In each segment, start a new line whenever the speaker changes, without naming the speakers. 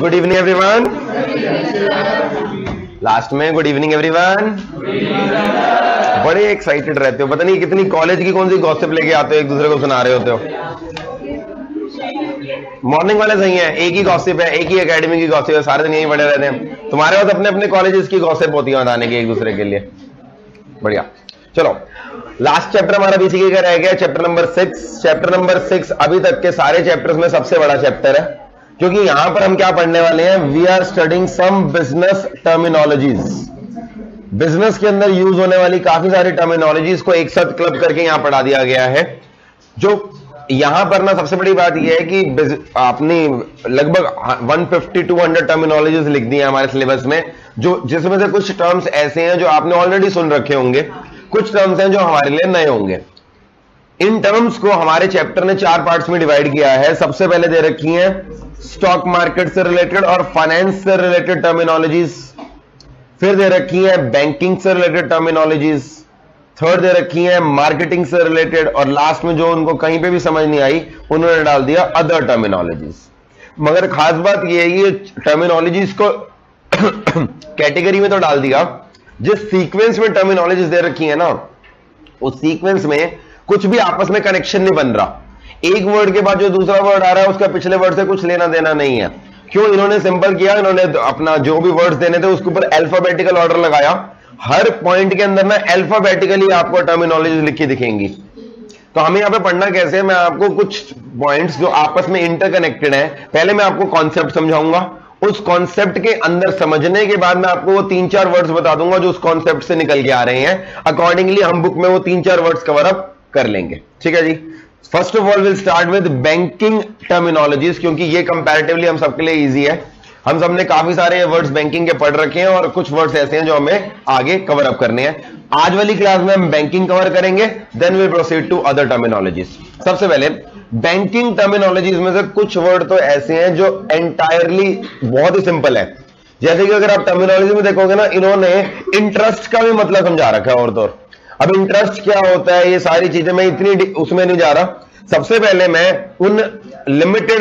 Good evening everyone. Last में good evening everyone. बड़े excited रहते हो, पता नहीं कितनी कॉलेज की कौन सी गॉसिप लेके आते हो, एक दूसरे को सुना रहे होते हो। मॉर्निंग वाले सही है, एक ही गॉसिप है, एक ही एकेडमी की गॉसिप है, सारे दिन यही पड़े रहते हैं। तुम्हारे पास अपने अपने कॉलेजेस की गॉसिप होती है बताने की एक दूसरे के लिए। बढ़िया, चलो लास्ट चैप्टर हमारा बीसीके का रह गया, चैप्टर नंबर 6। चैप्टर नंबर 6 अभी तक के सारे चैप्टर्स में सबसे बड़ा चैप्टर है, क्योंकि यहां पर हम क्या पढ़ने वाले हैं, we are studying some business terminologies. Business के अंदर यूज होने वाली काफी सारी टर्मिनोलॉजीज को एक साथ क्लब करके यहां पढ़ा दिया गया है। जो यहां पर ना सबसे बड़ी बात यह है कि अपनी लगभग 150-200 टर्मिनोलॉजीज लिख दी है हमारे सिलेबस में, जो जिसमें से कुछ टर्म्स ऐसे हैं जो आपने ऑलरेडी सुन रखे होंगे, कुछ टर्म्स हैं जो हमारे लिए नए होंगे। इन टर्म्स को हमारे चैप्टर ने 4 पार्ट्स में डिवाइड किया है। सबसे पहले दे रखी है स्टॉक मार्केट से रिलेटेड और फाइनेंस से रिलेटेड टर्मिनोलॉजीज, फिर दे रखी है बैंकिंग से रिलेटेड टर्मिनोलॉजीज, थर्ड दे रखी है मार्केटिंग से रिलेटेड, और लास्ट में जो उनको कहीं पे भी समझ नहीं आई उन्होंने डाल दिया अदर टर्मिनोलॉजीज। मगर खास बात यह है कि टर्मिनोलॉजीज को कैटेगरी में तो डाल दिया, जिस सीक्वेंस में टर्मिनोलॉजीज दे रखी है ना, उस सीक्वेंस में कुछ भी आपस में कनेक्शन नहीं बन रहा। एक वर्ड के बाद जो दूसरा वर्ड आ रहा है उसका पिछले वर्ड से कुछ लेना देना नहीं है। क्यों? इन्होंने सिंपल किया, इन्होंने अपना जो भी वर्ड्स देने थे उसके ऊपर अल्फाबेटिकल ऑर्डर लगाया। हर पॉइंट के अंदर ना अल्फाबेटिकली आपको टर्मिनोलॉजी लिखी दिखेंगी। तो हमें यहां पे पढ़ना कैसे है, मैं आपको कुछ पॉइंट्स जो आपस में इंटरकनेक्टेड है, पहले मैं आपको कॉन्सेप्ट समझाऊंगा, उस कॉन्सेप्ट के अंदर समझने के बाद मैं आपको वो 3-4 वर्ड्स बता दूंगा जो उस कॉन्सेप्ट से निकल के आ रहे हैं। अकॉर्डिंगली हम बुक में वो 3-4 वर्ड्स कवर अप कर लेंगे, ठीक है जी। First of all will start with banking terminologies, क्योंकि ये कंपैरेटिवली हम सबके लिए इजी है। हम सबने काफी सारे वर्ड्स बैंकिंग के पढ़ रखे हैं और कुछ वर्ड्स ऐसे हैं जो हमें आगे कवर अप करने हैं। आज वाली क्लास में हम बैंकिंग कवर करेंगे, then will proceed to other terminologies. सबसे पहले बैंकिंग टर्मिनोलॉजीज में से कुछ वर्ड तो ऐसे हैं जो एंटायरली बहुत ही सिंपल है। जैसे कि अगर आप टर्मिनोलॉजी में देखोगे ना, इन्होंने इंटरेस्ट का भी मतलब समझा रखा है और तो और। अब इंटरेस्ट क्या होता है, ये सारी चीजें मैं इतनी उसमें नहीं जा रहा। सबसे पहले मैं उन लिमिटेड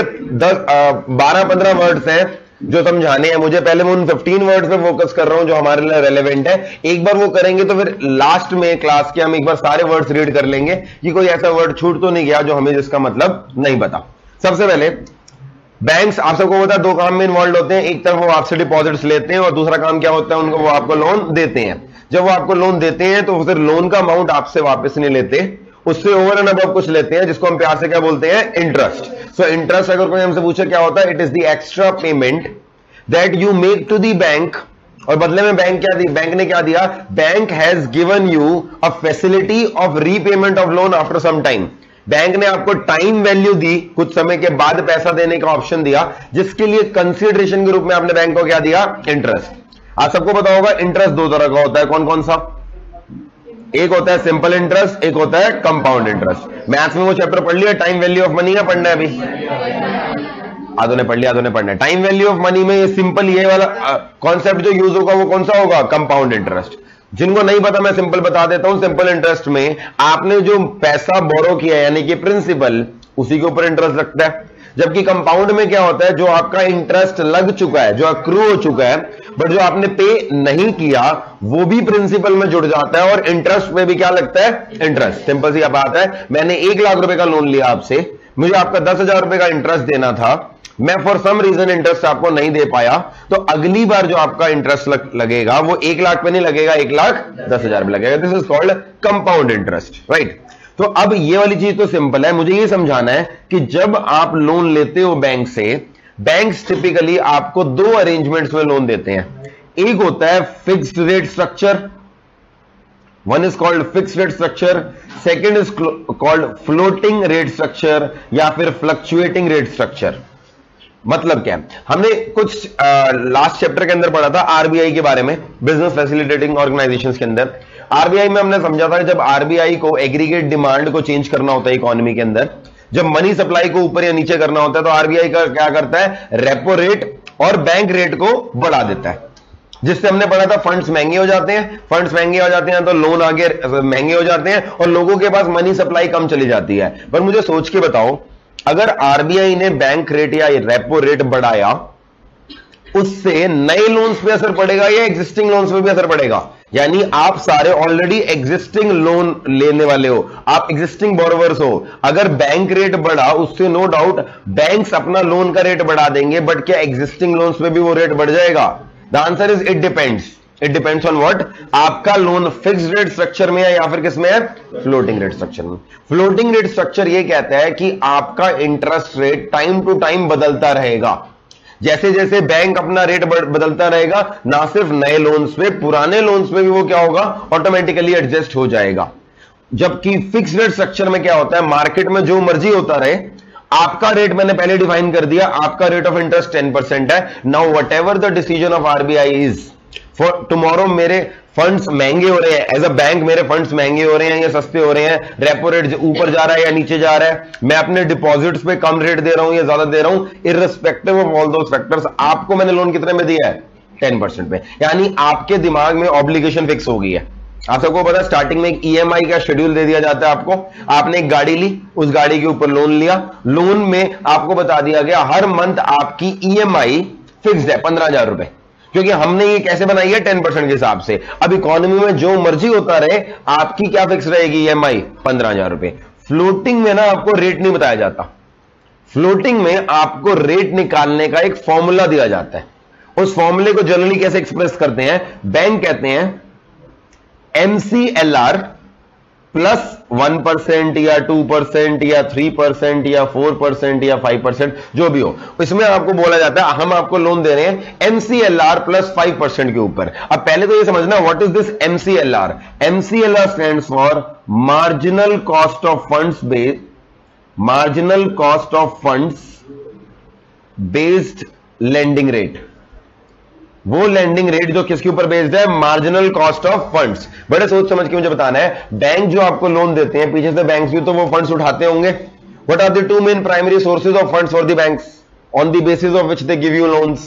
12-15 वर्ड्स हैं जो समझाने हैं मुझे, पहले मैं उन 15 वर्ड्स पे फोकस कर रहा हूं जो हमारे लिए रेलेवेंट है। एक बार वो करेंगे तो फिर लास्ट में क्लास के हम एक बार सारे वर्ड्स रीड कर लेंगे कि कोई ऐसा वर्ड छूट तो नहीं गया जो हमें जिसका मतलब नहीं पता। सबसे पहले बैंक्स, आप सबको पता है, 2 काम में इन्वॉल्व होते हैं। एक तरफ वो आपसे डिपॉजिट्स लेते हैं और दूसरा काम क्या होता है उनको, वो आपको लोन देते हैं। जब वो आपको लोन देते हैं तो फिर लोन का अमाउंट आपसे वापस नहीं लेते, उससे ओवर एंड अबव कुछ लेते हैं, जिसको हम प्यार से क्या बोलते हैं, इंटरेस्ट। सो इंटरेस्ट अगर कोई हमसे पूछे क्या होता है, it is the extra payment that you make to the bank. और बदले में बैंक क्या दी, बैंक ने क्या दिया, bank has given you a facility of repayment of loan after some time. Bank ने आपको टाइम वैल्यू दी, कुछ समय के बाद पैसा देने का ऑप्शन दिया, जिसके लिए कंसिडरेशन के रूप में आपने बैंक को क्या दिया, इंटरेस्ट। आप सबको पता होगा इंटरेस्ट 2 तरह का होता है, कौन कौन सा? एक होता है सिंपल इंटरेस्ट, एक होता है कंपाउंड इंटरेस्ट। मैथ्स में वो चैप्टर पढ़ लिया, टाइम वैल्यू ऑफ मनी है, पढ़ना है अभी? आधों ने पढ़ लिया, आधों ने पढ़ना है। टाइम वैल्यू ऑफ मनी में ये सिंपल ये वाला कॉन्सेप्ट जो यूज होगा वो कौन सा होगा, कंपाउंड इंटरेस्ट। जिनको नहीं पता मैं सिंपल बता देता हूं। सिंपल इंटरेस्ट में आपने जो पैसा बोरो किया यानी कि प्रिंसिपल, उसी के ऊपर इंटरेस्ट लगता है। जबकि कंपाउंड में क्या होता है, जो आपका इंटरेस्ट लग चुका है, जो अक्रू हो चुका है, बट जो आपने पे नहीं किया वो भी प्रिंसिपल में जुड़ जाता है और इंटरेस्ट में भी क्या लगता है, इंटरेस्ट। सिंपल सी बात है, मैंने 1 लाख रुपए का लोन लिया आपसे, मुझे आपका 10,000 रुपए का इंटरेस्ट देना था, मैं फॉर सम रीजन इंटरेस्ट आपको नहीं दे पाया, तो अगली बार जो आपका इंटरेस्ट लगेगा वो 1 लाख पे नहीं लगेगा, 1,10,000 पे लगेगा। This is called compound interest, right. तो अब ये वाली चीज तो सिंपल है, मुझे ये समझाना है कि जब आप लोन लेते हो बैंक से, बैंक्स टिपिकली आपको 2 अरेंजमेंट्स में लोन देते हैं। एक होता है fixed rate structure, one is called fixed rate structure, second is called floating rate structure या फिर फ्लक्चुएटिंग रेट स्ट्रक्चर। मतलब क्या है, हमने कुछ लास्ट चैप्टर के अंदर पढ़ा था आरबीआई के बारे में, बिजनेस फैसिलिटेटिंग ऑर्गेनाइजेशंस के अंदर। आरबीआई में हमने समझा था कि जब आरबीआई को एग्रीगेट डिमांड को चेंज करना होता है इकोनॉमी के अंदर, जब मनी सप्लाई को ऊपर या नीचे करना होता है, तो आरबीआई का क्या करता है, रेपो रेट और बैंक रेट को बढ़ा देता है। जिससे हमने पढ़ा था फंड्स महंगे हो जाते हैं, फंड्स महंगे हो जाते हैं तो लोन आगे महंगे हो जाते हैं और लोगों के पास मनी सप्लाई कम चली जाती है। पर मुझे सोच के बताओ, अगर आरबीआई ने बैंक रेट या रेपो रेट बढ़ाया उससे नए लोन्स पे असर पड़ेगा या एग्जिस्टिंग लोन्स पे भी असर पड़ेगा? यानी आप सारे ऑलरेडी एग्जिस्टिंग लोन लेने वाले हो, आप एग्जिस्टिंग बोरोवर्स हो। अगर बैंक रेट बढ़ा, उससे नो डाउट बैंक्स अपना लोन का रेट बढ़ा देंगे, बट क्या एग्जिस्टिंग लोन्स पे भी वो रेट बढ़ जाएगा? The answer is it depends. It depends on what? आपका लोन फिक्स्ड रेट स्ट्रक्चर में है या फिर किसमें है? फ्लोटिंग रेट स्ट्रक्चर में। फ्लोटिंग रेट स्ट्रक्चर ये कहता है कि आपका interest rate time to time बदलता रहेगा। जैसे जैसे बैंक अपना रेट बदलता रहेगा, ना सिर्फ नए लोन्स पे, पुराने लोन्स पे भी वो क्या होगा? ऑटोमेटिकली एडजस्ट हो जाएगा। जबकि फिक्स्ड रेट स्ट्रक्चर में क्या होता है? मार्केट में जो मर्जी होता रहे, आपका रेट मैंने पहले डिफाइन कर दिया, आपका रेट ऑफ इंटरेस्ट 10% है। Now whatever the decision of RBI is, for tomorrow मेरे फंड्स महंगे हो रहे हैं, एज अ बैंक मेरे फंड्स महंगे हो रहे हैं या सस्ते हो रहे हैं, रेपो रेट ऊपर जा रहा है या नीचे जा रहा है, मैं अपने डिपॉजिट्स पे कम रेट दे रहा हूं या ज्यादा दे रहा हूं, irrespective of all those factors, आपको मैंने लोन कितने में दिया है? 10% पे। यानी आपके दिमाग में ऑब्लिगेशन फिक्स हो गई है। आप सबको पता है स्टार्टिंग में एक ईएमआई का शेड्यूल दे दिया जाता है आपको। आपने एक गाड़ी ली, उस गाड़ी के ऊपर लोन लिया, लोन में आपको बता दिया गया हर मंथ आपकी ईएमआई फिक्स्ड है 15,000 रुपए, क्योंकि हमने ये कैसे बनाई है? 10% के हिसाब से। अब इकोनॉमी में जो मर्जी होता रहे, आपकी क्या फिक्स रहेगी? ईएमआई 15,000 रुपए। फ्लोटिंग में ना आपको रेट नहीं बताया जाता, फ्लोटिंग में आपको रेट निकालने का एक फॉर्मूला दिया जाता है। उस फॉर्मूले को जनरली कैसे एक्सप्रेस करते हैं? बैंक कहते हैं MCLR प्लस 1% या 2% या 3% या 4% या 5%, जो भी हो, इसमें आपको बोला जाता है हम आपको लोन दे रहे हैं MCLR प्लस 5% के ऊपर। अब पहले तो ये समझना what is this MCLR? MCLR stands for marginal cost of funds based, marginal cost of funds based lending rate. वो लेंडिंग रेट जो किसके ऊपर बेस्ड है? Marginal cost of funds. बड़े सोच समझ के मुझे बताना है, बैंक जो आपको लोन देते हैं, पीछे से बैंक्स भी तो वो फंड्स उठाते होंगे। What are the two main primary sources of funds for the banks on the basis of which they give you loans?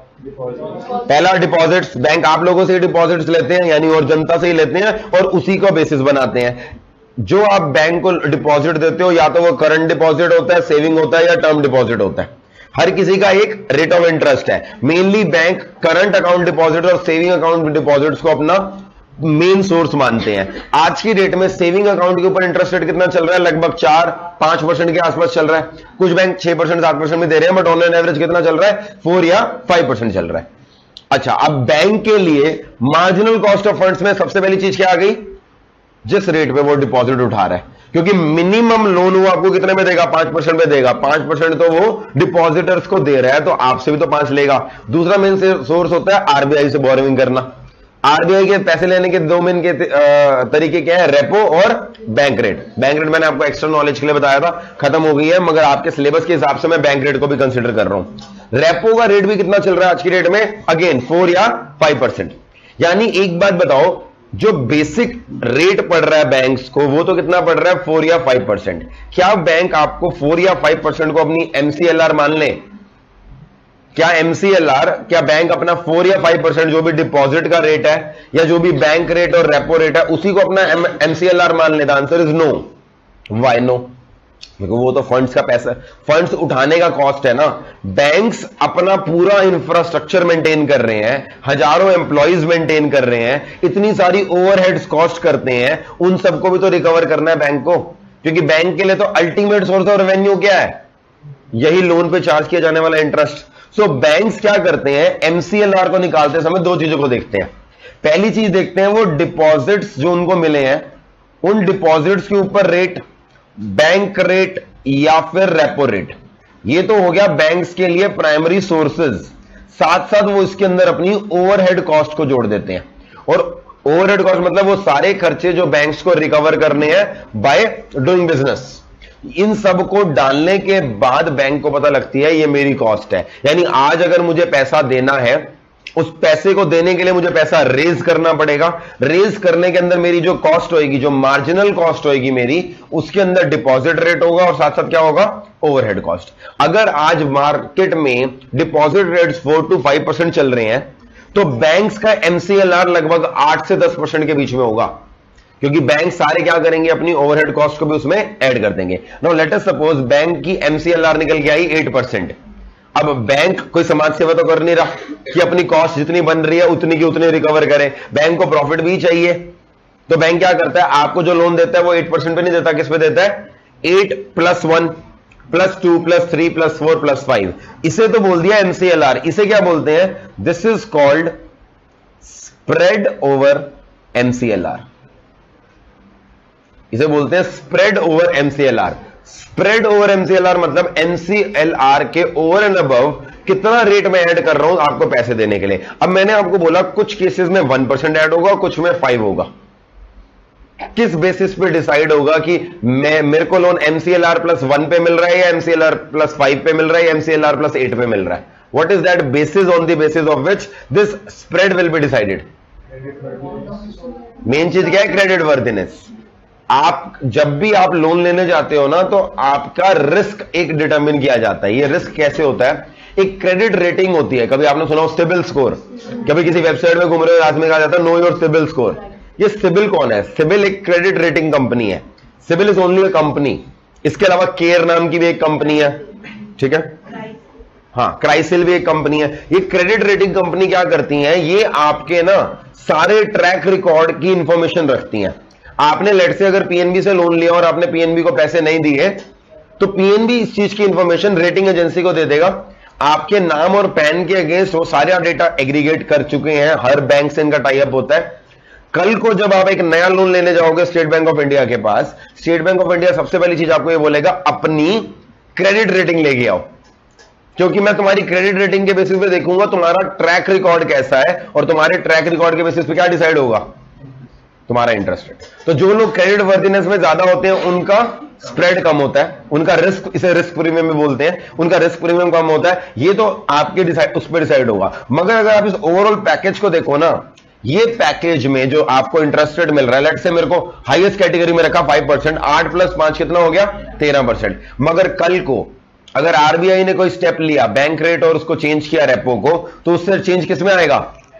पहला डिपॉजिट्स, बैंक आप लोगों से डिपॉजिट्स लेते हैं, यानी और जनता से ही लेते हैं और उसी का बेसिस बनाते हैं। जो आप बैंक को डिपॉजिट देते हो, या तो वो करंट डिपॉजिट होता है, सेविंग होता है या टर्म डिपॉजिट होता है, हर किसी का एक रेट ऑफ इंटरेस्ट है। Mainly bank current account deposit और सेविंग अकाउंट डिपॉजिट्स को अपना मेन सोर्स मानते हैं। आज की डेट में सेविंग अकाउंट के ऊपर इंटरेस्ट रेट कितना चल रहा है? लगभग 4-5% के आसपास चल रहा है। कुछ बैंक 6% 7% में दे रहे हैं, बट ऑन एन एवरेज कितना चल रहा है? 4 या 5% चल रहा है। अच्छा, अब बैंक के लिए मार्जिनल कॉस्ट ऑफ फंड्स में सबसे पहली चीज क्या आ गई? जिस रेट पे वो डिपॉजिट उठा रहा है, क्योंकि मिनिमम लोन वो आपको कितने में देगा? 5% में देगा। 5% तो वो डिपॉजिटर्स को दे रहा है, तो आपसे भी तो 5 लेगा। दूसरा मेन सोर्स होता है आरबीआई से बोरोइंग करना। आरबीआई के पैसे लेने के दो मेन के तरीके क्या है? रेपो और बैंक रेट। बैंक रेट मैंने आपको एक्स्ट्रा नॉलेज के लिए बताया था, खत्म हो गई है, मगर आपके सिलेबस के हिसाब से मैं बैंक रेट को भी कंसिडर कर रहा हूं। रेपो का रेट भी कितना चल रहा है आज की डेट में? अगेन 4 या 5%। यानी एक बात बताओ, जो बेसिक रेट पड़ रहा है बैंक्स को, वो तो कितना पड़ रहा है? 4 या 5%। क्या बैंक आपको 4 या 5% को अपनी MCLR मान ले? क्या MCLR, क्या बैंक अपना 4 या 5% जो भी डिपॉजिट का रेट है या जो भी बैंक रेट और रेपो रेट है, उसी को अपना MCLR मान ले? The answer is no. Why no? क्योंकि वो तो फंड्स का पैसा, फंड्स उठाने का कॉस्ट है ना। बैंक्स अपना पूरा इंफ्रास्ट्रक्चर मेंटेन कर रहे हैं, हजारों एम्प्लॉइज मेंटेन कर रहे हैं, इतनी सारी ओवरहेड्स कॉस्ट करते हैं, उन सबको भी तो रिकवर करना है बैंक को। क्योंकि बैंक के लिए तो अल्टीमेट सोर्स ऑफ रेवेन्यू क्या है? यही लोन पे चार्ज किया जाने वाला इंटरेस्ट। सो बैंक्स क्या करते हैं? MCLR को निकालते समय दो चीजों को देखते हैं। पहली चीज देखते हैं वो डिपॉजिट्स जो उनको मिले हैं, उन डिपॉजिट्स के ऊपर रेट, बैंक रेट या फिर रेपो रेट। ये तो हो गया बैंक्स के लिए प्राइमरी सोर्सेज। साथ साथ वो इसके अंदर अपनी ओवरहेड कॉस्ट को जोड़ देते हैं। और ओवरहेड कॉस्ट मतलब वो सारे खर्चे जो बैंक्स को रिकवर करने हैं बाय डूइंग बिजनेस। इन सब को डालने के बाद बैंक को पता लगती है ये मेरी कॉस्ट है। यानी आज अगर मुझे पैसा देना है, उस पैसे को देने के लिए मुझे पैसा रेज करना पड़ेगा। रेज करने के अंदर मेरी जो कॉस्ट होगी, जो मार्जिनल कॉस्ट होगी मेरी, उसके अंदर डिपॉजिट रेट होगा और साथ साथ क्या होगा? Overhead cost. अगर आज मार्केट में डिपॉजिट रेट्स 4 to 5% चल रहे हैं, तो बैंक्स का MCLR लगभग 8 से 10% के बीच में होगा, क्योंकि बैंक सारे क्या करेंगे? अपनी ओवरहेड कॉस्ट को भी उसमें ऐड कर देंगे। Now let us suppose bank की MCLR निकल के आई 8%। अब बैंक कोई समाज सेवा तो कर नहीं रहा, कि अपनी कॉस्ट जितनी बन रही है उतनी की उतनी रिकवर करे। बैंक को प्रॉफिट भी चाहिए, तो बैंक क्या करता है, आपको जो लोन देता है वो 8% पे नहीं देता, किस पे देता है, 8 + 1 + 2 + 3 + 4 + 5। इसे तो बोल दिया MCLR। इसे क्या बोलते हैं, this is called spread over MCLR। इसे बोलते हैं spread over MCLR। Spread over MCLR मतलब MCLR के ओवर एंड अबव कितना रेट में ऐड कर रहा हूं आपको पैसे देने के लिए। अब मैंने आपको बोला कुछ केसेस में 1% ऐड होगा, कुछ में 5 होगा। किस बेसिस पे डिसाइड होगा कि मेरे को लोन MCLR +1 पे मिल रहा है या MCLR +5 पे मिल रहा है या MCLR +8 पे मिल रहा है? What is that basis on the basis of which this spread will be decided? Main चीज क्या है, क्रेडिट वर्थिनेस। आप जब भी आप लोन लेने जाते हो ना, तो आपका रिस्क एक डिटरमिन किया जाता है। ये रिस्क कैसे होता है, एक क्रेडिट रेटिंग होती है। कभी आपने सुना हो सिबिल स्कोर, कभी किसी वेबसाइट में घूम रहे हो, रात में कहा जाता है नो योर सिबिल स्कोर। ये सिबिल कौन है, सिबिल एक क्रेडिट रेटिंग कंपनी है। CIBIL is only a company. इसके अलावा केयर नाम की भी एक कंपनी है, ठीक है, हाँ, क्राइसिल भी एक कंपनी है। ये क्रेडिट रेटिंग कंपनी क्या करती है, ये आपके ना सारे ट्रैक रिकॉर्ड की इंफॉर्मेशन रखती हैं। आपने लेट से अगर पीएनबी से लोन लिया और आपने पीएनबी को पैसे नहीं दिए, तो पीएनबी इस चीज की इंफॉर्मेशन रेटिंग एजेंसी को दे देगा। आपके नाम और पैन के अगेंस्ट वो सारा डेटा एग्रीगेट कर चुके हैं। हर बैंक से इनका टाई अप होता है। कल को जब आप एक नया लोन लेने जाओगे स्टेट बैंक ऑफ इंडिया के पास, स्टेट बैंक ऑफ इंडिया सबसे पहली चीज आपको ये बोलेगा, अपनी क्रेडिट रेटिंग लेके आओ, क्योंकि मैं तुम्हारी क्रेडिट रेटिंग के बेसिस पे देखूंगा तुम्हारा ट्रैक रिकॉर्ड कैसा है, और तुम्हारे ट्रैक रिकॉर्ड के बेसिस पे क्या डिसाइड होगा, तुम्हारा इंटरेस्ट रेट। तो जो लोग क्रेडिट वर्थिनेस में ज्यादा होते हैं उनका स्प्रेड कम होता है, उनका रिस्क, इसे रिस्क प्रीमियम में बोलते हैं, उनका रिस्क प्रीमियम कम होता है। ये तो आपके डिसाइड, उस पर डिसाइड होगा। मगर अगर आप इस ओवरऑल पैकेज को देखो ना, ये पैकेज में जो आपको इंटरेस्ट रेट मिल रहा है, लेट से मेरे को हाईएस्ट कैटेगरी में रखा 5%, 8 + 5 कितना हो गया, 13%। मगर कल को अगर आरबीआई ने कोई स्टेप लिया बैंक रेट और उसको चेंज किया रेपो को, तो उससे चेंज किस में आएगा,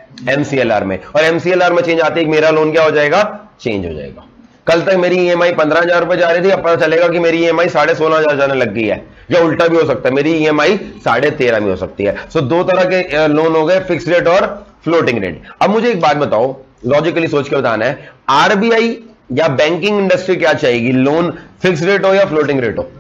MCLR में। और MCLR में चेंज आते ही मेरा लोन क्या हो जाएगा, चेंज हो जाएगा। कल तक मेरी EMI 15,000 रुपए जा रही थी, अब पता चलेगा कि मेरी EMI 16,500 जाने लग गई है, या उल्टा भी हो सकता है, मेरी EMI 13,500 में हो सकती है। सो दो तरह के लोन हो गए, फिक्स रेट और फ्लोटिंग रेट। अब मुझे एक बात बताओ, लॉजिकली सोच के बताना है, आरबीआई या बैंकिंग इंडस्ट्री क्या चाहेगी, लोन फिक्स रेट हो या फ्लोटिंग रेट हो?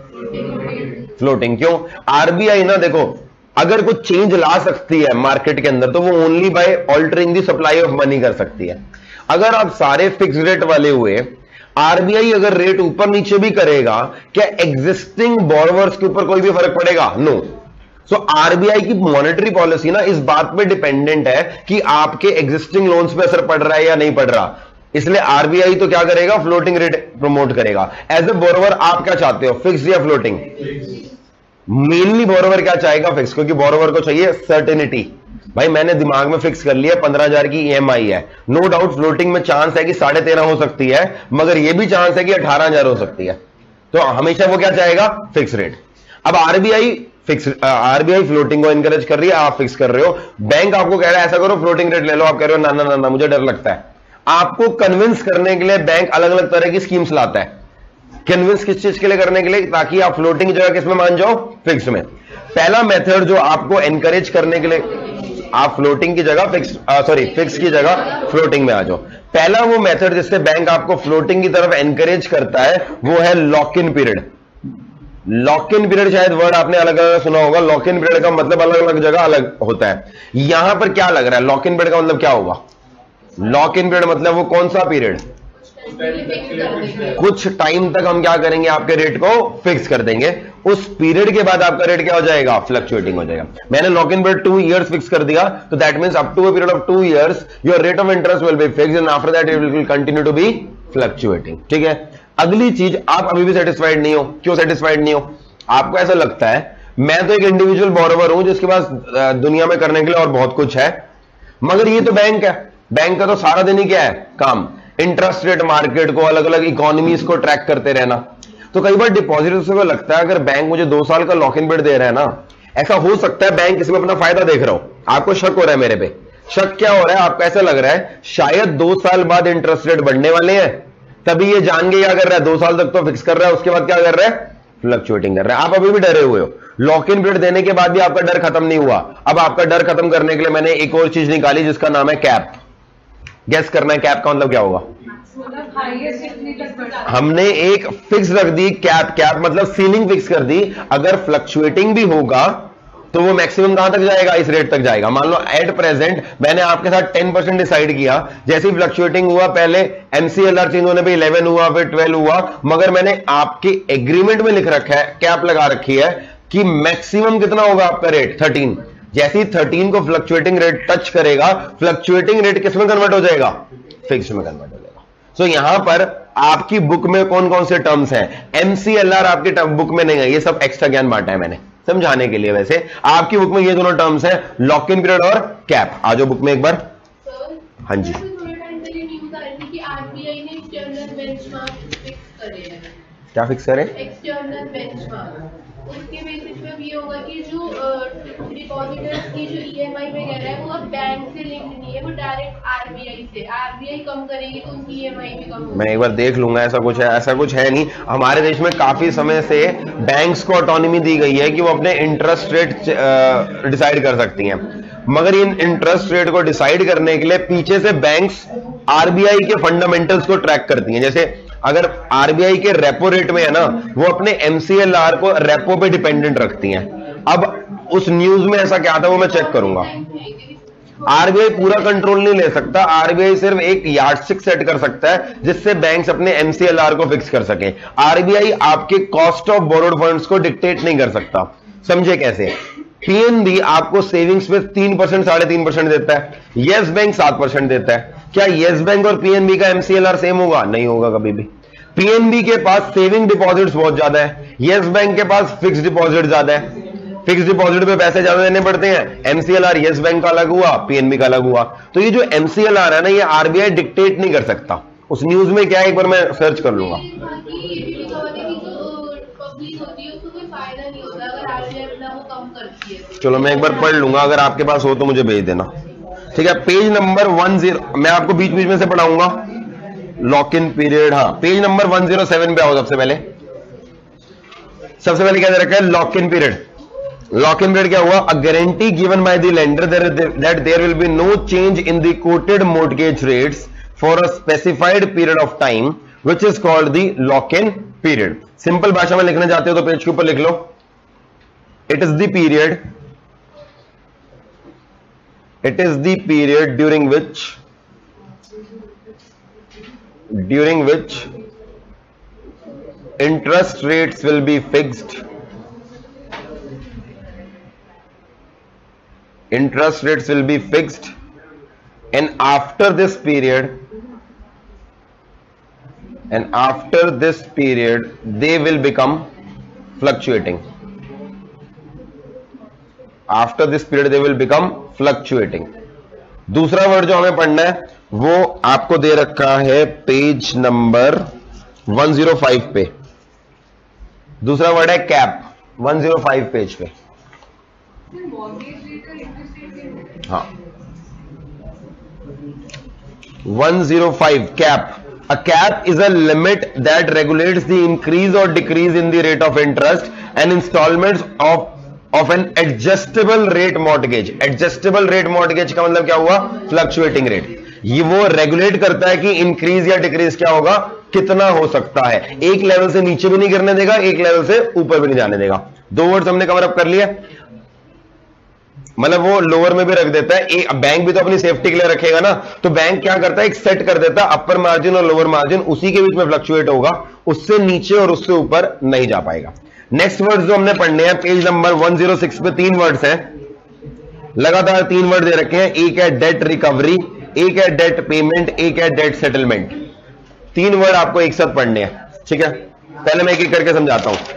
फ्लोटिंग। क्यों? आरबीआई ना, देखो, अगर कुछ चेंज ला सकती है मार्केट के अंदर, तो वो only by altering the supply of money कर सकती है। अगर आप सारे फिक्स रेट वाले हुए, आरबीआई अगर रेट ऊपर नीचे भी करेगा, क्या एग्जिस्टिंग बोरोवर्स के ऊपर कोई भी फर्क पड़ेगा? नो। सो आरबीआई की मॉनेटरी पॉलिसी ना इस बात पे डिपेंडेंट है कि आपके एग्जिस्टिंग लोन्स पे असर पड़ रहा है या नहीं पड़ रहा। इसलिए आरबीआई तो क्या करेगा, फ्लोटिंग रेट प्रमोट करेगा। एज ए बोरोवर आप क्या चाहते हो, फिक्स या फ्लोटिंग? मेनली बोरोवर क्या चाहेगा, फिक्स, क्योंकि बोरोवर को चाहिए सर्टेनिटी। भाई मैंने दिमाग में फिक्स कर लिया 15,000 की EMI है, नो डाउट फ्लोटिंग में चांस है कि 13.5 हो सकती है, मगर यह भी चांस है कि 18,000 हो सकती है। तो हमेशा वो क्या चाहेगा, फिक्स रेट। अब आरबीआई फ्लोटिंग को एनकरेज कर रही है, आप फिक्स कर रहे हो। बैंक आपको कह रहा है ऐसा करो, फ्लोटिंग रेट ले लो, आप कह रहे हो ना ना ना ना, मुझे डर लगता है। आपको कन्विंस करने के लिए बैंक अलग अलग तरह की स्कीम्स लाता है। कन्विंस किस चीज के लिए करने के लिए, ताकि आप फ्लोटिंग की जगह किसमें मान जाओ, फिक्स में। पहला मेथड जो आपको एनकरेज करने के लिए, आप फ्लोटिंग की जगह फिक्स की जगह फ्लोटिंग में आ जाओ। पहला वो मेथड जिससे बैंक आपको फ्लोटिंग की तरफ एनकरेज करता है, वो है lock in period. Lock in period शायद वर्ड आपने अलग अलग सुना होगा। लॉक इन पीरियड का मतलब अलग अलग जगह अलग होता है। यहां पर क्या लग रहा है, लॉक इन पीरियड का मतलब क्या होगा? लॉक इन पीरियड मतलब वो कौन सा पीरियड, कुछ टाइम तक हम क्या करेंगे, आपके रेट को फिक्स कर देंगे। उस पीरियड के बाद आपका रेट क्या हो जाएगा, फ्लक्चुएटिंग हो जाएगा। मैंने lock in period 2 years fix कर दिया, तो that means up to a period of 2 years your rate of interest will be fixed and after that it will continue to be fluctuating. ठीक है। अगली चीज, आप अभी भी सेटिस्फाइड नहीं हो। क्यों सेटिस्फाइड नहीं हो? आपको ऐसा लगता है मैं तो एक इंडिविजुअल बोरोवर हूं जिसके पास दुनिया में करने के लिए और बहुत कुछ है, मगर ये तो बैंक है। बैंक का तो सारा दिन ही क्या है काम, इंटरेस्ट रेट मार्केट को, अलग अलग इकोनॉमीज को ट्रैक करते रहना। तो कई बार डिपॉजिटर्स को लगता है अगर बैंक मुझे 2 साल का लॉक इन पीरियड दे रहा है ना, ऐसा हो सकता है बैंक इसमें अपना फायदा देख रहा हो। आपको शक हो रहा है मेरे पे। शक क्या हो रहा है? आपको ऐसा लग रहा है शायद 2 साल बाद इंटरेस्ट रेट बढ़ने वाले हैं, तभी ये जान के क्या कर रहा है, 2 साल तक तो फिक्स कर रहा है, उसके बाद क्या कर रहा है, फ्लक्चुएटिंग कर रहा है। आप अभी भी डरे हुए हो। लॉक इन पीरियड देने के बाद भी आपका डर खत्म नहीं हुआ। अब आपका डर खत्म करने के लिए मैंने एक और चीज निकाली जिसका नाम है कैप। गेस करना है कैप का मतलब क्या होगा। हमने एक फिक्स रख दी कैप। कैप मतलब सीलिंग फिक्स कर दी। अगर फ्लक्चुएटिंग भी होगा तो वो मैक्सिमम कहां तक जाएगा, इस रेट तक जाएगा। मान लो एट प्रेजेंट मैंने आपके साथ 10% डिसाइड किया, जैसे ही फ्लक्चुएटिंग हुआ पहले MCLR चेंज होने पे 11 हुआ, फिर 12 हुआ, मगर मैंने आपके एग्रीमेंट में लिख रखा है, कैप लगा रखी है कि मैक्सिमम कितना होगा आपका रेट 13। जैसे ही 13 को फ्लक्चुएटिंग रेट टच करेगा, फ्लक्चुएटिंग रेट किस में कन्वर्ट हो जाएगा, फिक्स में कन्वर्ट हो जाएगा। सो यहां पर आपकी बुक में कौन कौन से टर्म्स हैं, MCLR आपकी बुक में नहीं है, ये सब एक्स्ट्रा ज्ञान बांटा है मैंने समझाने के लिए। वैसे आपकी बुक में ये दोनों टर्म्स हैं, लॉक इन पीरियड और कैप। आ जाओ बुक में एक बार। हाँ जी, क्या फिक्स करें,
एक्सटर्नल बेंचमार्क। उसके बेसिस पे ये होगा कि जो डिपॉजिटर्स की जो EMI वगैरह है वो अब बैंक से लिंक नहीं है, वो डायरेक्ट RBI से। RBI कम करेगी तो उनकी EMI भी कम होगी।
मैं एक बार देख लूंगा, ऐसा कुछ है, ऐसा कुछ है नहीं। हमारे देश में काफी समय से बैंक्स को ऑटोनॉमी दी गई है कि वो अपने इंटरेस्ट रेट डिसाइड कर सकती हैं, मगर इन इंटरेस्ट रेट को डिसाइड करने के लिए पीछे से बैंक्स RBI के फंडामेंटल्स को ट्रैक करती हैं। जैसे अगर RBI के रेपो रेट में है ना, वो अपने MCLR को रेपो पे डिपेंडेंट रखती हैं। अब उस न्यूज में ऐसा क्या था वो मैं चेक करूंगा। RBI पूरा कंट्रोल नहीं ले सकता, RBI सिर्फ एक यार्डस्टिक सेट कर सकता है जिससे बैंक्स अपने MCLR को फिक्स कर सके। RBI आपके कॉस्ट ऑफ बोरोड फंड्स को डिक्टेट नहीं कर सकता। समझे कैसे। PNB आपको सेविंग्स में 3% 3.5% देता है, येस बैंक 7% देता है। क्या येस बैंक और PNB का MCLR सेम होगा, नहीं होगा कभी भी। PNB के पास सेविंग डिपॉजिट्स बहुत ज्यादा है, येस बैंक के पास फिक्स डिपॉजिट ज्यादा है। फिक्स डिपॉजिट पे पैसे ज्यादा देने पड़ते हैं। MCLR येस बैंक का अलग हुआ, PNB का अलग हुआ। तो ये जो MCLR है ना, ये RBI डिक्टेट नहीं कर सकता। उस न्यूज में क्या है एक बार मैं सर्च कर लूंगा। चलो मैं एक बार पढ़ लूंगा, अगर आपके पास हो तो मुझे भेज देना, ठीक है। पेज नंबर 10 मैं आपको बीच बीच में से पढ़ाऊंगा। लॉक इन पीरियड, हाँ पेज नंबर 107 पे आओ। सबसे पहले क्या दे रखा है, lock in period. Lock in period क्या हुआ, a guarantee given by the lender that there will be no change in the quoted mortgage rates for a specified period of time which is called the lock in period. Simple भाषा में लिखना चाहते हो तो page के ऊपर लिख लो, it is the period, it is the period during which interest rates will be fixed, and after this period they will become fluctuating. After this period they will become fluctuating. दूसरा word जो हमें पढ़ना है वो आपको दे रखा है page number 105 पे। दूसरा वर्ड है कैप, 105 पेज पे। हाँ 105 cap. A cap is a limit that regulates the increase or decrease in the rate of interest and installments of an adjustable rate mortgage. Adjustable rate mortgage का मतलब क्या हुआ, fluctuating rate. ये वो regulate करता है कि इंक्रीज या डिक्रीज क्या होगा, कितना हो सकता है। एक लेवल से नीचे भी नहीं गिरने देगा, एक लेवल से ऊपर भी नहीं जाने देगा। दो वर्ड्स हमने कवर अप कर लिया। मतलब वो लोअर में भी रख देता है। बैंक भी तो अपनी सेफ्टी के लिए रखेगा ना, तो बैंक क्या करता है, एक सेट कर देता है अपर मार्जिन और लोअर मार्जिन, उसी के बीच में फ्लक्चुएट होगा, उससे नीचे और उससे ऊपर नहीं जा पाएगा। नेक्स्ट वर्ड्स जो हमने पढ़ने हैं पेज नंबर 106 पे 3 वर्ड्स हैं, लगातार 3 वर्ड दे रखे हैं। एक है डेट रिकवरी, एक है डेट पेमेंट, एक है डेट सेटलमेंट। 3 वर्ड आपको एक साथ पढ़ने हैं, ठीक है। पहले मैं एक एक करके समझाता हूं,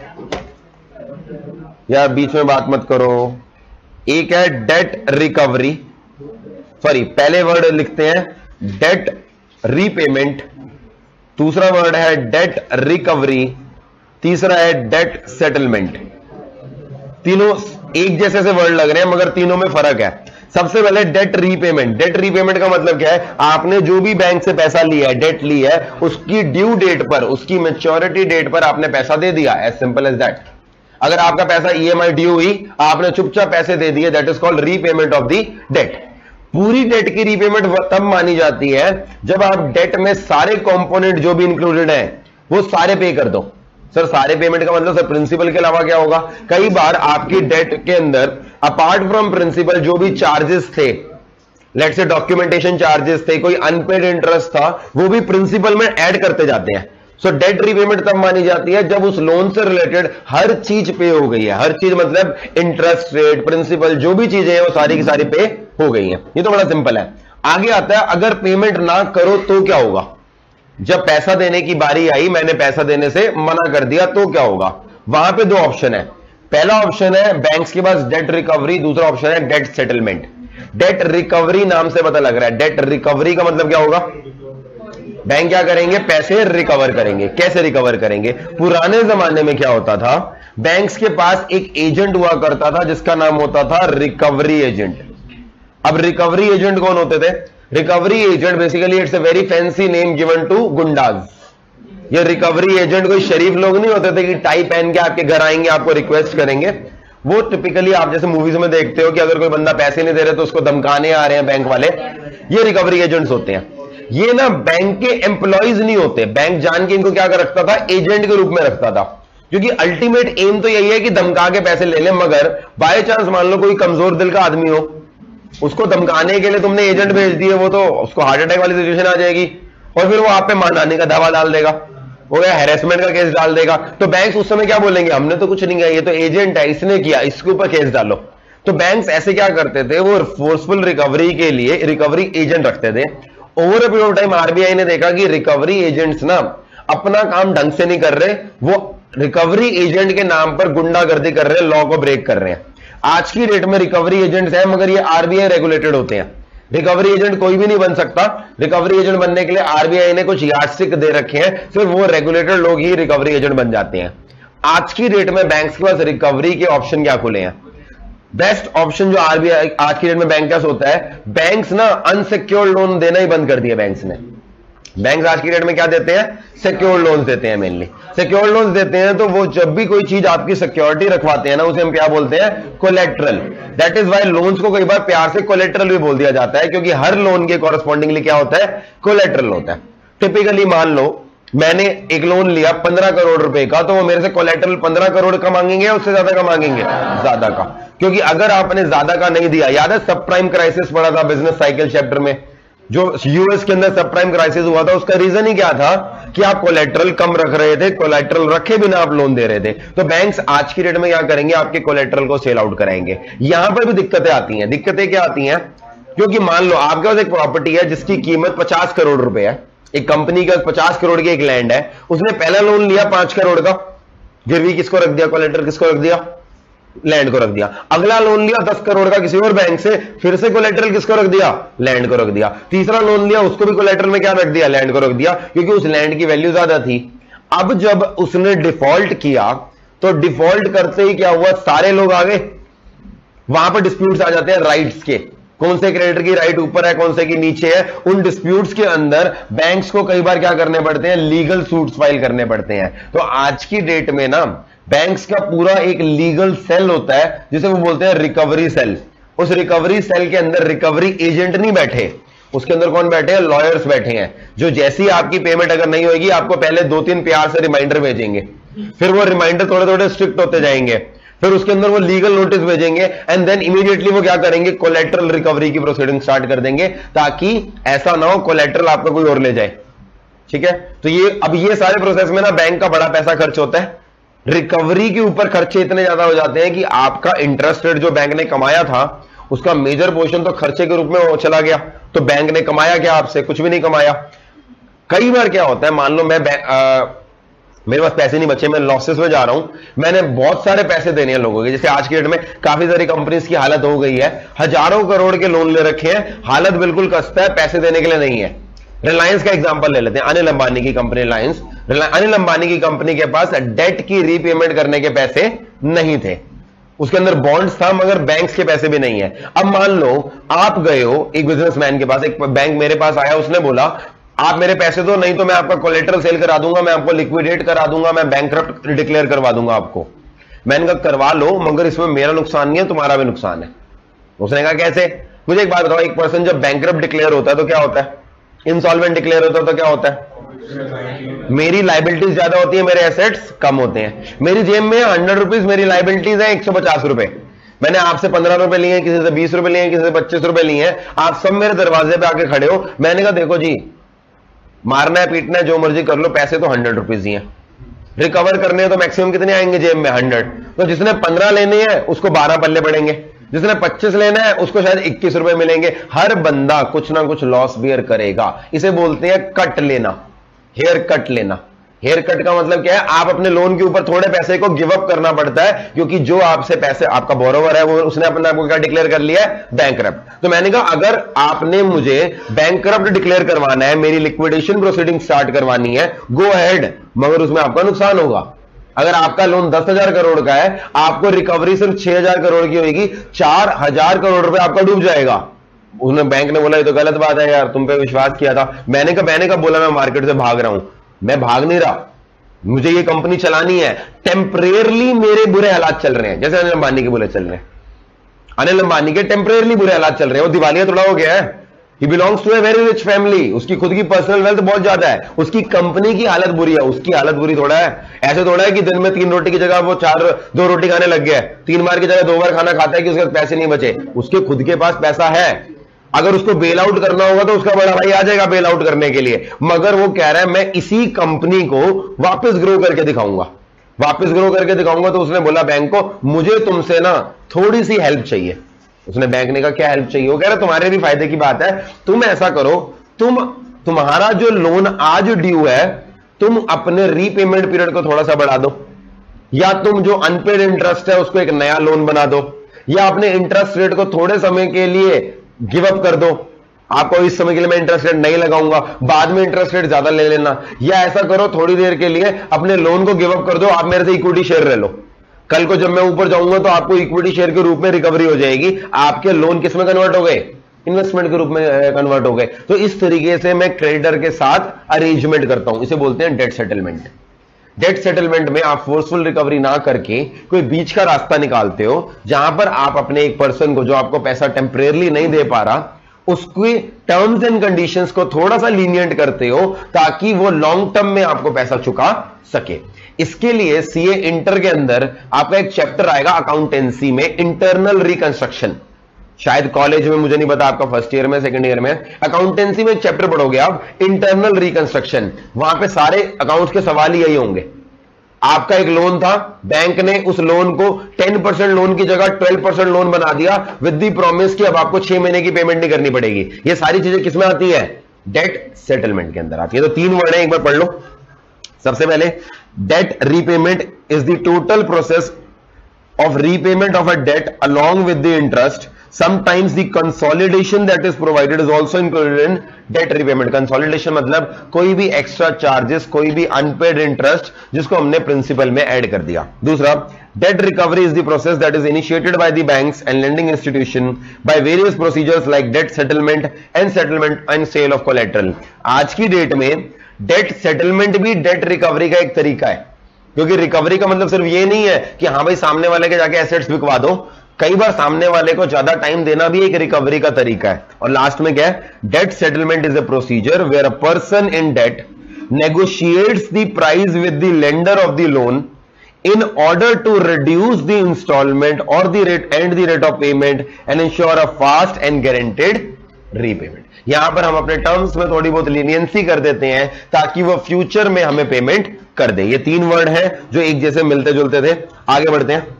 यार बीच में बात मत करो। एक है डेट रिकवरी, सॉरी पहले वर्ड लिखते हैं डेट रीपेमेंट, दूसरा वर्ड है डेट रिकवरी, तीसरा है डेट सेटलमेंट। तीनों एक जैसे से वर्ड लग रहे हैं मगर तीनों में फर्क है। सबसे पहले डेट रीपेमेंट। डेट रीपेमेंट का मतलब क्या है, आपने जो भी बैंक से पैसा लिया है, डेट ली है, उसकी ड्यू डेट पर, उसकी मैच्योरिटी डेट पर आपने पैसा दे दिया, एज सिंपल एज दैट। अगर आपका पैसा ईएमआई ड्यू हुई, आपने चुपचाप पैसे दे दिए, that is called repayment of the debt. पूरी डेट की रीपेमेंट तब मानी जाती है जब आप डेट में सारे कंपोनेंट जो भी इंक्लूडेड हैं वो सारे पे कर दो। सर सारे पेमेंट का मतलब सर प्रिंसिपल के अलावा क्या होगा? कई बार आपकी डेट के अंदर अपार्ट फ्रॉम प्रिंसिपल जो भी चार्जेस थे, लेट्स से डॉक्यूमेंटेशन चार्जेस थे, कोई अनपेड इंटरेस्ट था, वो भी प्रिंसिपल में ऐड करते जाते हैं। सो डेट रीपेमेंट तब मानी जाती है जब उस लोन से रिलेटेड हर चीज पे हो गई है। हर चीज मतलब इंटरेस्ट रेट, प्रिंसिपल, जो भी चीजें हैं वो सारी की सारी पे हो गई हैं। ये तो बड़ा सिंपल है। आगे आता है अगर पेमेंट ना करो तो क्या होगा? जब पैसा देने की बारी आई, मैंने पैसा देने से मना कर दिया तो क्या होगा? वहां पे दो ऑप्शन है। पहला ऑप्शन है बैंक्स के पास डेट रिकवरी, दूसरा ऑप्शन है डेट सेटलमेंट। डेट रिकवरी नाम से पता लग रहा है, डेट रिकवरी का मतलब क्या होगा? बैंक क्या करेंगे? पैसे रिकवर करेंगे। कैसे रिकवर करेंगे? पुराने जमाने में क्या होता था, बैंक्स के पास एक एजेंट हुआ करता था जिसका नाम होता था रिकवरी एजेंट। अब रिकवरी एजेंट कौन होते थे? Recovery agent basically it's a very fancy name given to goondas. ये रिकवरी एजेंट कोई शरीफ लोग नहीं होते थे कि टाई पहन के आपके घर आएंगे, आपको रिक्वेस्ट करेंगे। वो टिपिकली आप जैसे मूवीज में देखते हो कि अगर कोई बंदा पैसे नहीं दे रहे तो उसको धमकाने आ रहे हैं बैंक वाले, ये रिकवरी एजेंट्स होते हैं। ये ना बैंक के एम्प्लॉइज नहीं होते। बैंक जान के इनको क्या कर रखता था? एजेंट के रूप में रखता था, क्योंकि अल्टीमेट एम तो यही है कि धमका के पैसे ले लें। मगर बाय चांस मान लो कोई कमजोर दिल का आदमी हो, उसको धमकाने के लिए तुमने एजेंट भेज दिए, वो तो उसको हार्ट अटैक वाली सिचुएशन आ जाएगी और फिर वो आप पे मानहानि का दावा डाल देगा, वो या हैरेसमेंट का केस डाल देगा। तो बैंक उस समय क्या बोलेंगे? हमने तो कुछ नहीं किया, ये तो एजेंट है, इसने किया, इसके ऊपर केस डालो। तो बैंक्स ऐसे क्या करते थे, वो फोर्सफुल रिकवरी के लिए रिकवरी एजेंट रखते थे। Over a period of time RBI ने देखा कि रिकवरी एजेंट्स ना अपना काम ढंग से नहीं कर रहे, वो रिकवरी एजेंट के नाम पर गुंडागर्दी कर रहे हैं, लॉ को ब्रेक कर रहे हैं। आज की डेट में रिकवरी एजेंट्स हैं मगर ये आरबीआई रेगुलेटेड होते हैं। रिकवरी एजेंट कोई भी नहीं बन सकता। रिकवरी एजेंट बनने के लिए आरबीआई ने कुछ यार्डस्टिक दे रखे हैं, सिर्फ वो रेगुलेटेड लोग ही रिकवरी एजेंट बन जाते हैं। आज की डेट में बैंक्स के पास रिकवरी के ऑप्शन क्या खुले हैं? बेस्ट ऑप्शन जो आरबीआई आज की डेट में बैंक का होता है, बैंक्स ना अनसिक्योर्ड लोन देना ही बंद कर दिया बैंक्स ने। बैंक्स आज की डेट में क्या देते हैं? सिक्योर्ड लोन्स देते हैं। मेनली सिक्योर्ड लोन्स देते हैं तो वो जब भी कोई चीज आपकी सिक्योरिटी रखवाते हैं ना, उसे हम क्या बोलते हैं? Collateral. That is why loans को कई बार प्यार से कोलेट्रल भी बोल दिया जाता है, क्योंकि हर लोन के कॉरेस्पॉन्डिंगली क्या होता है? कोलेट्रल होता है। टिपिकली मान लो मैंने एक लोन लिया 15 करोड़ रुपए का, तो वो मेरे से कोलेट्रल 15 करोड़ का मांगेंगे या उससे ज्यादा का मांगेंगे? ज्यादा का। क्योंकि अगर आपने ज्यादा का नहीं दिया, याद है सब प्राइम क्राइसिस पड़ा था बिजनेस साइकिल चैप्टर में, जो यूएस के अंदर सब प्राइम क्राइसिस हुआ था, उसका रीजन ही क्या था कि आप कोलेट्रल कम रख रहे थे, कोलेट्रल रखे बिना आप लोन दे रहे थे। तो बैंक्स आज की डेट में क्या करेंगे? आपके कोलेट्रल को सेल आउट कराएंगे। यहां पर भी दिक्कतें आती हैं। दिक्कतें क्या आती हैं? क्योंकि मान लो आपके पास एक प्रॉपर्टी है जिसकी कीमत 50 करोड़ रुपए है, एक कंपनी के 50 करोड़ की एक लैंड है, उसने पहला लोन लिया 5 करोड़ का, गिरवी किसको रख दिया? कोलेट्रल किसको रख दिया? लैंड को रख दिया। अगला लोन लिया 10 करोड़ का किसी और बैंक से, फिर से कोलेट्रल किसको रख दिया? लैंड को रख दिया। तीसरा लोन लिया, उसको भी कोलेट्रल में क्या रख दिया? लैंड को रख दिया, क्योंकि उस लैंड की वैल्यू ज्यादा थी। अब जब उसने डिफॉल्ट किया तो डिफॉल्ट करते ही क्या हुआ? सारे लोग आ गए। वहां पर डिस्प्यूट्स आ जाते हैं राइट्स के, कौन से क्रेडिटर की राइट ऊपर है, कौन से की नीचे है। उन डिस्प्यूट्स के अंदर बैंक्स को कई बार क्या करने पड़ते हैं? लीगल सूट्स फाइल करने पड़ते हैं। तो आज की डेट में ना बैंक्स का पूरा एक लीगल सेल होता है जिसे वो बोलते हैं रिकवरी सेल। उस रिकवरी सेल के अंदर रिकवरी एजेंट नहीं बैठे, उसके अंदर कौन बैठे हैं? लॉयर्स बैठे हैं, जो जैसी आपकी पेमेंट अगर नहीं होगी आपको पहले 2-3 प्यार से रिमाइंडर भेजेंगे, फिर वो रिमाइंडर थोड़े थोड़े स्ट्रिक्ट होते जाएंगे, फिर उसके अंदर वो लीगल नोटिस भेजेंगे एंड देन इमीडिएटली वो क्या करेंगे? कोलेट्रल रिकवरी की प्रोसीडिंग स्टार्ट कर देंगे, ताकि ऐसा ना हो कोलेट्रल आपका कोई और ले जाए। ठीक है, तो ये सारे प्रोसेस में ना बैंक का बड़ा पैसा खर्च होता है। रिकवरी के ऊपर खर्चे इतने ज्यादा हो जाते हैं कि आपका इंटरेस्ट रेट जो बैंक ने कमाया था उसका मेजर पोर्शन तो खर्चे के रूप में चला गया। तो बैंक ने कमाया क्या आपसे? कुछ भी नहीं कमाया। कई बार क्या होता है, मान लो मेरे पास पैसे नहीं बचे, मैं लॉसेस में जा रहा हूं, मैंने बहुत सारे पैसे देने हैं लोगों के। जैसे आज की डेट में काफी सारी कंपनीज की हालत हो गई है, हजारों करोड़ के लोन ले रखे हैं, हालत बिल्कुल कस्ता है, पैसे देने के लिए नहीं है। रिलायंस का एग्जांपल ले लेते हैं, अनिल अंबानी की कंपनी रिलायंस। अनिल अंबानी की कंपनी के पास डेट की रीपेमेंट करने के पैसे नहीं थे, उसके अंदर बॉन्ड्स था मगर बैंक्स के पैसे भी नहीं है। अब मान लो आप गए हो एक बिजनेसमैन के पास, एक बैंक मेरे पास आया, उसने बोला आप मेरे पैसे दो, नहीं तो मैं आपका कोलेट्रल सेल करा दूंगा, मैं आपको लिक्विडेट करा दूंगा, मैं बैंकरप्ट डिक्लेयर करवा दूंगा आपको। मैंने कहा करवा लो, मगर इसमें मेरा नुकसान नहीं है, तुम्हारा भी नुकसान है। उसने कहा कैसे? मुझे एक बात बताओ, एक पर्सन जब बैंकरप्ट डिक्लेयर होता है तो क्या होता है? इंसॉल्वेंट डिक्लेयर होता है तो क्या होता है? मेरी लाइबिलिटीज ज्यादा होती है, मेरे एसेट्स कम होते हैं। मेरी जेब में 100 रुपीज मेरी लाइबिलिटीज है 150 रुपए, मैंने आपसे 15 रुपए लिए हैं, किसी से 20 रुपए लिए हैं, किसी से 25 रुपए लिए हैं, आप सब मेरे दरवाजे पे आके खड़े हो। मैंने कहा देखो जी, मारना है पीटना है जो मर्जी कर लो, पैसे तो 100 रुपीज ही हैं, रिकवर करने हैं तो मैक्सिमम कितने आएंगे जेब में? 100। तो जिसने 15 लेने हैं उसको 12 पल्ले पड़ेंगे, जिसने 25 लेना है उसको शायद 21 रुपए मिलेंगे। हर बंदा कुछ ना कुछ लॉस बियर करेगा। इसे बोलते हैं कट लेना, हेयर कट लेना। हेयर कट का मतलब क्या है? आप अपने लोन के ऊपर थोड़े पैसे को गिव अप करना पड़ता है, क्योंकि जो आपसे पैसे, आपका बोरोवर है, वो उसने अपने आपको क्या डिक्लेयर कर लिया है? बैंकरप्ट। तो मैंने कहा अगर आपने मुझे बैंकरप्ट डिक्लेयर करवाना है, मेरी लिक्विडेशन प्रोसीडिंग स्टार्ट करवानी है, गो अहेड, मगर उसमें आपका नुकसान होगा। अगर आपका लोन 10,000 करोड़ का है, आपको रिकवरी सिर्फ 6,000 करोड़ की होगी, 4,000 करोड़ रुपए आपका डूब जाएगा। उन्होंने, बैंक ने बोला ये तो गलत बात है यार, तुम पे विश्वास किया था। मैंने कहा बोला मैं मार्केट से भाग रहा हूं, मैं भाग नहीं रहा, मुझे ये कंपनी चलानी है। टेम्परेरली मेरे बुरे हालात चल रहे हैं, जैसे अनिल अंबानी के बुरे चल रहे हैं। अनिल अंबानी के टेम्परेरली बुरे हालात चल रहे हैं, वो दिवालिया थोड़ा हो गया है। He belongs to a very rich family, उसकी खुद की पर्सनल वेल्थ बहुत ज्यादा है, उसकी कंपनी की हालत बुरी है, उसकी हालत बुरी थोड़ा है। ऐसे थोड़ा है कि दिन में 3 रोटी की जगह वो 2 रोटी खाने लग गया है, 3 बार की जगह 2 बार खाना खाता है कि उसके पैसे नहीं बचे। उसके खुद के पास पैसा है, अगर उसको बेल आउट करना होगा तो उसका बड़ा भाई आ जाएगा बेल आउट करने के लिए, मगर वो कह रहा है मैं इसी कंपनी को वापस ग्रो करके दिखाऊंगा, वापस ग्रो करके दिखाऊंगा। तो उसने बोला बैंक को, मुझे तुमसे ना थोड़ी सी हेल्प चाहिए। उसने, बैंक ने कहा क्या हेल्प चाहिए? वो कह रहा तुम्हारे भी फायदे की बात है, तुम ऐसा करो, तुम्हारा जो लोन आज ड्यू है, तुम अपने रीपेमेंट पीरियड को थोड़ा सा बढ़ा दो, या तुम जो अनपेड इंटरेस्ट है उसको एक नया लोन बना दो, या अपने इंटरेस्ट रेट को थोड़े समय के लिए गिव अप कर दो। आपको इस समय के लिए मैं इंटरेस्ट रेट नहीं लगाऊंगा, बाद में इंटरेस्ट रेट ज्यादा ले लेना, या ऐसा करो थोड़ी देर के लिए अपने लोन को गिव अप कर दो, आप मेरे से इक्विटी शेयर ले लो, कल को जब मैं ऊपर जाऊंगा तो आपको इक्विटी शेयर के रूप में रिकवरी हो जाएगी। आपके लोन किस में कन्वर्ट हो गए? इन्वेस्टमेंट के रूप में कन्वर्ट हो गए। तो इस तरीके से मैं क्रेडिटर के साथ अरेंजमेंट करता हूं, इसे बोलते हैं डेट सेटलमेंट। डेट सेटलमेंट में आप फोर्सफुल रिकवरी ना करके कोई बीच का रास्ता निकालते हो, जहां पर आप अपने एक पर्सन को जो आपको पैसा टेम्परेरली नहीं दे पा रहा, उसकी टर्म्स एंड कंडीशंस को थोड़ा सा लीनियंट करते हो ताकि वो लॉन्ग टर्म में आपको पैसा चुका सके। इसके लिए सीए इंटर के अंदर आपका एक चैप्टर आएगा अकाउंटेंसी में, इंटरनल रिकंस्ट्रक्शन। शायद कॉलेज में, मुझे नहीं पता आपका फर्स्ट ईयर में सेकंड ईयर में, अकाउंटेंसी में एक चैप्टर पढ़ोगे आप, इंटरनल रिकंस्ट्रक्शन। वहां पे सारे अकाउंट्स के सवाल यही होंगे। आपका एक लोन था, बैंक ने उस लोन को 10% लोन की जगह 12% लोन बना दिया विद दी प्रॉमिस कि अब आपको 6 महीने की पेमेंट नहीं करनी पड़ेगी। ये सारी चीजें किसमें आती है? डेट सेटलमेंट के अंदर आती है। तो 3 वर्ड है, एक बार पढ़ लो। सबसे पहले, debt repayment is the total process of repayment of a debt along with the interest. Sometimes the consolidation that is provided is also included in debt repayment. Consolidation मतलब कोई भी extra charges, कोई भी unpaid interest जिसको हमने principal में add कर दिया। दूसरा, debt recovery is the process that is initiated by the banks and lending institution by various procedures like debt settlement and sale of collateral. आज की डेट में debt settlement भी debt recovery का एक तरीका है, क्योंकि रिकवरी का मतलब सिर्फ ये नहीं है कि हाँ भाई सामने वाले के जाके एसेट्स बिकवा दो, कई बार सामने वाले को ज्यादा टाइम देना भी एक रिकवरी का तरीका है। और लास्ट में क्या है? Debt settlement is a procedure where a person in debt negotiates the price with the lender of the loan in order to reduce the installment or the rate of payment and ensure a fast and guaranteed repayment. यहां पर हम अपने terms में थोड़ी बहुत leniency कर देते हैं ताकि वो फ्यूचर में हमें पेमेंट कर दे। ये 3 वर्ड हैं जो एक जैसे मिलते जुलते थे। आगे बढ़ते हैं।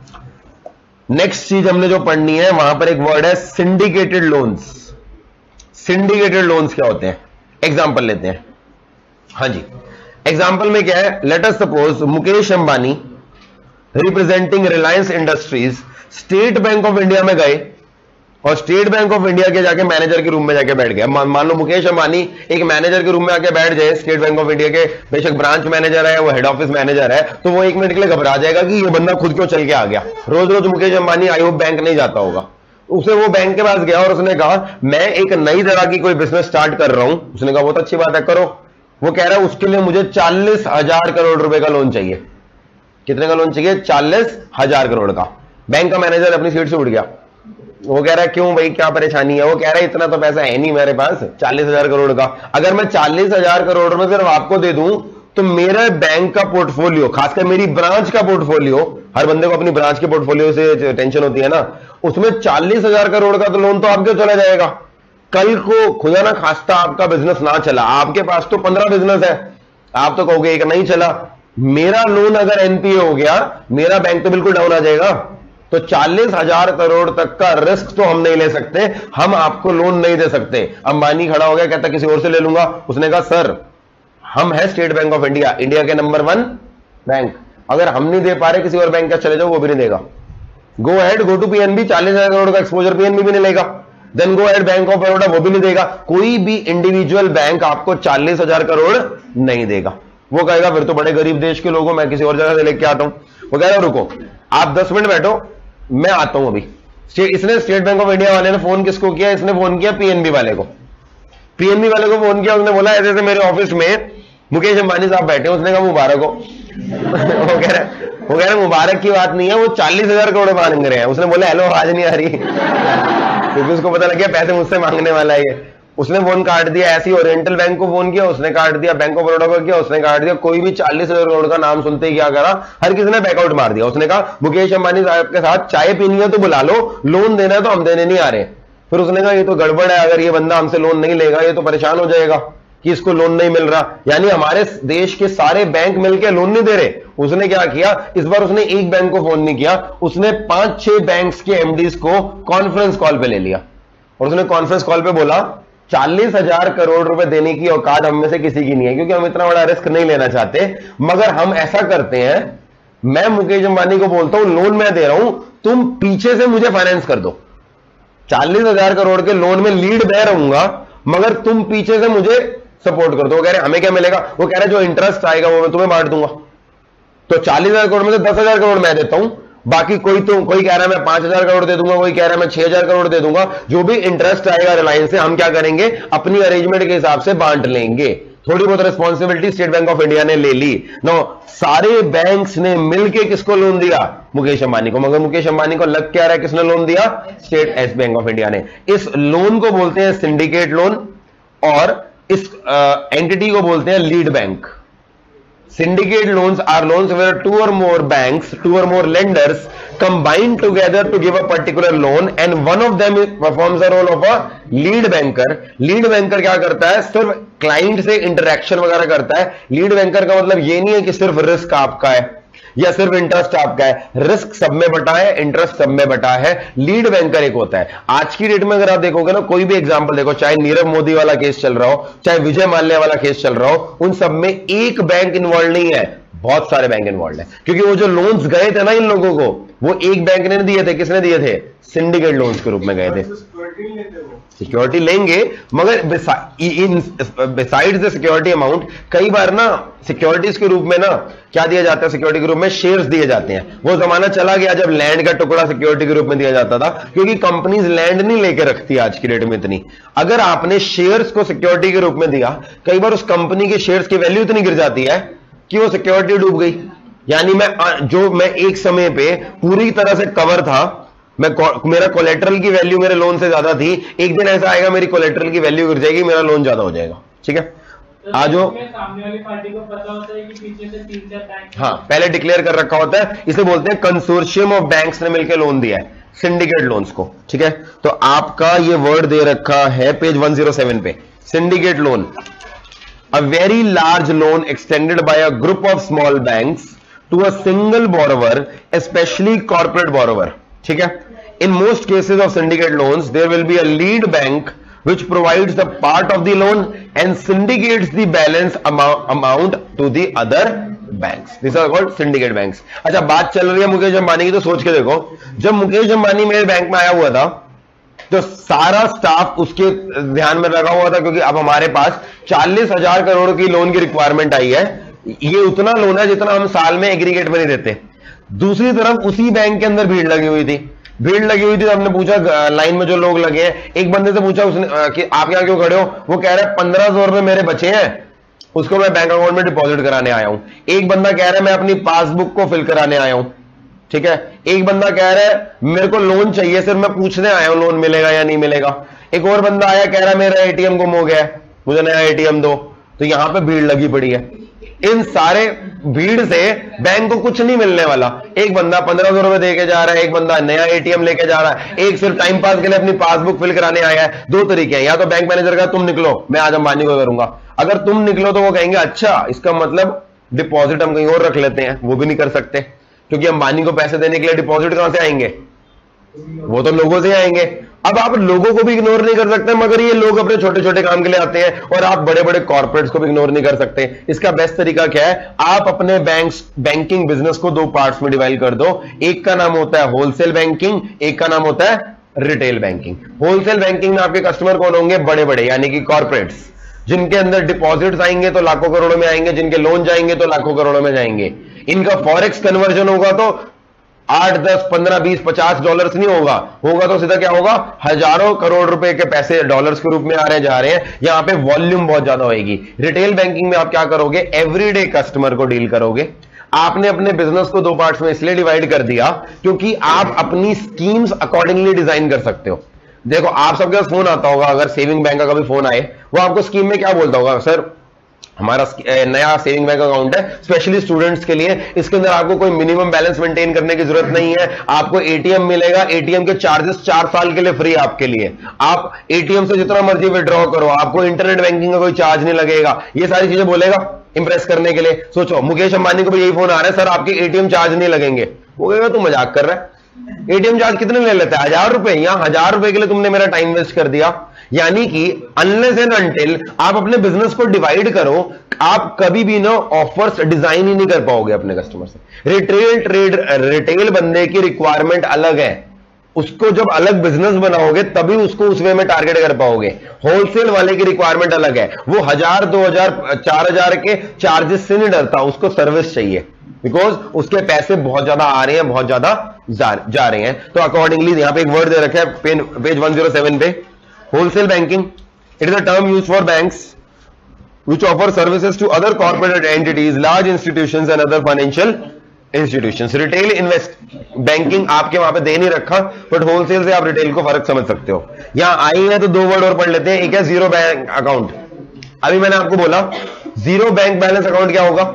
नेक्स्ट चीज हमने जो पढ़नी है, वहां पर एक वर्ड है सिंडिकेटेड लोन्स। सिंडिकेटेड लोन्स क्या होते हैं? एग्जांपल लेते हैं। हाँ जी, एग्जांपल में क्या है? Let us suppose Mukesh Ambani representing Reliance Industries State Bank of India में गए और स्टेट बैंक ऑफ इंडिया के जाके मैनेजर के रूम में जाके बैठ गया। मान लो मुकेश अंबानी एक मैनेजर के रूम में आके बैठ जाए, स्टेट बैंक ऑफ इंडिया के बेशक ब्रांच मैनेजर है, वो हेड ऑफिस मैनेजर है, तो वो 1 मिनट के लिए घबरा जाएगा कि ये बंदा खुद क्यों चल के आ गया। रोज रोज Mukesh Ambani I hope bank नहीं जाता होगा। उसे वो बैंक के पास गया और उसने कहा मैं एक नई तरह की कोई बिजनेस स्टार्ट कर रहा हूं। उसने कहा बहुत अच्छी बात है, करो। वो कह रहा है उसके लिए मुझे 40,000 करोड़ रुपए का लोन चाहिए। कितने का लोन चाहिए? 40,000 करोड़ का। बैंक का मैनेजर अपनी सीट से उठ गया, वो कह रहा है क्यों भाई, क्या परेशानी है? वो कह रहा है इतना तो पैसा है नहीं मेरे पास 40,000 करोड़ का। अगर मैं 40,000 करोड़ में सिर्फ आपको दे दूं तो मेरा बैंक का पोर्टफोलियो, खासकर मेरी ब्रांच का पोर्टफोलियो, हर बंदे को अपनी ब्रांच के पोर्टफोलियो से टेंशन होती है ना, उसमें 40,000 करोड़ का तो लोन तो आपके चला जाएगा। कल को खुदा ना खास्ता आपका बिजनेस ना चला, आपके पास तो 15 बिजनेस है, आप तो कहोगे एक नहीं चला, मेरा लोन अगर एनपीए हो गया, मेरा बैंक तो बिल्कुल डाउन आ जाएगा। तो 40,000 करोड़ तक का रिस्क तो हम नहीं ले सकते, हम आपको लोन नहीं दे सकते। अंबानी खड़ा हो गया, कहता किसी और से ले लूंगा। उसने कहा सर हम है State Bank of India, India के नंबर 1 बैंक, अगर हम नहीं दे पा रहे किसी और बैंक का चले जाओ, वो भी नहीं देगा। Go ahead, go to PNB, 40,000 crore का एक्सपोजर पीएनबी भी नहीं लेगा। Then go ahead bank of Baroda, वो भी नहीं देगा। कोई भी इंडिविजुअल बैंक आपको 40,000 करोड़ नहीं देगा। वो कहेगा फिर तो बड़े गरीब देश के लोगों, मैं किसी और जगह से लेके आता हूं। वो कह रहा रुको आप 10 मिनट बैठो, मैं आता हूं अभी। इसने स्टेट बैंक ऑफ इंडिया वाले ने फोन किसको किया? इसने फोन किया पीएनबी वाले को। पीएनबी वाले को फोन किया, उसने बोला ऐसे ऐसे मेरे ऑफिस में मुकेश अंबानी साहब बैठे। उसने कहा मुबारक हो। वो कह रहा मुबारक की बात नहीं है, वो 40,000 करोड़ मांग रहे हैं। उसने बोला हेलो आवाज नहीं आ रही, क्योंकि उसको पता लग गया पैसे मुझसे मांगने वाला है ये। उसने फोन काट दिया। ऐसी ओरिएंटल बैंक को फोन किया, उसने काट दिया। बैंक ऑफ बड़ौदा को किया, उसने काट दिया। कोई भी 40,000 करोड़ का नाम सुनते ही क्या करा? हर किसी ने बैकआउट मार दिया। उसने कहा मुकेश अंबानी साहब के साथ चाय पीनी है तो बुला लो, लोन देना है तो हम देने नहीं आ रहे। फिर उसने कहा ये तो गड़बड़ है, अगर ये बंदा हमसे लोन नहीं लेगा ये तो परेशान हो जाएगा कि इसको लोन नहीं मिल रहा, यानी हमारे देश के सारे बैंक मिलकर लोन नहीं दे रहे। उसने क्या किया, इस बार उसने एक बैंक को फोन नहीं किया, उसने 5-6 बैंक्स के एमडीज को कॉन्फ्रेंस कॉल पे ले लिया और उसने कॉन्फ्रेंस कॉल पे बोला 40,000 करोड़ रुपए देने की औकात हम में से किसी की नहीं है, क्योंकि हम इतना बड़ा रिस्क नहीं लेना चाहते। मगर हम ऐसा करते हैं, मैं मुकेश अंबानी को बोलता हूं लोन मैं दे रहा हूं, तुम पीछे से मुझे फाइनेंस कर दो। 40,000 करोड़ के लोन में लीड मैं रहूंगा, मगर तुम पीछे से मुझे सपोर्ट कर दो। वो कह रहे हमें क्या मिलेगा? वो कह रहे जो इंटरेस्ट आएगा वो मैं तुम्हें बांट दूंगा। तो 40,000 करोड़ में से 10,000 करोड़ मैं देता हूं, बाकी कोई कह रहा है मैं 5,000 करोड़ दे दूंगा, कोई कह रहा है मैं 6,000 करोड़ दे दूंगा। जो भी इंटरेस्ट आएगा रिलायंस से हम क्या करेंगे, अपनी अरेंजमेंट के हिसाब से बांट लेंगे। थोड़ी बहुत responsibility State Bank of India ने ले ली। नो, सारे बैंक्स ने मिलकर किसको लोन दिया? मुकेश अंबानी को। मगर मुकेश अंबानी को लग क्या रहा है किसने लोन दिया? स्टेट बैंक ऑफ इंडिया ने। इस लोन को बोलते हैं सिंडिकेट लोन और इस एंटिटी को बोलते हैं lead bank. Syndicate loans are loans where 2 or more banks, 2 or more lenders combine together to give a particular loan and one of them performs the role of a lead banker. Lead banker क्या करता है? सिर्फ client से interaction वगैरह करता है। Lead banker का मतलब ये नहीं है कि सिर्फ रिस्क आपका है या सिर्फ इंटरेस्ट आपका है। रिस्क सब में बटा है, इंटरेस्ट सब में बटा है। लीड बैंकर एक होता है। आज की डेट में अगर आप देखोगे ना, कोई भी एग्जांपल देखो, चाहे नीरव मोदी वाला केस चल रहा हो, चाहे विजय माल्या वाला केस चल रहा हो, उन सब में एक बैंक इन्वॉल्व नहीं है, बहुत सारे बैंक इन्वॉल्व है। क्योंकि वो जो लोन्स गए थे ना इन लोगों को, वो एक बैंक ने दिए थे। किसने दिए थे? सिंडिकेट लोन्स के रूप में गए थे। सिक्योरिटी लेंगे, मगर बिसाइड्स द सिक्योरिटी अमाउंट, कई बार ना सिक्योरिटीज के रूप में ना क्या दिया जाता है? सिक्योरिटी के रूप में शेयर्स दिए जाते हैं। वो जमाना चला गया जब लैंड का टुकड़ा सिक्योरिटी के रूप में दिया जाता था, क्योंकि कंपनीज लैंड नहीं लेके रखती आज की डेट में इतनी। अगर आपने शेयर्स को सिक्योरिटी के रूप में दिया, कई बार उस कंपनी के शेयर्स की वैल्यू इतनी गिर जाती है कि वो सिक्योरिटी डूब गई। यानी मैं एक समय पे पूरी तरह से कवर था, मेरा कोलेट्रल की वैल्यू मेरे लोन से ज्यादा थी, एक दिन ऐसा आएगा मेरी कोलेट्रल की वैल्यू गिर जाएगी, मेरा लोन ज्यादा हो जाएगा। ठीक है, आज
सामने वाली पार्टी को पता होता है कि पीछे से 3-4 बैंक,
हाँ, पहले डिक्लेयर कर रखा होता है। इसे बोलते हैं कंसोर्शियम ऑफ बैंक्स ने मिलकर लोन दिया है, सिंडिकेट लोन्स को। ठीक है, तो आपका ये वर्ड दे रखा है पेज 107 पे, syndicate loan, a very large loan extended by a group of small banks to a single borrower, especially corporate borrower. ठीक है, in most cases of syndicate loans there will be a lead bank which provides the part of the loan and syndicates the balance amount to the other banks. These are called syndicate banks. अच्छा, बात चल रही है मुकेश अंबानी की, तो सोच के देखो, जब मुकेश अंबानी मेरे बैंक में आया हुआ था तो सारा स्टाफ उसके ध्यान में लगा हुआ था, क्योंकि अब हमारे पास 40,000 करोड़ की लोन की रिक्वायरमेंट आई है। ये उतना लोन है जितना हम साल में एग्रीगेट में नहीं देते। दूसरी तरफ उसी बैंक के अंदर भीड़ लगी हुई थी तो हमने पूछा, लाइन में जो लोग लगे हैं, एक बंदे से पूछा उसने कि आप यहां क्यों खड़े हो? वो कह रहा है 1,500 रुपए मेरे बचे हैं, उसको मैं बैंक अकाउंट में डिपॉजिट कराने आया हूं। एक बंदा कह रहा है मैं अपनी पासबुक को फिल कराने आया हूं, ठीक है। एक बंदा कह रहा है मेरे को लोन चाहिए, सिर्फ मैं पूछने आया हूं लोन मिलेगा या नहीं मिलेगा। एक और बंदा आया कह रहा है मेरा एटीएम गुम हो गया है, मुझे नया एटीएम दो। तो यहां पे भीड़ लगी पड़ी है। इन सारे भीड़ से बैंक को कुछ नहीं मिलने वाला। एक बंदा 1500 रुपए दे के जा रहा है, एक बंदा नया एटीएम लेके जा रहा है, एक सिर्फ टाइम पास के लिए अपनी पासबुक फिल कराने आया है। दो तरीके हैं, या तो बैंक मैनेजर का तुम निकलो, मैं आज अंबानी को करूंगा। अगर तुम निकलो तो वो कहेंगे अच्छा इसका मतलब डिपॉजिट हम कहीं और रख लेते हैं, वो भी नहीं कर सकते क्योंकि अंबानी को पैसे देने के लिए डिपॉजिट कहां से आएंगे, वो तो लोगों से आएंगे। अब आप लोगों को भी इग्नोर नहीं कर सकते, मगर ये लोग अपने छोटे छोटे काम के लिए आते हैं, और आप बड़े बड़े कॉर्पोरेट्स को भी इग्नोर नहीं कर सकते। इसका बेस्ट तरीका क्या है, आप अपने बैंकिंग बिजनेस को दो पार्ट्स में डिवाइड कर दो। एक का नाम होता है होलसेल बैंकिंग, एक का नाम होता है रिटेल बैंकिंग। होलसेल बैंकिंग में आपके कस्टमर कौन होंगे, बड़े बड़े यानी कि कॉर्पोरेट्स, जिनके अंदर डिपॉजिट्स आएंगे तो लाखों करोड़ों में आएंगे, जिनके लोन जाएंगे तो लाखों करोड़ों में जाएंगे। इनका फॉरेक्स कन्वर्जन होगा तो 8, 10, 15, 20, 50 डॉलर्स नहीं होगा, होगा तो सीधा क्या होगा, हजारों करोड़ रुपए के पैसे डॉलर्स के रूप में आ रहे जा रहे हैं। यहां पे वॉल्यूम बहुत ज्यादा होगी। रिटेल बैंकिंग में आप क्या करोगे, एवरीडे कस्टमर को डील करोगे। आपने अपने बिजनेस को दो पार्ट्स में इसलिए डिवाइड कर दिया क्योंकि आप अपनी स्कीम्स अकॉर्डिंगली डिजाइन कर सकते हो। देखो आप सबके पास फोन आता होगा, अगर सेविंग बैंक का भी फोन आए, वो आपको स्कीम में क्या बोलता होगा, सर हमारा नया सेविंग बैंक अकाउंट है स्पेशली स्टूडेंट्स के लिए, इसके अंदर आपको कोई मिनिमम बैलेंस मेंटेन करने की जरूरत नहीं है, आपको एटीएम मिलेगा, एटीएम के चार्जेस 4 साल के लिए फ्री आपके लिए, आप एटीएम से जितना मर्जी विड्रॉ करो, आपको इंटरनेट बैंकिंग का कोई चार्ज नहीं लगेगा। ये सारी चीजें बोलेगा इंप्रेस करने के लिए। सोचो मुकेश अंबानी को भी यही फोन आ रहा है, सर आपके एटीएम चार्ज नहीं लगेंगे। वो कहेगा तू मजाक कर रहा है, एटीएम चार्ज कितने ले लेता है, 1000 रुपए। यहां 1000 रुपए के लिए तुमने मेरा टाइम वेस्ट कर दिया। यानी कि अनलेस एंड अनटिल आप अपने बिजनेस को डिवाइड करो, आप कभी भी ना ऑफर्स डिजाइन ही नहीं कर पाओगे अपने कस्टमर से। रिटेल बंदे की रिक्वायरमेंट अलग है, उसको जब अलग बिजनेस बनाओगे तभी उसको उस वे में टारगेट कर पाओगे। होलसेल वाले की रिक्वायरमेंट अलग है, वो 1000, 2000, 4000 के चार्जेस से नहीं डरता, उसको सर्विस चाहिए, बिकॉज उसके पैसे बहुत ज्यादा आ रहे हैं, बहुत ज्यादा जा रहे हैं। तो अकॉर्डिंगली यहां पे एक वर्ड दे रखा है पेज 107 पे, wholesale banking, it is a term used for banks which offer services to other corporate entities, large institutions and other financial institutions. Retail invest banking आपके वहां पे दे नहीं रखा, बट होलसेल से आप रिटेल को फर्क समझ सकते हो। यहां आई है तो दो वर्ड और पढ़ लेते हैं। एक है जीरो बैंक अकाउंट। अभी मैंने आपको बोला जीरो बैंक बैलेंस अकाउंट क्या होगा,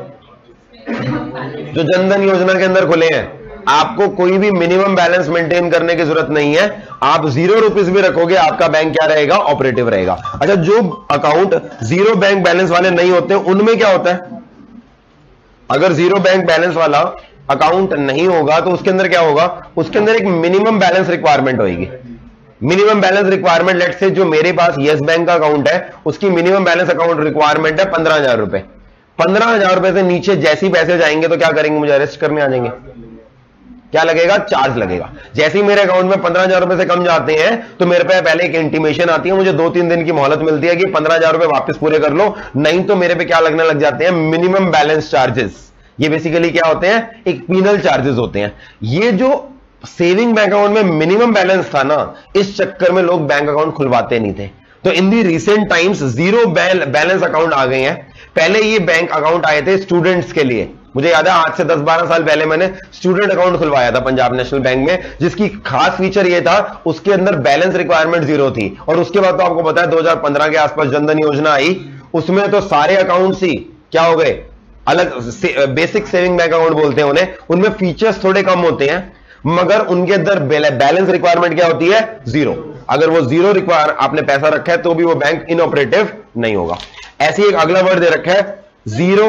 जो जनधन योजना के अंदर खुले हैं, आपको कोई भी मिनिमम बैलेंस मेंटेन करने की जरूरत नहीं है, आप 0 रुपीज भी रखोगे आपका बैंक क्या रहेगा, ऑपरेटिव रहेगा। अच्छा, जो अकाउंट जीरो बैंक बैलेंस वाले नहीं होते उनमें क्या होता है, अगर जीरो बैंक बैलेंस वाला अकाउंट नहीं होगा तो उसके अंदर क्या होगा, उसके अंदर एक मिनिमम बैलेंस रिक्वायरमेंट होगी। मिनिमम बैलेंस रिक्वायरमेंट लेट से जो मेरे पास यस बैंक का अकाउंट है उसकी मिनिमम बैलेंस अकाउंट रिक्वायरमेंट है 15,000 रुपए। 15,000 रुपए से नीचे जैसी पैसे जाएंगे तो क्या करेंगे, मुझे अरेस्ट करने आ जाएंगे, क्या लगेगा, चार्ज लगेगा। जैसे ही मेरे अकाउंट में 15,000 रुपए से कम जाते हैं तो मेरे पे पहले एक इंटीमेशन आती है, मुझे 2-3 दिन की मोहलत मिलती है कि 15,000 रुपए वापस पूरे कर लो, नहीं तो मेरे पे क्या लगने लग जाते हैं, मिनिमम बैलेंस चार्जेस। ये बेसिकली क्या होते हैं, एक पीनल चार्जेस होते हैं। ये जो सेविंग बैंक अकाउंट में मिनिमम बैलेंस था ना, इस चक्कर में लोग बैंक अकाउंट खुलवाते नहीं थे। तो in the recent times zero balance account आ गए हैं। पहले ये बैंक अकाउंट आए थे स्टूडेंट्स के लिए। मुझे याद है आज से 10-12 साल पहले मैंने स्टूडेंट अकाउंट खुलवाया था पंजाब नेशनल बैंक में, जिसकी खास फीचर ये था उसके अंदर बैलेंस रिक्वायरमेंट 0 थी। और उसके बाद तो आपको पता है 2015 के आसपास जनधन योजना आई, उसमें तो सारे अकाउंट्स ही क्या हो गए, अलग बेसिक सेविंग बैंक अकाउंट बोलते हैं उन्हें। उनमें फीचर्स थोड़े कम होते हैं मगर उनके अंदर बैलेंस रिक्वायरमेंट क्या होती है, 0। अगर वो 0 रिक्वायर आपने पैसा रखा है तो भी वो बैंक इनऑपरेटिव नहीं होगा। ऐसे एक अगला वर्ड दे रखा है जीरो।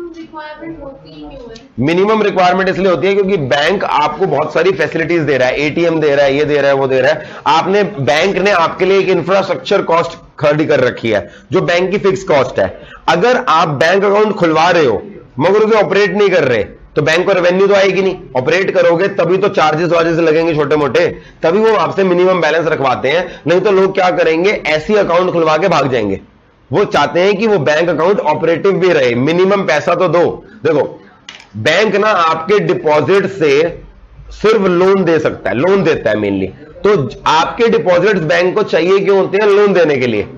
मिनिमम रिक्वायरमेंट इसलिए होती है क्योंकि बैंक आपको बहुत सारी फैसिलिटीज दे रहा है, एटीएम दे रहा है, ये दे रहा है, वो दे रहा है। आपने बैंक ने आपके लिए एक इंफ्रास्ट्रक्चर कॉस्ट खड़ी कर रखी है जो बैंक की फिक्स कॉस्ट है। अगर आप बैंक अकाउंट खुलवा रहे हो मगर उसे ऑपरेट नहीं कर रहे तो बैंक को रेवेन्यू तो आएगी नहीं। ऑपरेट करोगे तभी तो चार्जेस वार्जेस लगेंगे छोटे मोटे, तभी वो आपसे मिनिमम बैलेंस रखवाते हैं। नहीं तो लोग क्या करेंगे, ऐसी अकाउंट खुलवा के भाग जाएंगे। वो चाहते हैं कि वो बैंक अकाउंट ऑपरेटिव भी रहे, मिनिमम पैसा तो दो। देखो बैंक ना आपके डिपॉजिट से सिर्फ लोन दे सकता है, लोन देता है मेनली। तो आपके डिपॉजिट्स बैंक को चाहिए क्यों होते हैं, लोन देने के लिए।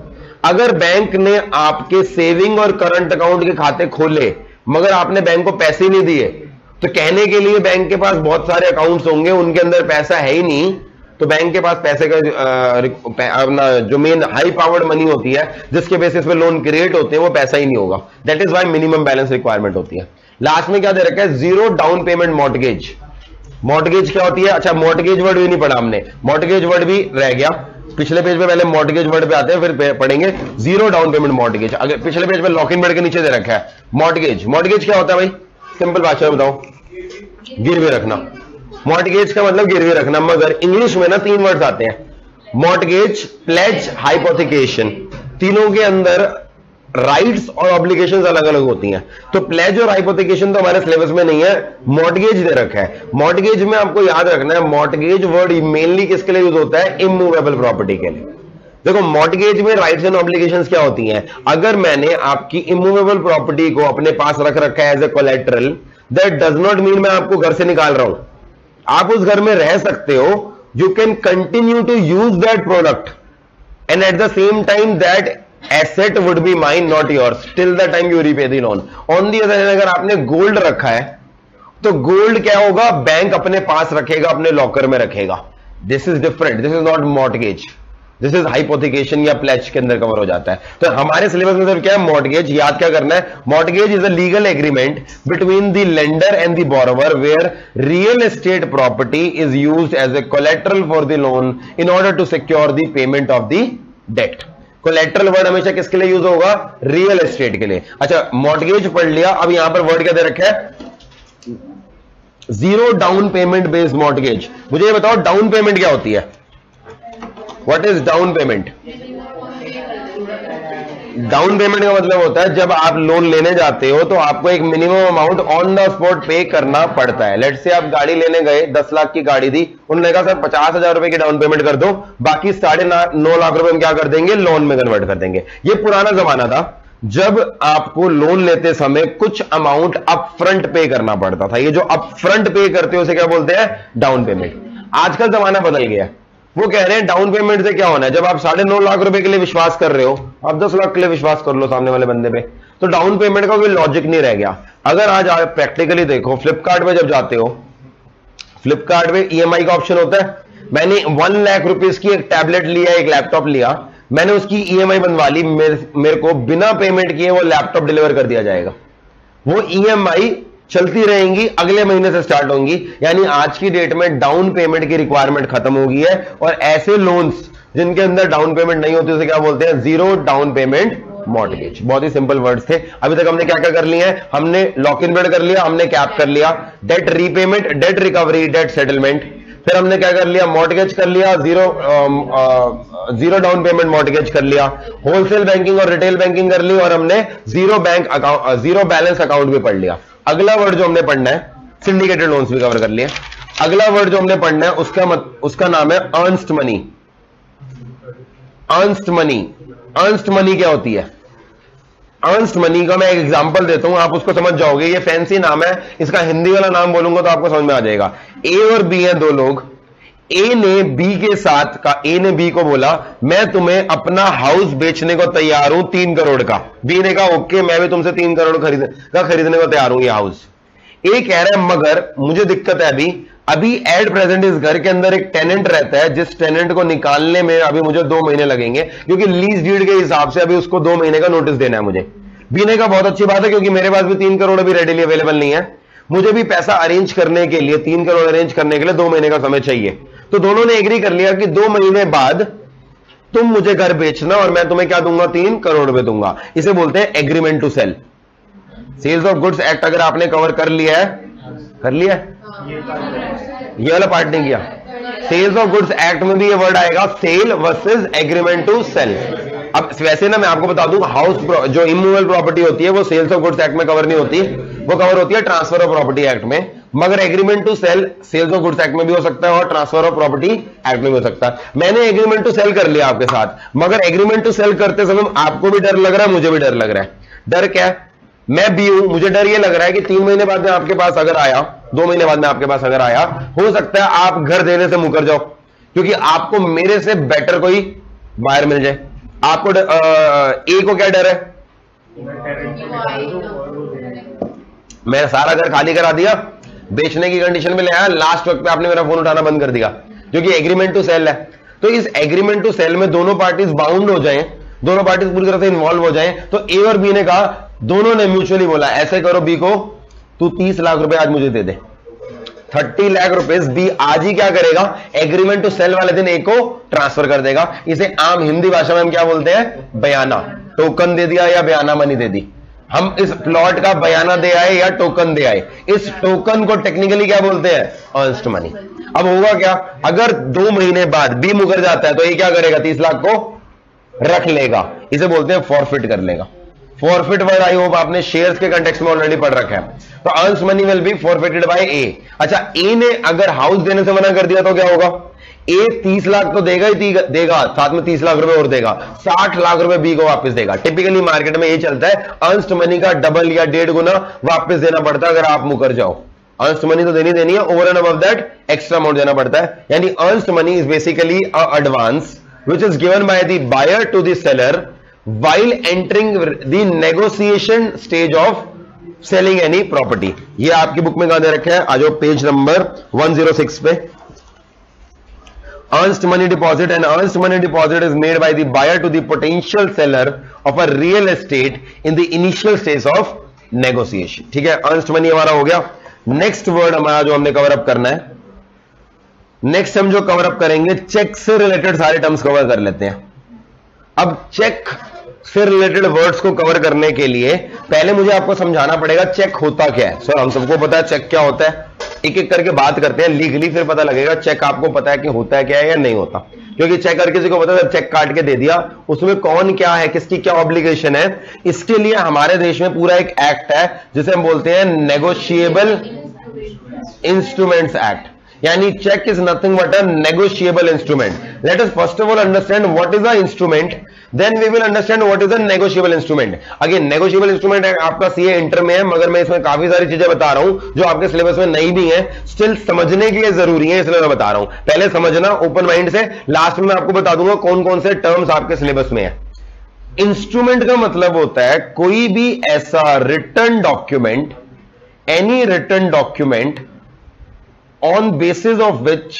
अगर बैंक ने आपके सेविंग और करंट अकाउंट के खाते खोले मगर आपने बैंक को पैसे ही नहीं दिए, तो कहने के लिए बैंक के पास बहुत सारे अकाउंट्स होंगे, उनके अंदर पैसा है ही नहीं, तो बैंक के पास पैसे का अपना जो मेन हाई पावर्ड मनी होती है जिसके बेसिस पे लोन क्रिएट होते हैं वो पैसा ही नहीं होगा। That is why minimum balance requirement होती है। लास्ट में क्या दे रखा है, zero down payment mortgage. Mortgage क्या होती है? अच्छा, मॉर्टगेज वर्ड भी नहीं पढ़ा हमने, मॉर्टगेज वर्ड भी रह गया पिछले पेज पे। पहले मॉर्टगेज वर्ड पे आते हैं फिर पढ़ेंगे जीरो डाउन पेमेंट मॉर्टगेज। अगर पिछले पेज पे लॉक इन वर्ड के नीचे दे रखा है मॉर्टगेज। मॉर्टगेज क्या होता है भाई? सिंपल भाषा में बताओ, गिरवी रखना। मॉर्टगेज का मतलब गिरवी रखना, मगर इंग्लिश में ना 3 वर्ड्स आते हैं, मॉर्टगेज, प्लेज, हाइपोथिकेशन। तीनों के अंदर राइट्स और ऑब्लिगेशंस अलग अलग होती हैं। तो प्लेज और हाइपोथिकेशन तो हमारे सिलेबस में नहीं है, मॉर्टगेज दे रखा है। मॉर्टगेज में आपको याद रखना है, मॉर्टगेज वर्ड मेनली किसके लिए यूज होता है? इमूवेबल प्रॉपर्टी के लिए। देखो मॉर्टगेज में राइट्स एंड ऑब्लिगेशंस क्या होती हैं? अगर मैंने आपकी इमूवेबल प्रॉपर्टी को अपने पास रख रखा है as a collateral, that does not mean मैं आपको घर से निकाल रहा हूं। आप उस घर में रह सकते हो, you can continue to use that product and at the same time that asset would be mine not yours till the time you repay the loan. On the other hand अगर आपने गोल्ड रखा है तो gold क्या होगा? Bank अपने पास रखेगा, अपने लॉकर में रखेगा। This is different, this is not mortgage, this is hypothecation या प्लेज के अंदर कवर हो जाता है। तो हमारे सिलेबस में सिर्फ क्या है? मॉर्टगेज। याद क्या करना है? Mortgage is a legal agreement between the lender and the borrower where real estate property is used as a collateral for the loan in order to secure the payment of the debt. Collateral word हमेशा किसके लिए use होगा? Real estate के लिए। अच्छा, mortgage पढ़ लिया। अब यहां पर वर्ड क्या दे रखा है? Zero down payment based mortgage. मुझे ये बताओ डाउन पेमेंट क्या होती है? What is down payment? Down payment का मतलब होता है जब आप लोन लेने जाते हो तो आपको एक minimum amount on the spot pay करना पड़ता है। लेट्स से आप गाड़ी लेने गए, 10 लाख की गाड़ी थी, उन्होंने कहा सर 50,000 रुपए की डाउन पेमेंट कर दो, बाकी 9.5 लाख रुपए हम क्या कर देंगे? लोन में कन्वर्ट कर देंगे। ये पुराना जमाना था जब आपको लोन लेते समय कुछ अमाउंट अप फ्रंट पे करना पड़ता था। ये जो अप फ्रंट पे करते हो उसे क्या बोलते हैं? Down payment. आजकल जमाना बदल गया, वो कह रहे हैं डाउन पेमेंट से क्या होना है? जब आप 9.5 लाख रुपए के लिए विश्वास कर रहे हो, आप 10 लाख के लिए विश्वास कर लो सामने वाले बंदे पे, तो डाउन पेमेंट का कोई लॉजिक नहीं रह गया। अगर आज आप प्रैक्टिकली देखो, फ्लिपकार्ट में जब जाते हो, फ्लिपकार्ट में ईएमआई का ऑप्शन होता है। मैंने 1 लाख रुपीज की एक टैबलेट लिया, एक लैपटॉप लिया, मैंने उसकी ईएमआई बनवा ली, मेरे को बिना पेमेंट किए वो लैपटॉप डिलीवर कर दिया जाएगा। वो ईएमआई चलती रहेंगी, अगले महीने से स्टार्ट होंगी। यानी आज की डेट में डाउन पेमेंट की रिक्वायरमेंट खत्म हो गई है, और ऐसे लोन्स जिनके अंदर डाउन पेमेंट नहीं होती उसे क्या बोलते हैं? Zero down payment mortgage. बहुत ही सिंपल वर्ड्स थे। अभी तक हमने क्या क्या कर लिया है? हमने लॉक इन पेड कर लिया, हमने कैप कर लिया, debt repayment, debt recovery, debt settlement, फिर हमने क्या कर लिया? मॉर्टगेज कर लिया, जीरो डाउन पेमेंट मॉर्टगेज कर लिया, होलसेल बैंकिंग और रिटेल बैंकिंग कर ली, और हमने जीरो बैलेंस अकाउंट भी पढ़ लिया। अगला वर्ड जो हमने पढ़ना है, सिंडिकेटेड लोन्स भी कवर कर लिए। अगला वर्ड जो हमने पढ़ना है उसका नाम है earnest money. Earnest money, earnest money क्या होती है? अर्न्स्ड मनी का मैं एक एग्जांपल देता हूं, आप उसको समझ जाओगे। ये फैंसी नाम है, इसका हिंदी वाला नाम बोलूंगा तो आपको समझ में आ जाएगा। ए और बी हैं दो लोग। ए ने बी को बोला मैं तुम्हें अपना हाउस बेचने को तैयार हूं 3 करोड़ का। बी ने कहा ओके, मैं भी तुमसे 3 करोड़ खरीदने को तैयार हूं ये हाउस। ए कह रहा है मगर मुझे दिक्कत है, अभी एट प्रेजेंट इस घर के अंदर एक टेनेंट रहता है, जिस टेनेंट को निकालने में अभी मुझे 2 महीने लगेंगे, क्योंकि लीज डीड के हिसाब से अभी उसको 2 महीने का नोटिस देना है मुझे। बी ने कहा बहुत अच्छी बात है, क्योंकि मेरे पास भी 3 करोड़ अभी रेडिली अवेलेबल नहीं है, मुझे भी पैसा अरेंज करने के लिए 3 करोड़ अरेंज करने के लिए 2 महीने का समय चाहिए। तो दोनों ने एग्री कर लिया कि 2 महीने बाद तुम मुझे घर बेचना और मैं तुम्हें क्या दूंगा? 3 करोड़ रुपए दूंगा। इसे बोलते हैं agreement to sale. Sales of goods act अगर आपने कवर कर लिया है, ये वाला पार्ट नहीं किया। सेल्स ऑफ गुड्स एक्ट में भी ये वर्ड आएगा, sale versus agreement to sale. अब वैसे ना मैं आपको बता दूं, हाउस जो इमूवेबल प्रॉपर्टी होती है वो सेल्स ऑफ गुड्स एक्ट में कवर नहीं होती, वो कवर होती है ट्रांसफर ऑफ प्रॉपर्टी एक्ट में। मगर agreement to sale sales of goods act में भी हो सकता है और ट्रांसफर ऑफ प्रॉपर्टी एक्ट में भी हो सकता है। मैंने एग्रीमेंट टू सेल कर लिया आपके साथ, मगर एग्रीमेंट टू सेल करते समय आपको भी डर लग रहा है, मुझे भी डर लग रहा है। डर क्या है? मैं भी हूं, मुझे डर ये लग रहा है कि 3 महीने बाद में आपके पास अगर आया, 2 महीने बाद में आपके पास अगर आया, हो सकता है आप घर देने से मुकर जाओ, क्योंकि आपको मेरे से बेटर कोई बायर मिल जाए। आपको ए को क्या डर है? मैं सारा घर खाली करा दिया, बेचने की कंडीशन में ले आया, लास्ट वक्त पे आपने मेरा फोन उठाना बंद कर दिया, क्योंकि एग्रीमेंट टू सेल है। तो इस एग्रीमेंट टू सेल में दोनों पार्टीज बाउंड हो जाएं, दोनों पार्टीज पूरी तरह से इन्वॉल्व हो जाएं, तो ए और बी ने कहा, दोनों ने म्यूचुअली बोला ऐसे करो बी को, तू 30 लाख रुपए आज मुझे दे दे, 30 लाख रुपए बी आज ही क्या करेगा, एग्रीमेंट टू सेल वाले दिन ए को ट्रांसफर कर देगा। इसे आम हिंदी भाषा में हम क्या बोलते हैं? बयाना। टोकन दे दिया या बयाना मनी दे दी। हम इस प्लॉट का बयाना दे आए या टोकन दे आए, इस टोकन को टेक्निकली क्या बोलते हैं? Earnest money. अब होगा क्या, अगर 2 महीने बाद बी मुकर जाता है तो ये क्या करेगा? 30 लाख को रख लेगा, इसे बोलते हैं फॉरफिट कर लेगा। फॉरफिट वर्ड आई होप आपने शेयर्स के कंटेक्स्ट में ऑलरेडी पढ़ रखा है। तो earnest money will be forfeited by A. अच्छा, ए ने अगर हाउस देने से मना कर दिया तो क्या होगा? ए 30 लाख तो देगा ही देगा, साथ में 30 लाख रुपए और देगा, 60 लाख रुपए बी को वापस देगा। टिपिकली मार्केट में ये चलता है, अर्न्स्ड मनी का डबल या 1.5 गुना वापस देना पड़ता है अगर आप मुकर जाओ। अर्न्स्ड मनी तो देनी है, over and above that extra amount देना पड़ता है। यानी earnest money is basically a advance which is given by the buyer to the seller while entering the negotiation stage of selling any property। ये आपकी book में कहां दे रखे हैं? आ जाओ पेज नंबर 106 पे। Earnest money deposit, and earnest money deposit is made by the buyer to the potential seller of a real estate in the initial stage of negotiation। ठीक है, earnest money हमारा हो गया। नेक्स्ट वर्ड हमारा जो हमने cover up करना है, नेक्स्ट हम जो कवर अप करेंगे, चेक से रिलेटेड सारे टर्म्स कवर कर लेते हैं। अब चेक से रिलेटेड वर्ड्स को कवर करने के लिए पहले मुझे आपको समझाना पड़ेगा चेक होता क्या है। सर हम सबको पता है चेक क्या होता है, एक एक करके बात करते हैं लीगली, फिर पता लगेगा चेक आपको पता है कि होता है क्या है या नहीं होता। क्योंकि चेक हर किसी को पता है, चेक काट के दे दिया, उसमें कौन क्या है, किसकी क्या ऑब्लिगेशन है। इसके लिए हमारे देश में पूरा एक एक्ट है जिसे हम बोलते हैं नेगोशिएबल इंस्ट्रूमेंट्स एक्ट। यानी cheque is nothing but a negotiable instrument. Let us first of all understand what is a instrument, then we will understand what is a negotiable instrument. Again negotiable instrument आपका CA inter में है, मगर मैं इसमें काफी सारी चीजें बता रहा हूं जो आपके सिलेबस में नहीं भी है, स्टिल समझने के लिए जरूरी है, इसलिए मैं बता रहा हूं। पहले समझना ओपन माइंड से, लास्ट में मैं आपको बता दूंगा कौन कौन से टर्म्स आपके सिलेबस में है। इंस्ट्रूमेंट का मतलब होता है कोई भी ऐसा written document, any written document on basis of which,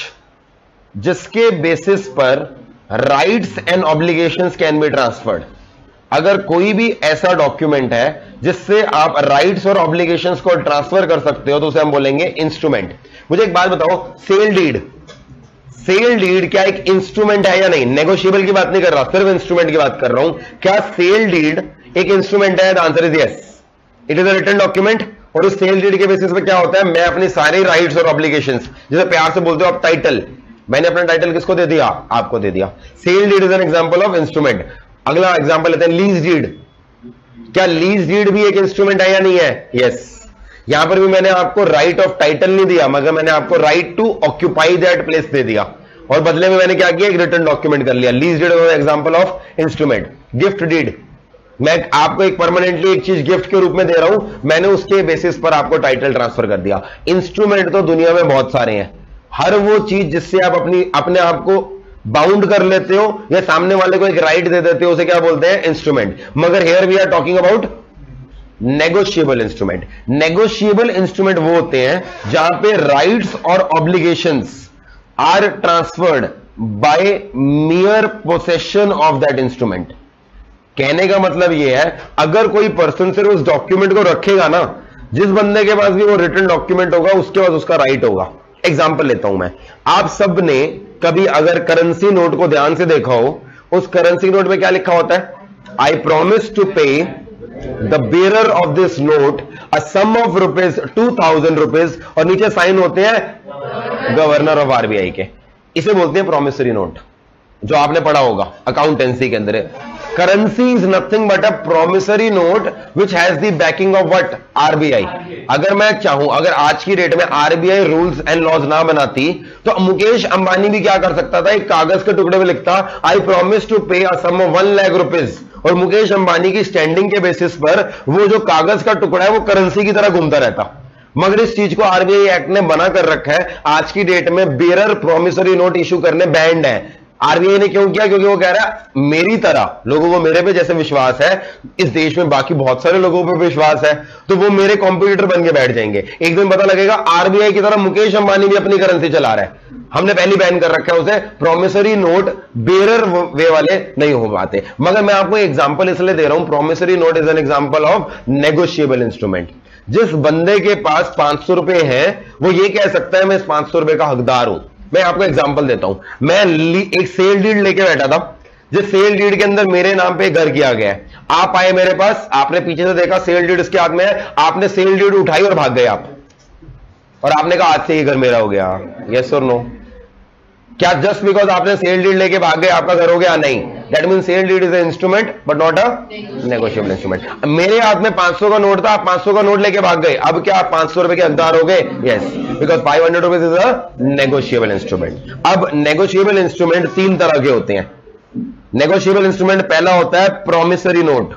जिसके बेसिस पर rights and obligations can be transferred. अगर कोई भी ऐसा डॉक्यूमेंट है जिससे आप राइट्स और ऑब्लिगेशंस को ट्रांसफर कर सकते हो तो उसे हम बोलेंगे इंस्ट्रूमेंट। मुझे एक बात बताओ, सेल डीड, सेल डीड क्या एक इंस्ट्रूमेंट है या नहीं? नेगोशिएबल की बात नहीं कर रहा, सिर्फ इंस्ट्रूमेंट की बात कर रहा हूं। क्या सेल डीड एक इंस्ट्रूमेंट है? The answer is yes, it is a written document. और उस सेल डीड के बेसिस पे क्या होता है, मैं अपनी सारी राइट्स और ऑब्लिगेशंस, जिसे प्यार से बोलते हो आप टाइटल, मैंने अपना टाइटल किसको दे दिया? आपको दे दिया। Sale deed is an example of instrument. अगला एग्जांपल लेते हैं लीज डीड। क्या लीज डीड भी एक इंस्ट्रूमेंट है या नहीं है? यस। यहां पर भी मैंने आपको राइट ऑफ टाइटल नहीं दिया, मगर मैंने आपको right to occupy that place दे दिया, और बदले में मैंने क्या किया? एक रिटन डॉक्यूमेंट कर लिया। Lease deed is example of instrument. Gift deed, मैं आपको एक परमानेंटली एक चीज गिफ्ट के रूप में दे रहा हूं, मैंने उसके बेसिस पर आपको टाइटल ट्रांसफर कर दिया। इंस्ट्रूमेंट तो दुनिया में बहुत सारे हैं। हर वो चीज जिससे आप अपने आप को बाउंड कर लेते हो या सामने वाले को एक राइट दे देते हो, उसे क्या बोलते हैं? इंस्ट्रूमेंट। मगर here we are talking about negotiable instrument. Negotiable instrument वो होते हैं जहां पे राइट्स और obligations are transferred by mere possession of that instrument. कहने का मतलब यह है, अगर कोई पर्सन सिर्फ उस डॉक्यूमेंट को रखेगा ना, जिस बंदे के पास भी वो रिटन डॉक्यूमेंट होगा उसके पास उसका राइट होगा। एग्जांपल लेता हूं मैं, आप सब ने कभी अगर करेंसी नोट को ध्यान से देखा हो, उस करेंसी नोट में क्या लिखा होता है? I promise to pay the bearer of this note a sum of ₹2000 rupees, और नीचे साइन होते हैं गवर्नर ऑफ आरबीआई के। इसे बोलते हैं प्रॉमिसरी नोट, जो आपने पढ़ा होगा अकाउंटेंसी के अंदर। Currency is nothing but a promissory note which has the backing of what? RBI. अगर मैं चाहूं, अगर आज की डेट में आरबीआई रूल्स एंड लॉज ना बनाती तो मुकेश अंबानी भी क्या कर सकता था? एक कागज के टुकड़े में लिखता आई promise to pay a sum of 1 lakh rupees, और मुकेश अंबानी की स्टैंडिंग के बेसिस पर वो जो कागज का टुकड़ा है वो करेंसी की तरह घूमता रहता। मगर इस चीज को आरबीआई एक्ट ने बना कर रखा है। आज की डेट में बेरर प्रॉमिसरी नोट इशू करने बैंड है। आरबीआई ने क्यों किया? क्योंकि वो कह रहा है मेरी तरह लोगों को मेरे पे जैसे विश्वास है, इस देश में बाकी बहुत सारे लोगों पे विश्वास है, तो वो मेरे कॉम्पिटिटर बन के बैठ जाएंगे। एक दिन पता लगेगा आरबीआई की तरह मुकेश अंबानी भी अपनी करेंसी चला रहा है, हमने पहली बैन कर रखा है उसे। प्रोमिसरी नोट बेरर वे वाले नहीं हो पाते। मगर मैं आपको एग्जांपल इसलिए दे रहा हूं, promissory note is an example of negotiable instrument. जिस बंदे के पास 500 रुपए हैं वो ये कह सकता है मैं इस 500 रुपए का हकदार हूं। मैं आपको एग्जांपल देता हूं, मैं एक सेल डीड लेके बैठा था, जिस सेल डीड के अंदर मेरे नाम पे घर किया गया है। आप आए मेरे पास, आपने पीछे से देखा सेल डीड इसके हाथ में है, आपने सेल डीड उठाई और भाग गए आप, और आपने कहा आज से ये घर मेरा हो गया। यस और नो? क्या जस्ट बिकॉज आपने सेल डीड लेके भाग गए आपका घर हो गया? नहीं। That mean sale deed is a instrument but not a negotiable instrument. मेरे हाथ में 500 का नोट था, आप 500 का नोट लेके भाग गए, अब क्या आप 500 रुपए के हकदार हो गए? Yes, because 500 rupees is a negotiable instrument. अब नेगोशिएबल इंस्ट्रूमेंट 3 तरह के होते हैं। नेगोशिएबल इंस्ट्रूमेंट पहला होता है प्रोमिसरी नोट,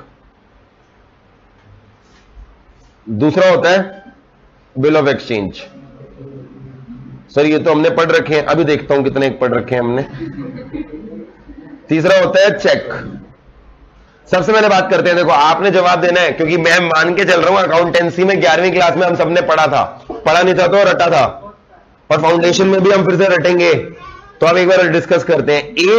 दूसरा होता है बिल ऑफ एक्सचेंज। सर ये तो हमने पढ़ रखे हैं, अभी देखता हूं कितने पढ़ रखे हैं हमने। तीसरा होता है चेक। सबसे पहले बात करते हैं, देखो आपने जवाब देना है, क्योंकि मैं मान के चल रहा हूं अकाउंटेंसी में 11वीं क्लास में हम सबने पढ़ा था, पढ़ा नहीं था तो रटा था, और फाउंडेशन में भी हम फिर से रटेंगे। तो अब एक बार डिस्कस करते हैं। ए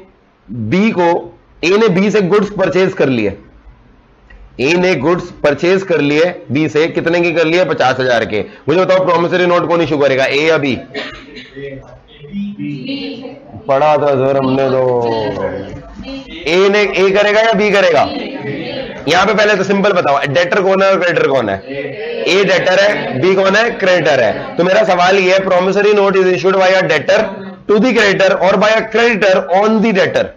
ने बी से गुड्स परचेज कर लिए। ए ने गुड्स परचेज कर लिए बी से, कितने की कर लिए? 50,000 के। मुझे बताओ प्रोमिसरी नोट कौन इशू करेगा, ए या बी? पढ़ा था सर हमने तो। ए करेगा या बी करेगा? यहां पे पहले तो सिंपल बताओ, डेटर कौन है और क्रेडिटर कौन है? ए डेटर है, बी कौन है? क्रेडिटर है। तो मेरा सवाल ये है, promissory note is issued by a debtor to the creditor और by a creditor on the debtor.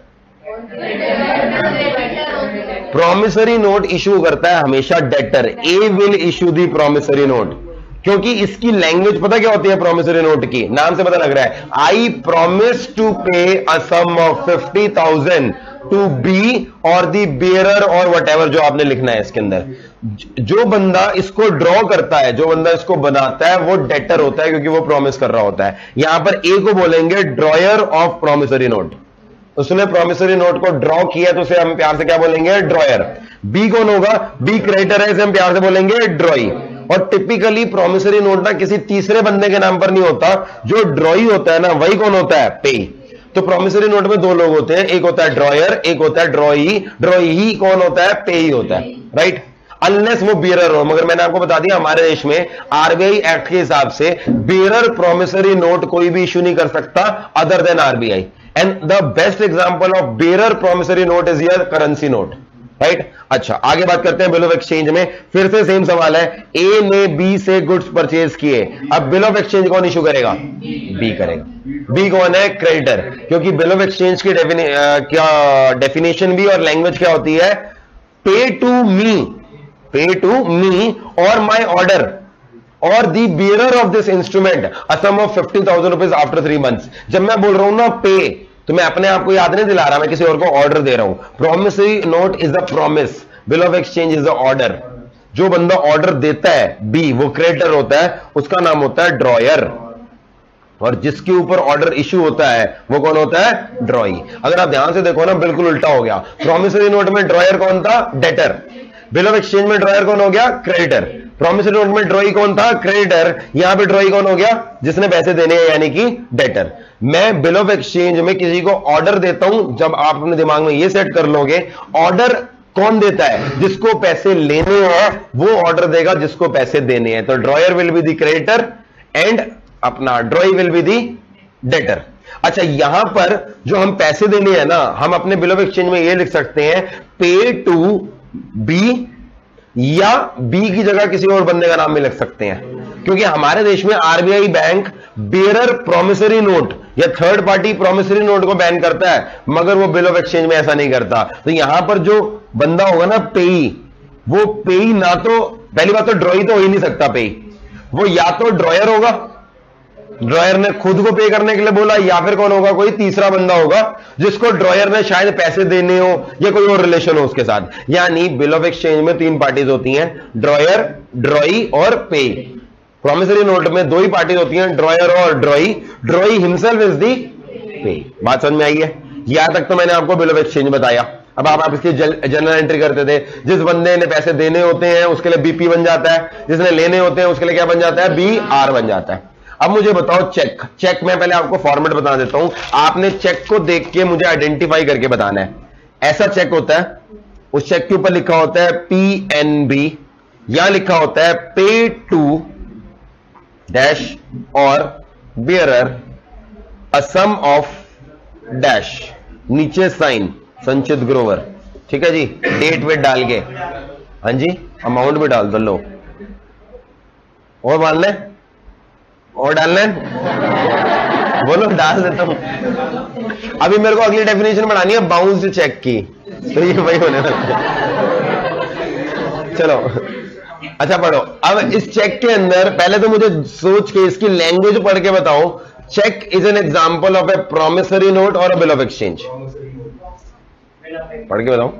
Promissory note issue करता है हमेशा debtor. A will issue the promissory note, क्योंकि इसकी लैंग्वेज पता क्या होती है प्रोमिसरी नोट की? नाम से पता लग रहा है। आई promise to pay a sum of 50,000 to be or the bearer or whatever जो आपने लिखना है इसके अंदर। जो बंदा इसको ड्रॉ करता है, जो बंदा इसको बनाता है, वो डेटर होता है, क्योंकि वो प्रॉमिस कर रहा होता है। यहां पर ए को बोलेंगे ड्रॉयर ऑफ प्रोमिसरी नोट। उसने प्रोमिसरी नोट को ड्रॉ किया तो उसे हम प्यार से क्या बोलेंगे? ड्रॉयर। बी कौन होगा? बी क्रेडिटर है, इसे हम प्यार से बोलेंगे ड्रॉई। और टिपिकली प्रोमिसरी नोट ना किसी तीसरे बंदे के नाम पर नहीं होता, जो ड्रॉई होता है ना वही कौन होता है? पे। तो प्रोमिसरी नोट में 2 लोग होते हैं, एक होता है ड्रॉयर, एक होता है ड्रॉई। ड्रॉई ही कौन होता है? पे ही होता है, राइट? अनलेस वो बेयरर हो। मगर मैंने आपको बता दिया हमारे देश में आरबीआई एक्ट के हिसाब से बेयरर प्रोमिसरी नोट कोई भी इशू नहीं कर सकता other than RBI. And the best example of bearer promissory note is your currency note, right? अच्छा, आगे बात करते हैं बिल ऑफ एक्सचेंज में। फिर से सेम सवाल है, ए ने बी से गुड्स परचेज किए। अब बिल ऑफ एक्सचेंज कौन इशू करेगा? बी करेगा। बी कौन है? क्रेडिटर। क्योंकि बिल ऑफ एक्सचेंज की डेफिनेशन भी और लैंग्वेज क्या होती है? पे टू मी और my order or the bearer of this instrument a sum of 50,000 rupees after 3 months। जब मैं बोल रहा हूं ना पे, तो मैं अपने आप को याद नहीं दिला रहा, मैं किसी और को ऑर्डर दे रहा हूं। Promissory note is the promise, bill of exchange is the order. जो बंदा ऑर्डर देता है बी, वो क्रेडिटर होता है, उसका नाम होता है ड्रॉयर। और जिसके ऊपर ऑर्डर इशू होता है वो कौन होता है? ड्रॉई। अगर आप ध्यान से देखो ना, बिल्कुल उल्टा हो गया। प्रोमिसरी नोट में ड्रॉयर कौन था? डेटर। बिल ऑफ एक्सचेंज में ड्रॉयर कौन हो गया? क्रेडिटर। प्रोमिसरी नोट में ड्रॉई कौन था? क्रेडिटर। यहां पे ड्रॉई कौन हो गया? जिसने पैसे देने हैं, यानी कि डेटर। मैं बिल ऑफ एक्सचेंज में किसी को ऑर्डर देता हूं, जब आप अपने दिमाग में ये सेट कर लोगे, ऑर्डर कौन देता है? जिसको पैसे लेने हैं वो ऑर्डर देगा जिसको पैसे देने हैं। तो drawer will be the creditor and अपना drawee will be the debtor. अच्छा, यहां पर जो हम पैसे देने हैं ना, हम अपने बिल ऑफ एक्सचेंज में ये लिख सकते हैं पे टू बी, या बी की जगह किसी और बंदे का नाम भी लिख सकते हैं। क्योंकि हमारे देश में RBI bank bearer promissory note या थर्ड पार्टी प्रोमिसरी नोट को बैन करता है, मगर वो बिल ऑफ एक्सचेंज में ऐसा नहीं करता। तो यहां पर जो बंदा होगा ना पेई, वो पेई ना तो, पहली बात तो ड्रॉई तो हो ही नहीं सकता पेई, वो या तो ड्रॉयर होगा, ड्रॉयर ने खुद को पे करने के लिए बोला, या फिर कौन होगा? कोई तीसरा बंदा होगा जिसको ड्रॉयर ने शायद पैसे देने हो या कोई और रिलेशन हो उसके साथ। यानी बिल ऑफ एक्सचेंज में 3 पार्टीज होती हैं, ड्रॉयर, ड्रॉई और पे। प्रोमिसरी नोट में 2 ही पार्टीज होती हैं, ड्रॉयर और ड्रॉई। ड्रॉई हिमसेल्फ इज दी पे। बात समझ में आई है? यहां तक तो मैंने आपको बिल ऑफ एक्सचेंज बताया। अब आप इसकी जनरल एंट्री करते थे, जिस बंदे ने पैसे देने होते हैं उसके लिए बीपी बन जाता है, जिसने लेने होते हैं उसके लिए क्या बन जाता है? बी आर बन जाता है। अब मुझे बताओ चेक। चेक में पहले आपको फॉर्मेट बता देता हूं, आपने चेक को देख के मुझे आइडेंटिफाई करके बताना है। ऐसा चेक होता है, उस चेक के ऊपर लिखा होता है PNB, या लिखा होता है pay to dash or bearer a sum of dash, नीचे साइन संचित ग्रोवर। ठीक है जी, डेट वेट डाल के, हाँ जी, अमाउंट भी डाल दो। लो और डालना है, और डालना है, बोलो डाल देता हूं। अभी मेरे को अगली डेफिनेशन बढ़ानी है बाउंस्ड चेक की, तो ये वही होने वाला है। चलो अच्छा पढ़ो। अब इस चेक के अंदर पहले तो मुझे सोच के इसकी लैंग्वेज पढ़ के बताओ, cheque is an example of a promissory note or a bill of exchange. पढ़ के बताओ।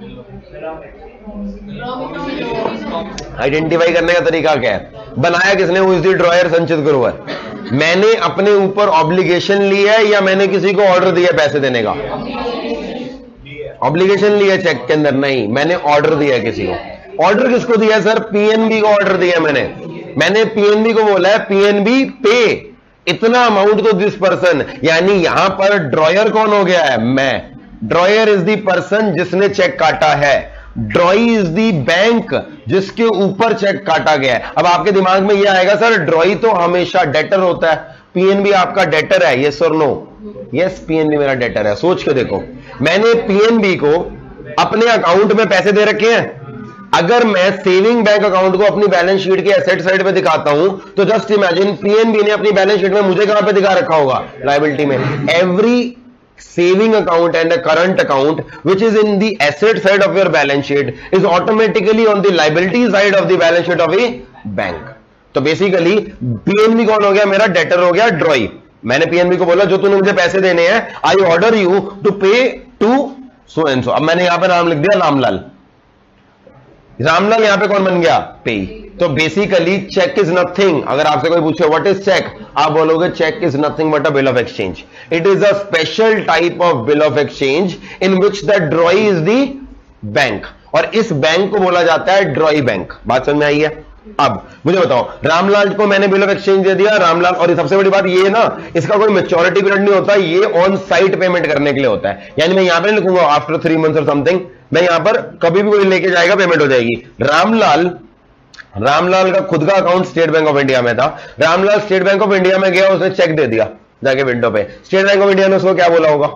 आइडेंटिफाई करने का तरीका क्या है? बनाया किसने? Who is the drawer? Sanchit Grover. मैंने अपने ऊपर ऑब्लिगेशन ली है या मैंने किसी को ऑर्डर दिया पैसे देने का? ऑब्लिगेशन लिया चेक के अंदर? नहीं, मैंने ऑर्डर दिया किसी को। ऑर्डर किसको दिया सर? पीएनबी को ऑर्डर दिया मैंने पीएनबी को बोला है पीएनबी पे इतना अमाउंट तो दिस पर्सन, यानी यहां पर ड्रॉयर कौन हो गया है? मैं। ड्रॉयर इज द पर्सन जिसने चेक काटा है, ड्रॉई इज द बैंक जिसके ऊपर चेक काटा गया है। अब आपके दिमाग में यह आएगा सर ड्रॉई तो हमेशा डेटर होता है, पीएनबी आपका डेटर है, यस और नो? यस, पीएनबी मेरा डेटर है। सोच के देखो, मैंने पीएनबी को अपने अकाउंट में पैसे दे रखे हैं। अगर मैं सेविंग बैंक अकाउंट को अपनी बैलेंस शीट के एसेट साइड पे दिखाता हूं तो जस्ट इमेजिन पीएनबी ने अपनी बैलेंस शीट में मुझे कहां पे दिखा रखा होगा? लायबिलिटी में। Every saving account and a current account which is in the asset side of your balance sheet is automatically on the liability side of the balance sheet of a bank। तो basically PNB कौन हो गया? मेरा debtor हो गया ड्रॉई। मैंने PNB को बोला जो तूने मुझे पैसे देने हैं, I order you to pay to so and so. अब मैंने यहां पे नाम लिख दिया रामलाल। रामलाल यहां पे कौन बन गया? पे। तो बेसिकली चेक इज नथिंग। अगर आपसे कोई पूछे व्हाट इज चेक, आप बोलोगे cheque is nothing but a bill of exchange. It is a special type of bill of exchange in which the drawee is the bank, और इस bank को बोला जाता है ड्रॉई बैंक। बात समझ में आई है? अब मुझे बताओ, रामलाल को मैंने बिल ऑफ एक्सचेंज दे दिया, रामलाल, और सबसे बड़ी बात ये ना, इसका कोई मैच्योरिटी पीरियड नहीं होता, ये ऑन साइट पेमेंट करने के लिए होता है। यानी मैं यहां पे नहीं लिखूंगा आफ्टर 3 मंथ्स और समथिंग, मैं यहां पर कभी भी कोई लेके जाएगा पेमेंट हो जाएगी। रामलाल का खुद का account State Bank of India में था। Ramlal State Bank of India में गया, उसने चेक दे दिया जाके विंडो पे। स्टेट बैंक ऑफ इंडिया ने उसको क्या बोला होगा?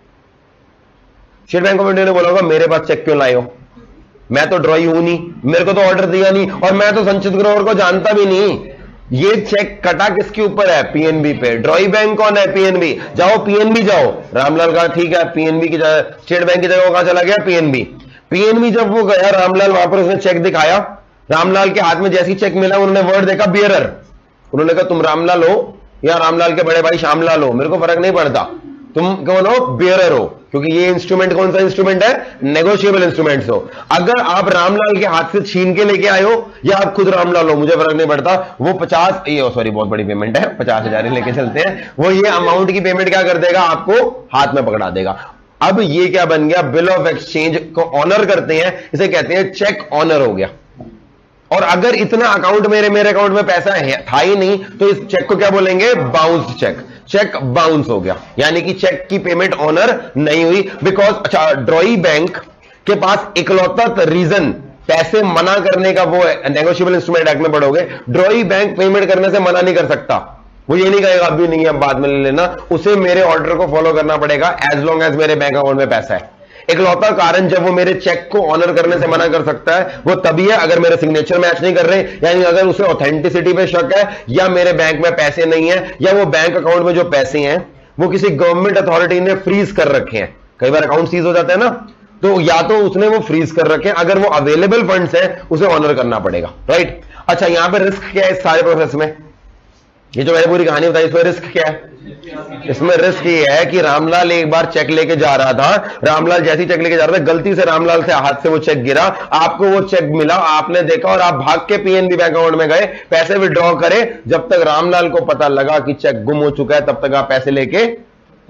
स्टेट बैंक ऑफ इंडिया ने बोला होगा मेरे पास चेक क्यों लाए हो? मैं तो ड्रॉई हूं नहीं, मेरे को तो ऑर्डर दिया नहीं, और मैं तो संचित ग्रोवर को जानता भी नहीं। ये चेक कटा किसके ऊपर है? पीएनबी पे। ड्रॉई बैंक कौन है? पीएनबी। जाओ पीएनबी जाओ। रामलाल का ठीक है, पीएनबी की जगह स्टेट बैंक की जगह कहां चला गया? पीएनबी। पीएनबी जब वो गया, रामलाल वहां पर उसने चेक दिखाया, रामलाल के हाथ में जैसी चेक मिला उन्होंने वर्ड देखा बियरर। उन्होंने कहा तुम रामलाल हो या रामलाल के बड़े भाई श्यामलाल हो, मेरे को फर्क नहीं पड़ता, तुम कौन हो? बियरर हो, क्योंकि ये इंस्ट्रूमेंट कौन सा इंस्ट्रूमेंट है? नेगोशिएबल इंस्ट्रूमेंट्स हो। अगर आप रामलाल के हाथ से छीन के लेके आए हो या आप खुद रामलाल हो, मुझे फर्क नहीं पड़ता। वो 50 ये सॉरी बहुत बड़ी पेमेंट है, 50,000 लेके चलते हैं, वो ये अमाउंट की पेमेंट क्या कर देगा? आपको हाथ में पकड़ा देगा। अब ये क्या बन गया? बिल ऑफ एक्सचेंज को ऑनर करते हैं, इसे कहते हैं चेक ऑनर हो गया। और अगर इतना अकाउंट मेरे अकाउंट में पैसा है था ही नहीं, तो इस चेक को क्या बोलेंगे? Bounce check. चेक बाउंस हो गया, यानी कि चेक की पेमेंट ऑनर नहीं हुई। बिकॉज अच्छा, ड्रॉई बैंक के पास इकलौता रीजन पैसे मना करने का वो है, नेगोशिएबल इंस्ट्रूमेंट एक्ट में पढ़ोगे, ड्रॉई बैंक पेमेंट करने से मना नहीं कर सकता। वो ये नहीं कहेगा अभी नहीं है बाद में ले लेना, उसे मेरे ऑर्डर को फॉलो करना पड़ेगा एज लॉन्ग एज मेरे बैंक अकाउंट में पैसा है। इकलौता कारण जब वो मेरे चेक को ऑनर करने से मना कर सकता है वो तभी है अगर मेरे सिग्नेचर मैच नहीं कर रहे, यानी अगर उसे ऑथेंटिसिटी पे शक है, या मेरे बैंक में पैसे नहीं है, या वो बैंक अकाउंट में जो पैसे हैं वो किसी गवर्नमेंट अथॉरिटी ने फ्रीज कर रखे हैं। कई बार अकाउंट सीज हो जाता है ना, तो या तो उसने वो फ्रीज कर रखे हैं, अगर वो अवेलेबल फंड्स है उसे ऑनर करना पड़ेगा। राइट। अच्छा, यहां पर रिस्क क्या है इस सारे प्रोसेस में? ये जो मैंने पूरी कहानी बताई इसमें रिस्क क्या है? इसमें रिस्क ये है कि रामलाल एक बार चेक लेके जा रहा था, रामलाल जैसी चेक लेके जा रहा था, गलती से रामलाल से हाथ से वो चेक गिरा, आपको वो चेक मिला, आपने देखा और आप भाग के पीएनबी बैंक अकाउंट में गए, पैसे विड्रॉ करे। जब तक रामलाल को पता लगा कि चेक गुम हो चुका है तब तक आप पैसे लेके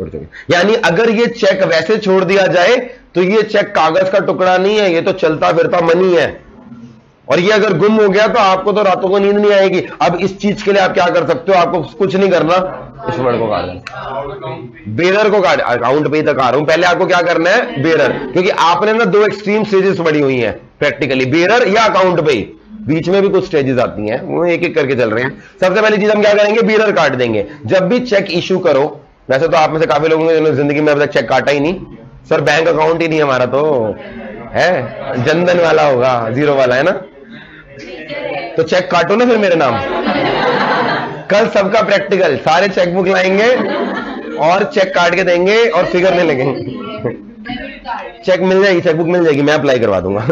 उड़ चुकी। यानी अगर ये चेक वैसे छोड़ दिया जाए तो ये चेक कागज का टुकड़ा नहीं है, ये तो चलता फिरता मनी है। और ये अगर गुम हो गया तो आपको तो रातों को नींद नहीं आएगी। अब इस चीज के लिए आप क्या कर सकते हो, आपको कुछ नहीं करना, इस वर्ड को काट देना, बेरर को काट, अकाउंट पे तक आ रहा हूं। पहले आपको क्या करना है, बेरर, क्योंकि आपने ना दो एक्सट्रीम स्टेजेस पड़ी हुई हैं प्रैक्टिकली, बेरर या अकाउंट पे, बीच में भी कुछ स्टेजेस आती हैं, वो एक एक करके चल रहे हैं। सबसे पहली चीज हम क्या करेंगे, बेरर काट देंगे। जब भी चेक इशू करो, वैसे तो आप में से काफी लोगों ने जिन्होंने जिंदगी में अब तक चेक काटा ही नहीं, सर बैंक अकाउंट ही नहीं हमारा, तो है जनधन वाला होगा, जीरो वाला है ना, तो चेक काटो ना फिर मेरे नाम। कल सबका प्रैक्टिकल, सारे चेकबुक लाएंगे और चेक काट के देंगे और फिगर नहीं लगेंगे। चेक मिल जाएगी, चेकबुक मिल जाएगी, मैं अप्लाई करवा दूंगा।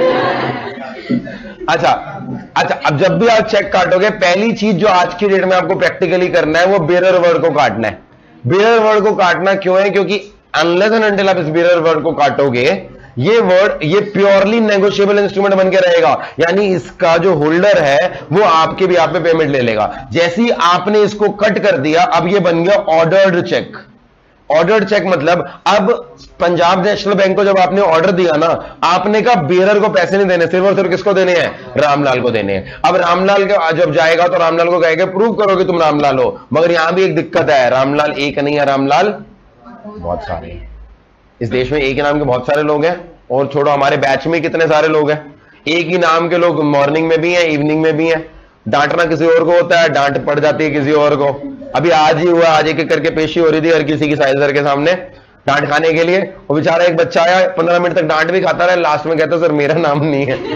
अच्छा, अब जब भी आप चेक काटोगे, पहली चीज जो आज की डेट में आपको प्रैक्टिकली करना है वो बेरर वर्ड को काटना है। बेरर वर्ड को काटना क्यों है, क्योंकि अनलेस एंड अनटिल आप इस बेरर वर्ड को काटोगे, ये वर्ड ये प्योरली नेगोशिएबल इंस्ट्रूमेंट बन के रहेगा। यानी इसका जो होल्डर है वो आपके भी आप पे पेमेंट ले लेगा। जैसे ही आपने इसको कट कर दिया, अब ये बन गया ऑर्डर्ड चेक। ऑर्डर्ड चेक मतलब अब पंजाब नेशनल बैंक को जब आपने ऑर्डर दिया ना, आपने कहा बेरर को पैसे नहीं देने, सिर्फ और सिर्फ किसको देने हैं, रामलाल को देने हैं। अब रामलाल के जब जाएगा तो रामलाल को कहेगा प्रूव करो कि तुम रामलाल हो। मगर यहां भी एक दिक्कत है, रामलाल एक नहीं है, रामलाल बहुत सारे हैं। इस देश में एक ही नाम के बहुत सारे लोग हैं, और छोड़ो हमारे बैच में कितने सारे लोग हैं, एक ही नाम के लोग मॉर्निंग में भी हैं, इवनिंग में भी हैं। डांटना किसी और को होता है, डांट पड़ जाती है किसी और को। अभी आज ही हुआ, आज एक एक करके पेशी हो रही थी हर किसी की साइज सर के सामने डांट खाने के लिए। वो बेचारा एक बच्चा आया, 15 मिनट तक डांट भी खाता रहा, लास्ट में कहता सर मेरा नाम नहीं है।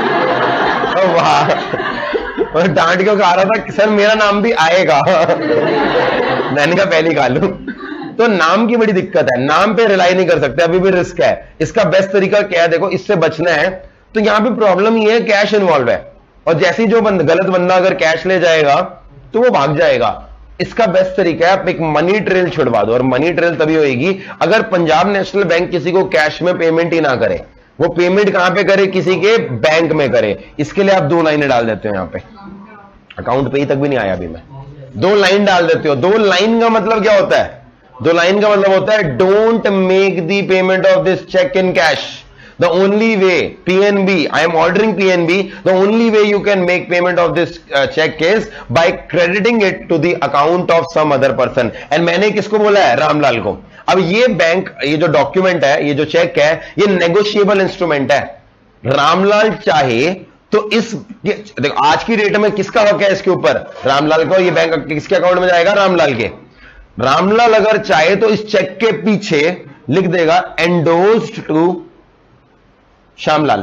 वाह, और डांट क्यों खा रहा था, सर मेरा नाम भी आएगा। मैंने कहा पहली खा लूं। तो नाम की बड़ी दिक्कत है, नाम पे रिलाई नहीं कर सकते, अभी भी रिस्क है। इसका बेस्ट तरीका क्या है, देखो इससे बचना है तो यहां पे प्रॉब्लम ये है कैश इन्वॉल्व है, और जैसे जो गलत बंदा अगर कैश ले जाएगा तो वो भाग जाएगा। इसका बेस्ट तरीका है आप एक मनी ट्रेल छुड़वा दो, और मनी ट्रेल तभी होगी अगर पंजाब नेशनल बैंक किसी को कैश में पेमेंट ही ना करे। वो पेमेंट कहां पे करे, किसी के बैंक में करे। इसके लिए आप 2 लाइनें डाल देते हो, यहां पे अकाउंट पे ही तक भी नहीं आया अभी मैं, 2 लाइन डाल देते हो। 2 लाइन का मतलब क्या होता है, 2 लाइन का मतलब होता है don't make the payment of this cheque in cash. The only way, PNB, I am ordering PNB, the only way you can make payment of this check is by crediting it to the account of some other person. And मैंने किसको बोला है, रामलाल को। अब ये bank, ये जो document है, ये जो चेक है, ये नेगोशिएबल इंस्ट्रूमेंट है। रामलाल चाहे तो इस देखो आज की डेट में किसका हक है इसके ऊपर, रामलाल को। ये बैंक किसके अकाउंट में जाएगा, रामलाल के। रामलाल अगर चाहे तो इस चेक के पीछे लिख देगा एंडोर्स्ड टू श्यामलाल,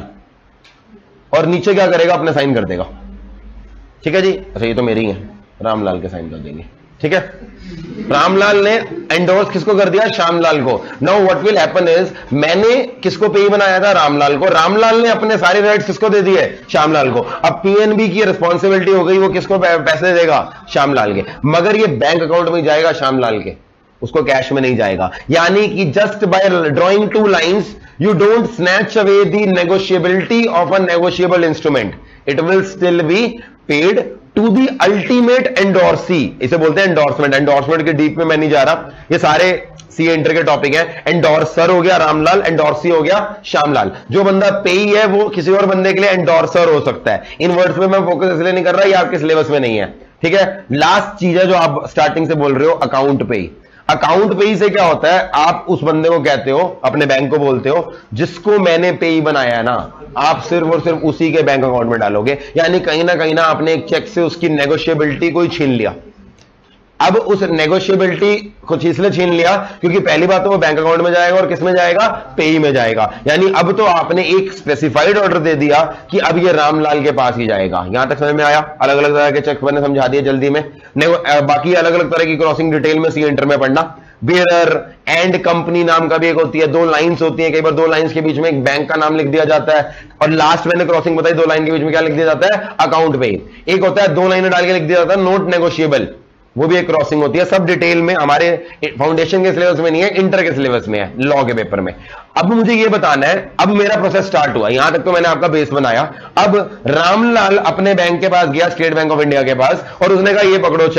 और नीचे क्या करेगा, अपने साइन कर देगा। ठीक है जी, अच्छा ये तो मेरी है, रामलाल के साइन कर देंगे। ठीक है, रामलाल ने एंडोर्स किसको कर दिया, श्यामलाल को। Now what will happen is, मैंने किसको पे बनाया था, रामलाल को। रामलाल ने अपने सारे राइट्स किसको दे दिए, श्यामलाल को। अब पीएनबी की रिस्पॉन्सिबिलिटी हो गई, वो किसको पैसे देगा, श्यामलाल के। मगर ये बैंक अकाउंट में जाएगा श्यामलाल के, उसको कैश में नहीं जाएगा। यानी कि just by drawing 2 lines you don't snatch away the negotiability of a negotiable instrument. It will still be paid to the ultimate endorsee. इसे बोलते हैं एंडोर्समेंट। एंडोर्समेंट के डीप में मैं नहीं जा रहा, ये सारे सी इंटर के टॉपिक है। एंडोर्सर हो गया रामलाल, एंडोर्सी हो गया श्यामलाल। जो बंदा पेई है वो किसी और बंदे के लिए एंडोर्सर हो सकता है। इन वर्ड्स में मैं फोकस इसलिए नहीं कर रहा, ये आपके सिलेबस में नहीं है। ठीक है, लास्ट चीज है जो आप स्टार्टिंग से बोल रहे हो, अकाउंट पे। अकाउंट पेई से क्या होता है, आप उस बंदे को कहते हो, अपने बैंक को बोलते हो जिसको मैंने पेई बनाया है ना, आप सिर्फ और सिर्फ उसी के बैंक अकाउंट में डालोगे। यानी कहीं ना आपने एक चेक से उसकी नेगोशिएबिलिटी को ही छीन लिया। अब उस नेगोशिएबिलिटी को इसलिए छीन लिया क्योंकि पहली बात तो वो बैंक अकाउंट में जाएगा, और किस में जाएगा, पेई में जाएगा। यानी अब तो आपने एक स्पेसिफाइड ऑर्डर दे दिया कि अब ये रामलाल के पास ही जाएगा। यहां तक समझ में आया, अलग अलग तरह के चेक मैंने समझा दिए जल्दी में। बाकी अलग अलग तरह की क्रॉसिंग डिटेल में सी इंटर में पढ़ना। बेरर एंड कंपनी नाम का भी एक होती है, 2 लाइन्स होती है। कई बार 2 लाइन्स के बीच में एक बैंक का नाम लिख दिया जाता है, और लास्ट मैंने क्रॉसिंग बताई, 2 लाइन के बीच में क्या लिख दिया जाता है, अकाउंट पे। एक होता है 2 लाइनें डाल के लिख दिया जाता है नोट नेगोशिएबल, वो भी एक क्रॉसिंग होती है। सब डिटेल में हमारे फाउंडेशन के सिलेबस में नहीं है, इंटर के सिलेबस में है, लॉ के पेपर में। अब मुझे ये बताना है, अब मेरा प्रोसेस स्टार्ट हुआ, यहां तक तो मैंने आपका बेस बनाया। अब रामलाल अपने बैंक के पास गया, स्टेट बैंक ऑफ इंडिया के पास, और उसने कहा ये पकड़ो चेक,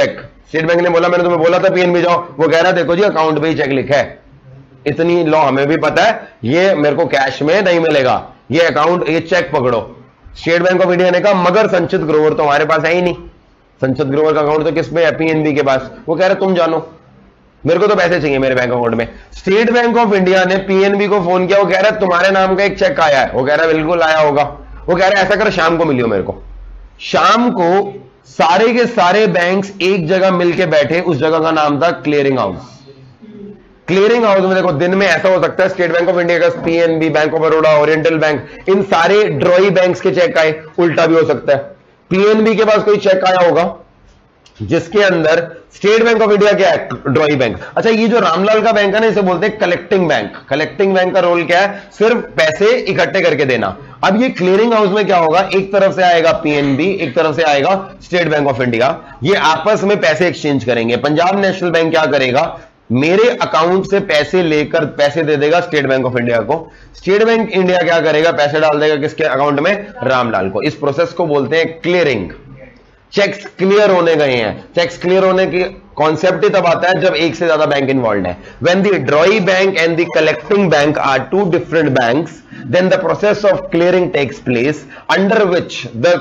स्टेट बैंक ने बोला मैंने तुम्हें बोला था पीएनबी जाओ, वो कह रहा देखो जी अकाउंट पे ही चेक लिखा है, इतनी लॉ हमें भी पता है, ये मेरे को कैश में नहीं मिलेगा, ये अकाउंट ये चेक पकड़ो। स्टेट बैंक ऑफ इंडिया ने कहा मगर संचित ग्रोवर तो हमारे पास है ही नहीं, संचित ग्रोवर का अकाउंट तो किस पे है, पीएनबी के पास। वो कह रहे तुम जानो, मेरे को तो पैसे चाहिए मेरे बैंक अकाउंट में। स्टेट बैंक ऑफ इंडिया ने पीएनबी को फोन किया, वो कह रहा है तुम्हारे नाम का एक चेक आया है। वो कह रहा है बिल्कुल आया होगा। वो कह रहा है ऐसा कर शाम को मिलियो मेरे को। शाम को सारे के सारे बैंक्स एक जगह मिलके बैठे, उस जगह का नाम था क्लियरिंग हाउस। क्लियरिंग हाउस में देखो दिन में ऐसा हो सकता है स्टेट बैंक ऑफ इंडिया का, PNB, bank of Baroda, oriental bank, इन सारे ड्रॉई बैंक्स के चेक आए, उल्टा भी हो सकता है। पीएनबी के पास कोई चेक आया होगा जिसके अंदर स्टेट बैंक ऑफ इंडिया क्या है, ड्रॉई बैंक। अच्छा ये जो रामलाल का बैंक है ना, इसे बोलते हैं कलेक्टिंग बैंक। कलेक्टिंग बैंक का रोल क्या है, सिर्फ पैसे इकट्ठे करके देना। अब ये क्लियरिंग हाउस में क्या होगा, एक तरफ से आएगा पीएनबी, एक तरफ से आएगा स्टेट बैंक ऑफ इंडिया, ये आपस में पैसे एक्सचेंज करेंगे। पंजाब नेशनल बैंक क्या करेगा, मेरे अकाउंट से पैसे लेकर पैसे दे देगा स्टेट बैंक ऑफ इंडिया को, स्टेट बैंक इंडिया क्या करेगा, पैसे डाल देगा किसके अकाउंट में, रामलाल को। इस प्रोसेस को बोलते हैं क्लियरिंग। चेक्स क्लियर होने गए हैं। चेक्स क्लियर होने की कॉन्सेप्ट ही तब आता है जब एक से ज्यादा बैंक इन्वॉल्व है। When the drawee bank and the collecting bank are two different banks, then the process of clearing takes place, under which the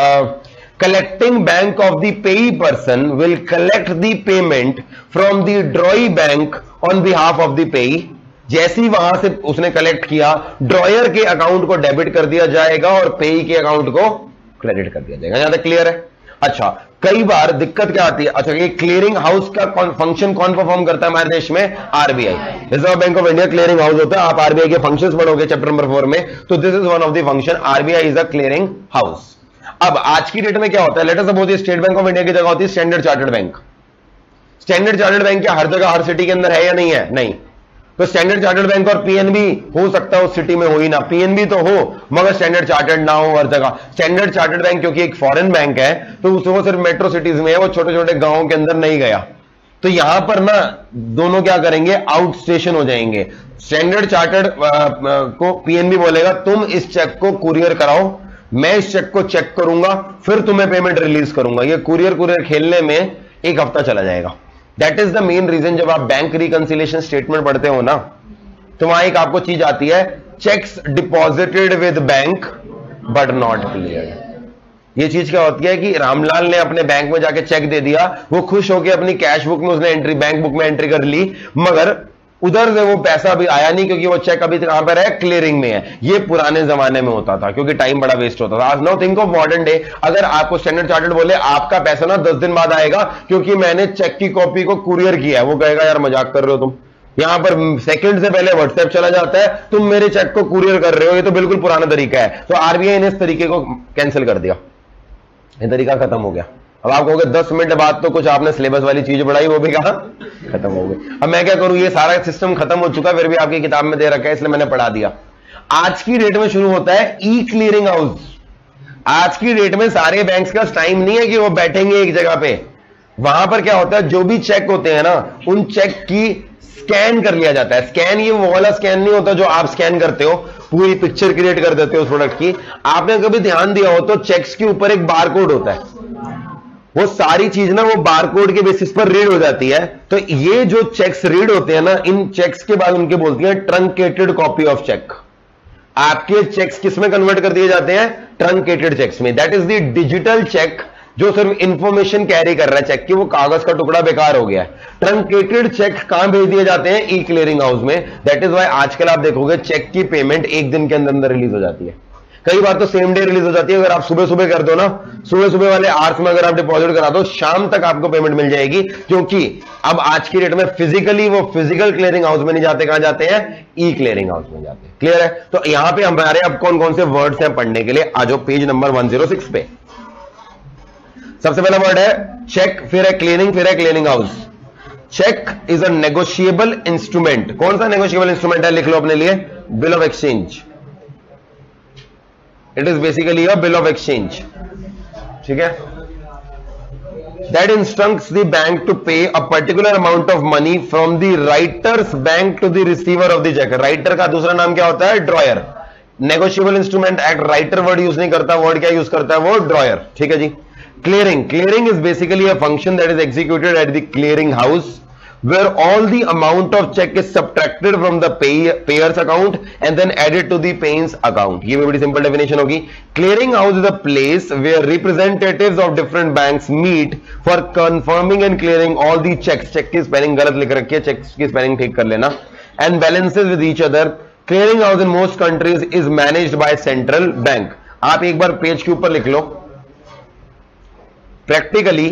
collecting bank of the payee person will collect the payment from the drawee bank on behalf of the payee। जैसे ही वहां से उसने collect किया, dryer के account को debit कर दिया जाएगा और पेई के अकाउंट को क्रेडिट कर दिया जाएगा। यहां तक क्लियर है। अच्छा कई बार दिक्कत क्या आती है, अच्छा ये क्लियरिंग हाउस का फंक्शन कौन परफॉर्म करता है हमारे देश में, RBI, Reserve Bank of India clearing house होता है। आप आरबीआई के फंक्शंस पढ़ोगे चैप्टर नंबर 4 में, तो this is one of the function, RBI is a clearing house. अब आज की डेट में क्या होता है, let us suppose State Bank of India की जगह होती है Standard Chartered Bank. Standard Chartered Bank क्या हर जगह हर सिटी के अंदर है या नहीं है, नहीं। तो स्टैंडर्ड चार्टर्ड बैंक और पीएनबी हो सकता है उस सिटी में हो ही ना, पीएनबी तो हो मगर स्टैंडर्ड चार्टर्ड ना हो हर जगह। स्टैंडर्ड चार्टर्ड बैंक क्योंकि एक फॉरेन बैंक है तो वो सिर्फ मेट्रो सिटीज में है, वो छोटे छोटे गांवों के अंदर नहीं गया। तो यहां पर ना दोनों क्या करेंगे, आउट स्टेशन हो जाएंगे। स्टैंडर्ड चार्टर्ड को पीएनबी बोलेगा तुम इस चेक को कुरियर कराओ, मैं इस चेक को चेक करूंगा, फिर तुम्हें पेमेंट रिलीज करूंगा। ये कुरियर खेलने में एक हफ्ता चला जाएगा। That is the main reason जब आप बैंक रिकंसिलिएशन स्टेटमेंट पढ़ते हो ना, तो वहां एक आपको चीज आती है, cheques deposited with bank but not cleared. ये चीज क्या होती है कि रामलाल ने अपने बैंक में जाके चेक दे दिया, वो खुश होकर अपनी कैश बुक में उसने एंट्री, बैंक बुक में एंट्री कर ली, मगर उधर से वो पैसा भी आया नहीं क्योंकि वो चेक अभी कहां पर है, क्लियरिंग में है। ये पुराने जमाने में होता था क्योंकि टाइम बड़ा वेस्ट होता था। आज now think of modern day, अगर आपको स्टैंडर्ड चार्टर्ड बोले आपका पैसा ना 10 दिन बाद आएगा क्योंकि मैंने चेक की कॉपी को कुरियर किया है, वो कहेगा यार मजाक कर रहे हो तुम, यहां पर सेकंड से पहले व्हाट्सएप चला जाता है, तुम मेरे चेक को कुरियर कर रहे हो, ये तो बिल्कुल पुराना तरीका है। तो आरबीआई ने इस तरीके को कैंसिल कर दिया, ये तरीका खत्म हो गया। अब आप कहोगे 10 मिनट बाद तो कुछ आपने सिलेबस वाली चीज पढ़ाई, वो भी कहां खत्म हो गई। अब मैं क्या करूं, ये सारा सिस्टम खत्म हो चुका, फिर भी आपकी किताब में दे रखा है इसलिए मैंने पढ़ा दिया। आज की डेट में शुरू होता है ई क्लियरिंग हाउस। आज की डेट में सारे बैंक्स का टाइम नहीं है कि वो बैठेंगे एक जगह पे। वहां पर क्या होता है, जो भी चेक होते हैं ना, उन चेक की स्कैन कर लिया जाता है। स्कैन ये वो वाला स्कैन नहीं होता जो आप स्कैन करते हो, पूरी पिक्चर क्रिएट कर देते हो उस प्रोडक्ट की। आपने कभी ध्यान दिया हो तो चेक्स के ऊपर एक बारकोड होता है, वो सारी चीज ना वो बारकोड के बेसिस पर रीड हो जाती है। तो ये जो चेक्स रीड होते हैं ना, इन चेक्स के बाद उनके बोलती है ट्रंकेटेड कॉपी ऑफ चेक। आपके चेक्स किस में कन्वर्ट कर दिए जाते हैं, ट्रंकेटेड चेक्स में। That is the digital cheque जो सिर्फ इंफॉर्मेशन कैरी कर रहा है चेक की, वो कागज का टुकड़ा बेकार हो गया है। ट्रंकेटेड चेक कहां भेज दिए जाते हैं, ई क्लियरिंग हाउस में। दैट इज वाई आजकल आप देखोगे चेक की पेमेंट एक दिन के अंदर रिलीज हो जाती है, कई बार तो सेम डे रिलीज हो जाती है। अगर आप सुबह सुबह कर दो ना, सुबह सुबह वाले आवर्स में अगर आप डिपॉजिट करा दो, शाम तक आपको पेमेंट मिल जाएगी। क्योंकि अब आज की डेट में फिजिकली वो फिजिकल क्लियरिंग हाउस में नहीं जाते, कहां जाते हैं, ई क्लियरिंग हाउस में जाते हैं। क्लियर है। तो यहां पे हमारे अब कौन कौन से वर्ड्स हैं पढ़ने के लिए, आ जाओ पेज नंबर 106 पे। सबसे पहला वर्ड है चेक, फिर है क्लियरिंग, फिर है clearing house. Cheque is a negotiable instrument. कौन सा नेगोशिएबल इंस्ट्रूमेंट है, लिख लो अपने लिए, bill of exchange. It is basically a bill of exchange, ठीक है। That instructs the bank to pay a particular amount of money from the writer's bank to the receiver of the cheque. Writer का दूसरा नाम क्या होता है, drawer. Negotiable instrument act writer word use नहीं करता, वर्ड क्या यूज करता है वो, ड्रॉयर, ठीक है जी। Clearing is basically a function that is executed at the clearing house, where all the amount of check is subtracted from the payer's account and then added to the paying's account. ये भी बड़ी simple definition होगी. Clearing house is a place where representatives of different banks meet for confirming and clearing all the checks. Cheque की spelling गलत लिख रखी है, checks की स्पेलिंग ठीक कर लेना. And balances with each other. Clearing house in most countries is managed by central bank. आप एक बार पेज के ऊपर लिख लो. Practically,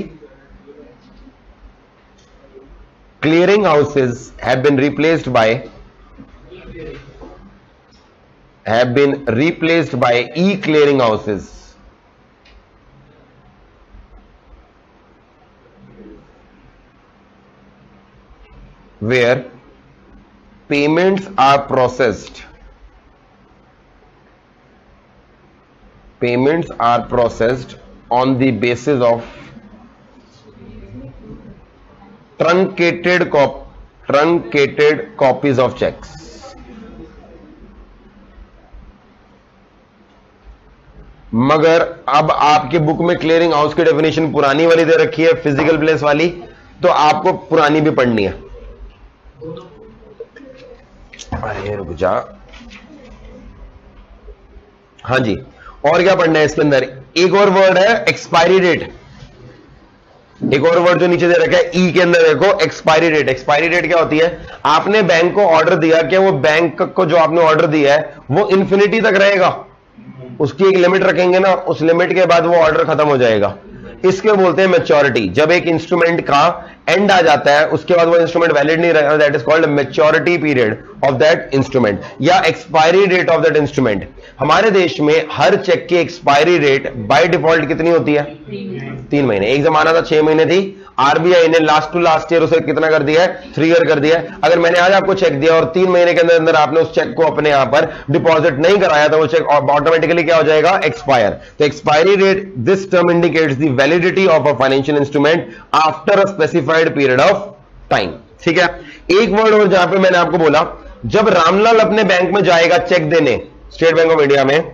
clearing houses have been replaced by e-clearing houses, where payments are processed on the basis of truncated copies of checks. मगर अब आपके book में clearing house की डेफिनेशन पुरानी वाली दे रखी है, फिजिकल प्लेस वाली, तो आपको पुरानी भी पढ़नी है. अरे रुक जा. हाँ जी, और क्या पढ़ना है इसके अंदर? एक और वर्ड है एक्सपायरी डेट. एक और वर्ड जो नीचे दे रखा है ई के अंदर देखो, एक्सपायरी डेट. एक्सपायरी डेट क्या होती है? आपने बैंक को ऑर्डर दिया कि वो बैंक को जो आपने ऑर्डर दिया है वो इन्फिनिटी तक रहेगा, उसकी एक लिमिट रखेंगे ना, उस लिमिट के बाद वो ऑर्डर खत्म हो जाएगा. इसके बोलते हैं मैच्योरिटी. जब एक इंस्ट्रूमेंट का एंड आ जाता है उसके बाद वो इंस्ट्रूमेंट वैलिड नहीं रहेगा, that is called maturity period of that instrument या expiry date of that instrument. हमारे देश में हर चेक की एक्सपायरी डेट बाय डिफॉल्ट कितनी होती है? 3 महीने. एक जमाना था 6 महीने थी, आरबीआई ने लास्ट टू लास्ट ईयर उसे कितना कर दिया है? 3 ईयर कर दिया है. अगर मैंने आज आपको चेक दिया और 3 महीने के अंदर अंदर आपने उस चेक को अपने यहां पर डिपॉजिट नहीं कराया तो वो चेक ऑटोमेटिकली क्या हो जाएगा? एक्सपायर. तो expiry date, this term indicates the validity of a financial instrument after a specified period of time. ठीक है. एक वर्ड और जहां पे मैंने आपको बोला, जब रामलाल अपने बैंक में जाएगा चेक देने, स्टेट बैंक ऑफ इंडिया में,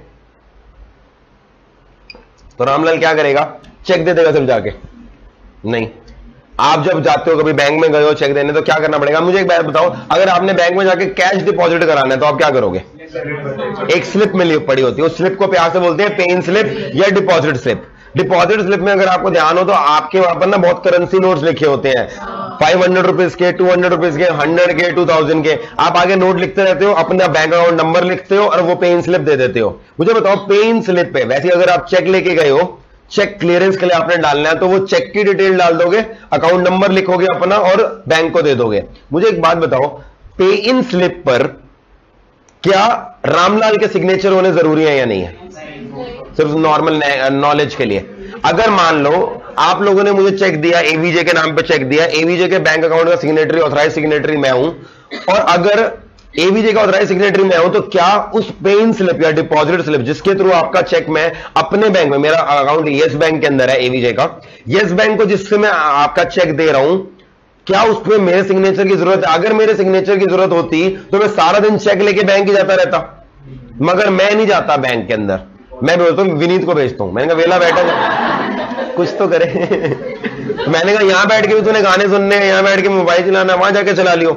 तो रामलाल क्या करेगा? चेक दे देगा सिर्फ जाके? नहीं. आप जब जाते हो कभी बैंक में गए हो चेक देने तो क्या करना पड़ेगा? मुझे एक बात बताओ, अगर आपने बैंक में जाके कैश डिपॉजिट कराना है तो आप क्या करोगे? एक स्लिप मिली पड़ी होती है, उस स्लिप को प्यार से बोलते हैं पे इन स्लिप या डिपॉजिट स्लिप. डिपॉजिट स्लिप में अगर आपको ध्यान हो तो आपके वहां पर ना बहुत करेंसी नोट्स लिखे होते हैं, 500 रुपीज के, 200 रुपीज के, 100 के, 2000 के. आप आगे नोट लिखते रहते हो, अपना बैंक अकाउंट नंबर लिखते हो और वो पे इन स्लिप दे देते हो. मुझे बताओ, पे इन स्लिप पे वैसे अगर आप चेक लेके गए हो, चेक क्लियरेंस के लिए आपने डालना है, तो वो चेक की डिटेल डाल दोगे, अकाउंट नंबर लिखोगे अपना और बैंक को दे दोगे. मुझे एक बात बताओ, पे इन स्लिप पर क्या रामलाल के सिग्नेचर होने जरूरी है या नहीं है? सिर्फ नॉर्मल नॉलेज के लिए. अगर मान लो आप लोगों ने मुझे चेक दिया, एवीजे के नाम पे चेक दिया, एवीजे के बैंक अकाउंट का सिग्नेटरी, ऑथराइज सिग्नेटरी मैं हूं, और अगर एवीजे का ऑथराइज सिग्नेटरी मैं हूं, तो क्या उस पे इन स्लिप या डिपॉजिट स्लिप जिसके थ्रू आपका चेक मैं अपने बैंक में, मेरा अकाउंट येस बैंक के अंदर है एवीजे का, येस बैंक को जिससे मैं आपका चेक दे रहा हूं, क्या उसमें मेरे सिग्नेचर की जरूरत है? अगर मेरे सिग्नेचर की जरूरत होती तो मैं सारा दिन चेक लेके बैंक ही जाता रहता, मगर मैं नहीं जाता बैंक के अंदर. मैं बोलता हूं विनीत को भेजता हूं. मैंने कहा वेला बैठा कुछ तो करे. मैंने कहा यहां बैठ के भी तूने गाने सुनने, यहां बैठ के मोबाइल चलाना, वहां जाके चला लियो.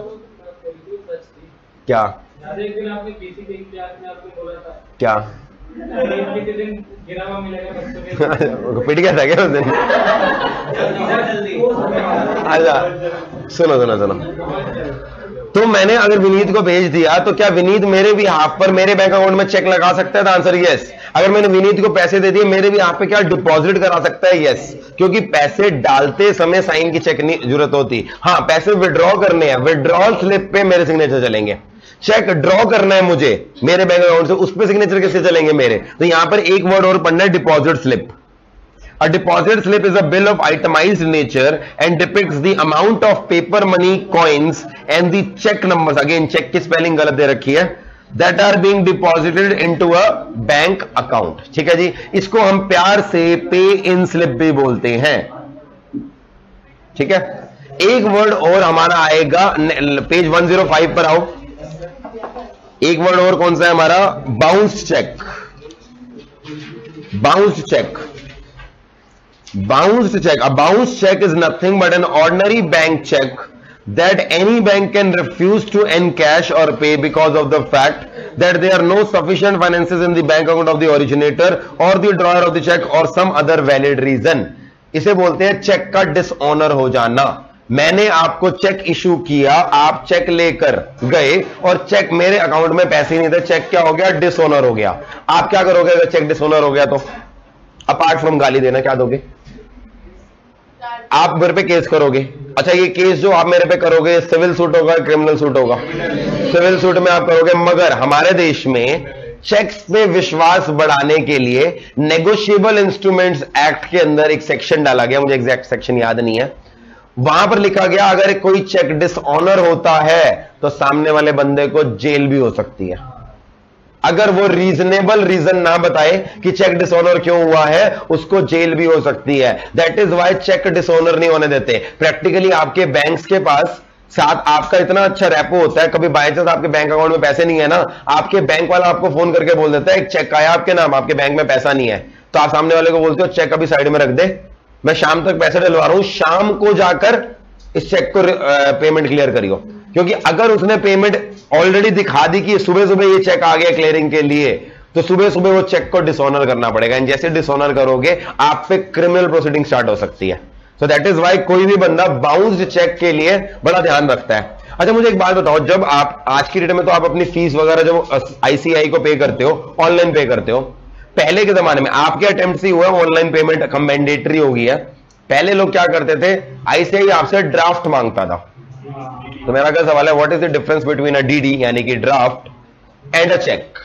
क्या
एक दिन आपने किसी के इतिहास में आपको बोला था
क्या?
किसी दिन गिरा हुआ मिलेगा बच्चों के.
पिट गया था क्या उस दिन? अच्छा सुनो सुनो सुनो. तो मैंने अगर विनीत को भेज दिया तो क्या विनीत मेरे भी हाथ पर मेरे बैंक अकाउंट में चेक लगा सकता है? Answer yes. अगर मैंने विनीत को पैसे दे दिए मेरे भी हाथ पे क्या डिपॉजिट करा सकता है? यस. क्योंकि पैसे डालते समय साइन की चेक नहीं जरूरत होती. हाँ, पैसे विड्रॉ करने हैं, विड्रॉल स्लिप पे मेरे सिग्नेचर चलेंगे. चेक ड्रॉ करना है मुझे मेरे बैंक अकाउंट से, उस पे सिग्नेचर कैसे चलेंगे मेरे? तो यहां पर एक वर्ड और पढ़ना है, deposit slip. A deposit slip is a bill of itemized nature and depicts the amount of paper money, coins and the check numbers. Again, check की spelling गलत दे रखी है. That are being deposited into a bank account. ठीक है जी. इसको हम प्यार से पे इन स्लिप भी बोलते हैं. ठीक है. एक वर्ड और हमारा आएगा, पेज 105 पर आओ. एक वर्ड और कौन सा है हमारा? Bounce cheque. Bounce cheque. Bounced check. A bounced check is nothing but an ordinary bank check that any bank can refuse to encash or pay because of the fact that there are no sufficient finances in the bank account of the originator or the drawer of the check or some other valid reason. इसे बोलते हैं check का dishonour हो जाना। मैंने आपको check issue किया, आप चेक लेकर गए और चेक मेरे अकाउंट में पैसे नहीं थे, चेक क्या हो गया? डिसऑनर हो गया। आप क्या करोगे अगर चेक डिसऑनर हो गया तो? अपार्ट फ्रॉम गाली देना क्या दोगे? आप मेरे पे केस करोगे। अच्छा, ये केस जो आप मेरे पे करोगे सिविल सूट होगा, क्रिमिनल सूट होगा? सिविल सूट में आप करोगे। मगर हमारे देश में चेक्स पे विश्वास बढ़ाने के लिए नेगोशिएबल इंस्ट्रूमेंट्स एक्ट के अंदर एक सेक्शन डाला गया, मुझे एग्जैक्ट सेक्शन याद नहीं है, वहां पर लिखा गया अगर कोई चेक डिसऑनर होता है तो सामने वाले बंदे को जेल भी हो सकती है, अगर वो रीजनेबल रीजन ना बताए कि चेक डिसऑनर क्यों हुआ है, उसको जेल भी हो सकती है। That is why cheque dishonour नहीं होने देते। प्रैक्टिकली आपके बैंक्स के पास साथ आपका इतना अच्छा रेपो होता है, कभी बाय चांस आपके बैंक अकाउंट में पैसे नहीं है ना, आपके बैंक वाला आपको फोन करके बोल देता है एक चेक आया आपके नाम, आपके बैंक में पैसा नहीं है, तो आप सामने वाले को बोलते हो चेक अभी साइड में रख दे, मैं शाम तक पैसे डलवा रहा हूं, शाम को जाकर इस चेक को पेमेंट क्लियर करियो। क्योंकि अगर उसने पेमेंट ऑलरेडी दिखा दी कि सुबह सुबह ये चेक आ गया क्लियरिंग के लिए, तो सुबह सुबह वो चेक को डिसऑनर करना पड़ेगा। एंड जैसे डिसऑनर करोगे आप पे क्रिमिनल प्रोसीडिंग स्टार्ट हो सकती है। सो दैट इज वाई कोई भी बंदा बाउंस्ड चेक के लिए बड़ा ध्यान रखता है। अच्छा, मुझे एक बात बताओ, जब आप आज की डेट में तो आप अपनी फीस वगैरह जब आईसीआई को पे करते हो, ऑनलाइन पे करते हो, पहले के जमाने में आपके अटेम्प्ट से हुआ ऑनलाइन पेमेंट मैंडेटरी हो गई है। पहले लोग क्या करते थे, आईसीआई आपसे ड्राफ्ट मांगता था। तो मेरा क्या सवाल है, what is the difference between a DD यानी कि draft and a cheque?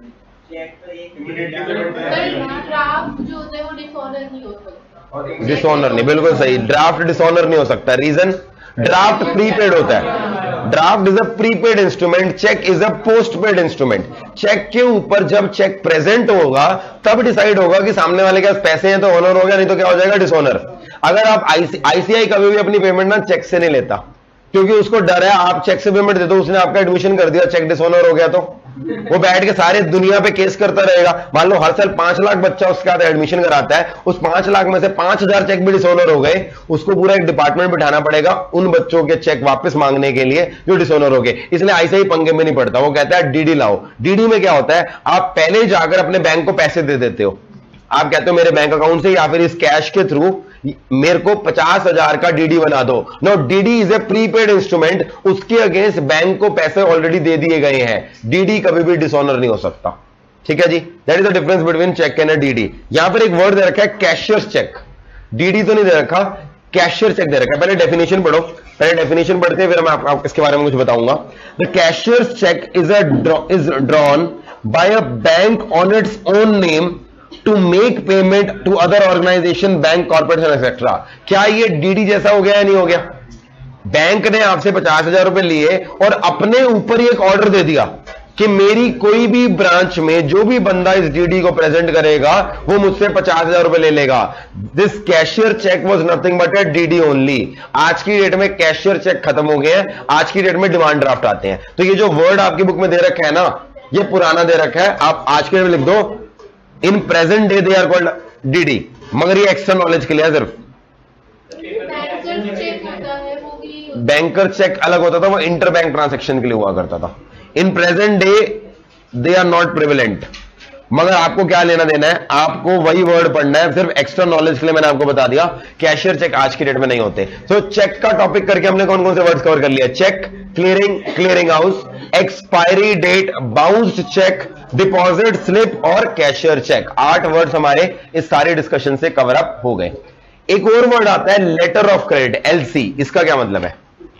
Draft जो होता है वो डिसऑनर नहीं हो सकता।
डिसऑनर नहीं, बिल्कुल सही, ड्राफ्ट डिसऑनर नहीं हो सकता। रीजन, ड्राफ्ट प्रीपेड होता है, draft is a prepaid instrument, cheque is a postpaid instrument. Cheque के ऊपर जब चेक प्रेजेंट होगा तब डिसाइड होगा कि सामने वाले के पास पैसे हैं तो ऑनर हो गया, नहीं तो क्या हो जाएगा? डिसऑनर। अगर आप आईसीआई कभी भी अपनी पेमेंट ना चेक से नहीं लेता, क्योंकि उसको डर है आप चेक से पेमेंट दे दो, उसने आपका एडमिशन कर दिया, चेक डिसऑनर हो गया तो वो बैठ के सारे दुनिया पे केस करता रहेगा। मान लो हर साल 5 लाख बच्चा उसके साथ एडमिशन कराता है, उस 5 लाख में से 5000 चेक भी डिसऑनर हो गए, उसको पूरा एक डिपार्टमेंट बिठाना पड़ेगा उन बच्चों के चेक वापस मांगने के लिए जो डिसऑनर हो गए। इसलिए आईसीआई पंगे में नहीं पड़ता, वो कहता है डीडी लाओ। डीडी में क्या होता है, आप पहले जाकर अपने बैंक को पैसे दे देते हो, आप कहते हो मेरे बैंक अकाउंट से या फिर इस कैश के थ्रू मेरे को 50,000 का डीडी बना दो। No, DD is a prepaid instrument, उसके अगेंस्ट बैंक को पैसे ऑलरेडी दे दिए गए हैं, डीडी कभी भी डिसऑनर नहीं हो सकता। ठीक है जी, that is the difference between cheque and DD. यहां पर एक वर्ड दे रखा है कैशियर्स चेक, डीडी तो नहीं दे रखा, कैशियर चेक दे रखा है। पहले डेफिनेशन पढ़ो, पहले डेफिनेशन पढ़ते हैं फिर मैं आपको इसके बारे में कुछ बताऊंगा। The cashier's cheque is drawn by a bank on its own name to make payment to other organisation, bank, corporation etcetera. क्या ये डीडी जैसा हो गया या नहीं हो गया? बैंक ने आपसे 50,000 रुपए लिए और अपने ऊपर ही एक ऑर्डर दे दिया कि मेरी कोई भी ब्रांच में जो भी बंदा इस डीडी को प्रेजेंट करेगा वो मुझसे 50,000 रुपए ले लेगा। This cashier cheque was nothing but a DD only. आज की डेट में कैशियर चेक खत्म हो गए हैं, आज की डेट में डिमांड ड्राफ्ट आते हैं। तो ये जो वर्ड आपकी बुक में दे रखा है ना, ये पुराना दे रखा है, आप आज के डेट में लिख दो in present day they are called DD, मगर ये एक्स्ट्रा नॉलेज के लिए है सिर्फ। बैंकर चेक अलग होता था, वो इंटर बैंक ट्रांसेक्शन के लिए हुआ करता था। In present day they are not prevalent, मगर आपको क्या लेना देना है, आपको वही वर्ड पढ़ना है, सिर्फ एक्स्ट्रा नॉलेज के लिए मैंने आपको बता दिया। कैशियर चेक आज की डेट में नहीं होते। तो चेक का टॉपिक करके हमने कौन कौन से वर्ड्स कवर कर लिया? Cheque, clearing, clearing house, expiry date, bounced cheque, deposit slip और कैशियर चेक। 8 वर्ड्स हमारे इस सारे डिस्कशन से कवर अप हो गए। एक और वर्ड आता है लेटर ऑफ क्रेडिट, एलसी। इसका क्या मतलब है?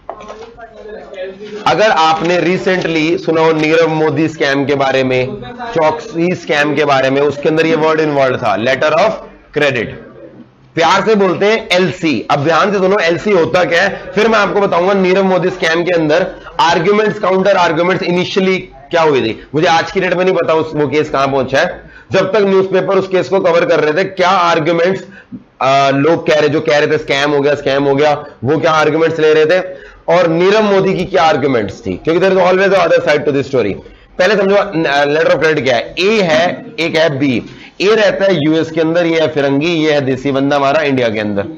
अगर आपने रिसेंटली सुना हो नीरव मोदी स्कैम के बारे में, चौकसी स्कैम के बारे में, उसके अंदर ये वर्ड इन्वॉल्व था, लेटर ऑफ क्रेडिट। प्यार से बोलते हैं एलसी। अब ध्यान से सुनो, एलसी होता क्या है, फिर मैं आपको बताऊंगा नीरव मोदी स्कैम के अंदर आर्ग्यूमेंट्स, काउंटर आर्ग्यूमेंट्स इनिशियली क्या हुई थी। मुझे आज की डेट में नहीं पता वो केस कहां पहुंचा है। जब तक न्यूज़पेपर उस केस को कवर कर रहे थे, क्या आर्ग्यूमेंट्स लोग कह रहे, जो कह रहे थे स्कैम हो गया, वो क्या आर्ग्यूमेंट्स ले रहे थे और नीरव मोदी की क्या आर्ग्यूमेंट्स थी, क्योंकि there is always the other side to this story. पहले समझो लेटर ऑफ क्रेडिट क्या है। ए है, एक है बी। ए रहता है यूएस के अंदर, ये है फिरंगी, ये है देसी बंदा हमारा इंडिया के अंदर।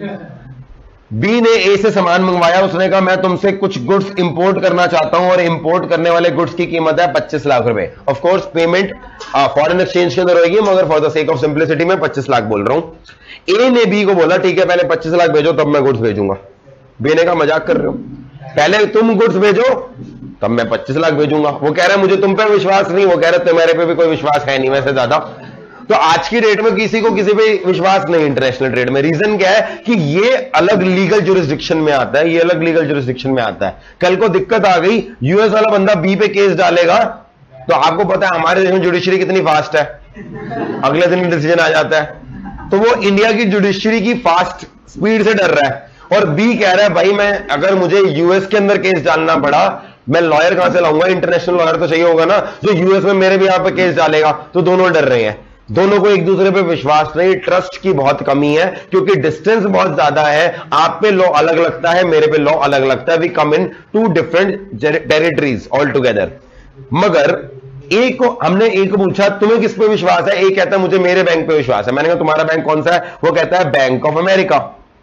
बी ने ए से सामान मंगवाया, उसने कहा मैं तुमसे कुछ गुड्स इंपोर्ट करना चाहता हूं और इंपोर्ट करने वाले गुड्स की कीमत है 25 लाख रुपए। Of course payment foreign exchange के अंदर होगी, मगर for the sake of simplicity मैं 25 लाख बोल रहा हूं। ए ने बी को बोला ठीक है पहले 25 लाख भेजो तब मैं गुड्स भेजूंगा। बी ने कहा मजाक कर रहे हो, पहले तुम गुड्स भेजो तब मैं 25 लाख भेजूंगा। वो कह रहा है मुझे तुम पे विश्वास नहीं, वो कह रहे तुम्हारे पे भी कोई विश्वास है नहीं वैसे ज्यादा। तो आज की डेट में किसी को किसी पे विश्वास नहीं इंटरनेशनल ट्रेड में। रीजन क्या है कि ये अलग लीगल जुरिस्डिक्शन में आता है, ये अलग लीगल जुरिस्डिक्शन में आता है। कल को दिक्कत आ गई, यूएस वाला बंदा बी पे केस डालेगा तो आपको पता है हमारे देश में जुडिशरी कितनी फास्ट है, अगले दिन डिसीजन आ जाता है। तो वो इंडिया की जुडिशरी की फास्ट स्पीड से डर रहा है, और बी कह रहा है भाई मैं अगर मुझे यूएस के अंदर केस डालना पड़ा मैं लॉयर कहां से लाऊंगा, इंटरनेशनल लॉयर तो चाहिए होगा ना जो यूएस में मेरे भी यहां पे केस डालेगा। तो दोनों डर रहे हैं, दोनों को एक दूसरे पे विश्वास नहीं, ट्रस्ट की बहुत कमी है क्योंकि डिस्टेंस बहुत ज्यादा है। आप पे लॉ अलग लगता है, मेरे पे लॉ अलग लगता है। We come into different territories all together. मगर एक को हमने एक को पूछा तुम्हें किस पे विश्वास है, एक कहता है मुझे मेरे बैंक पे विश्वास है। मैंने कहा तुम्हारा बैंक कौन सा है, वो कहता है बैंक ऑफ अमेरिका।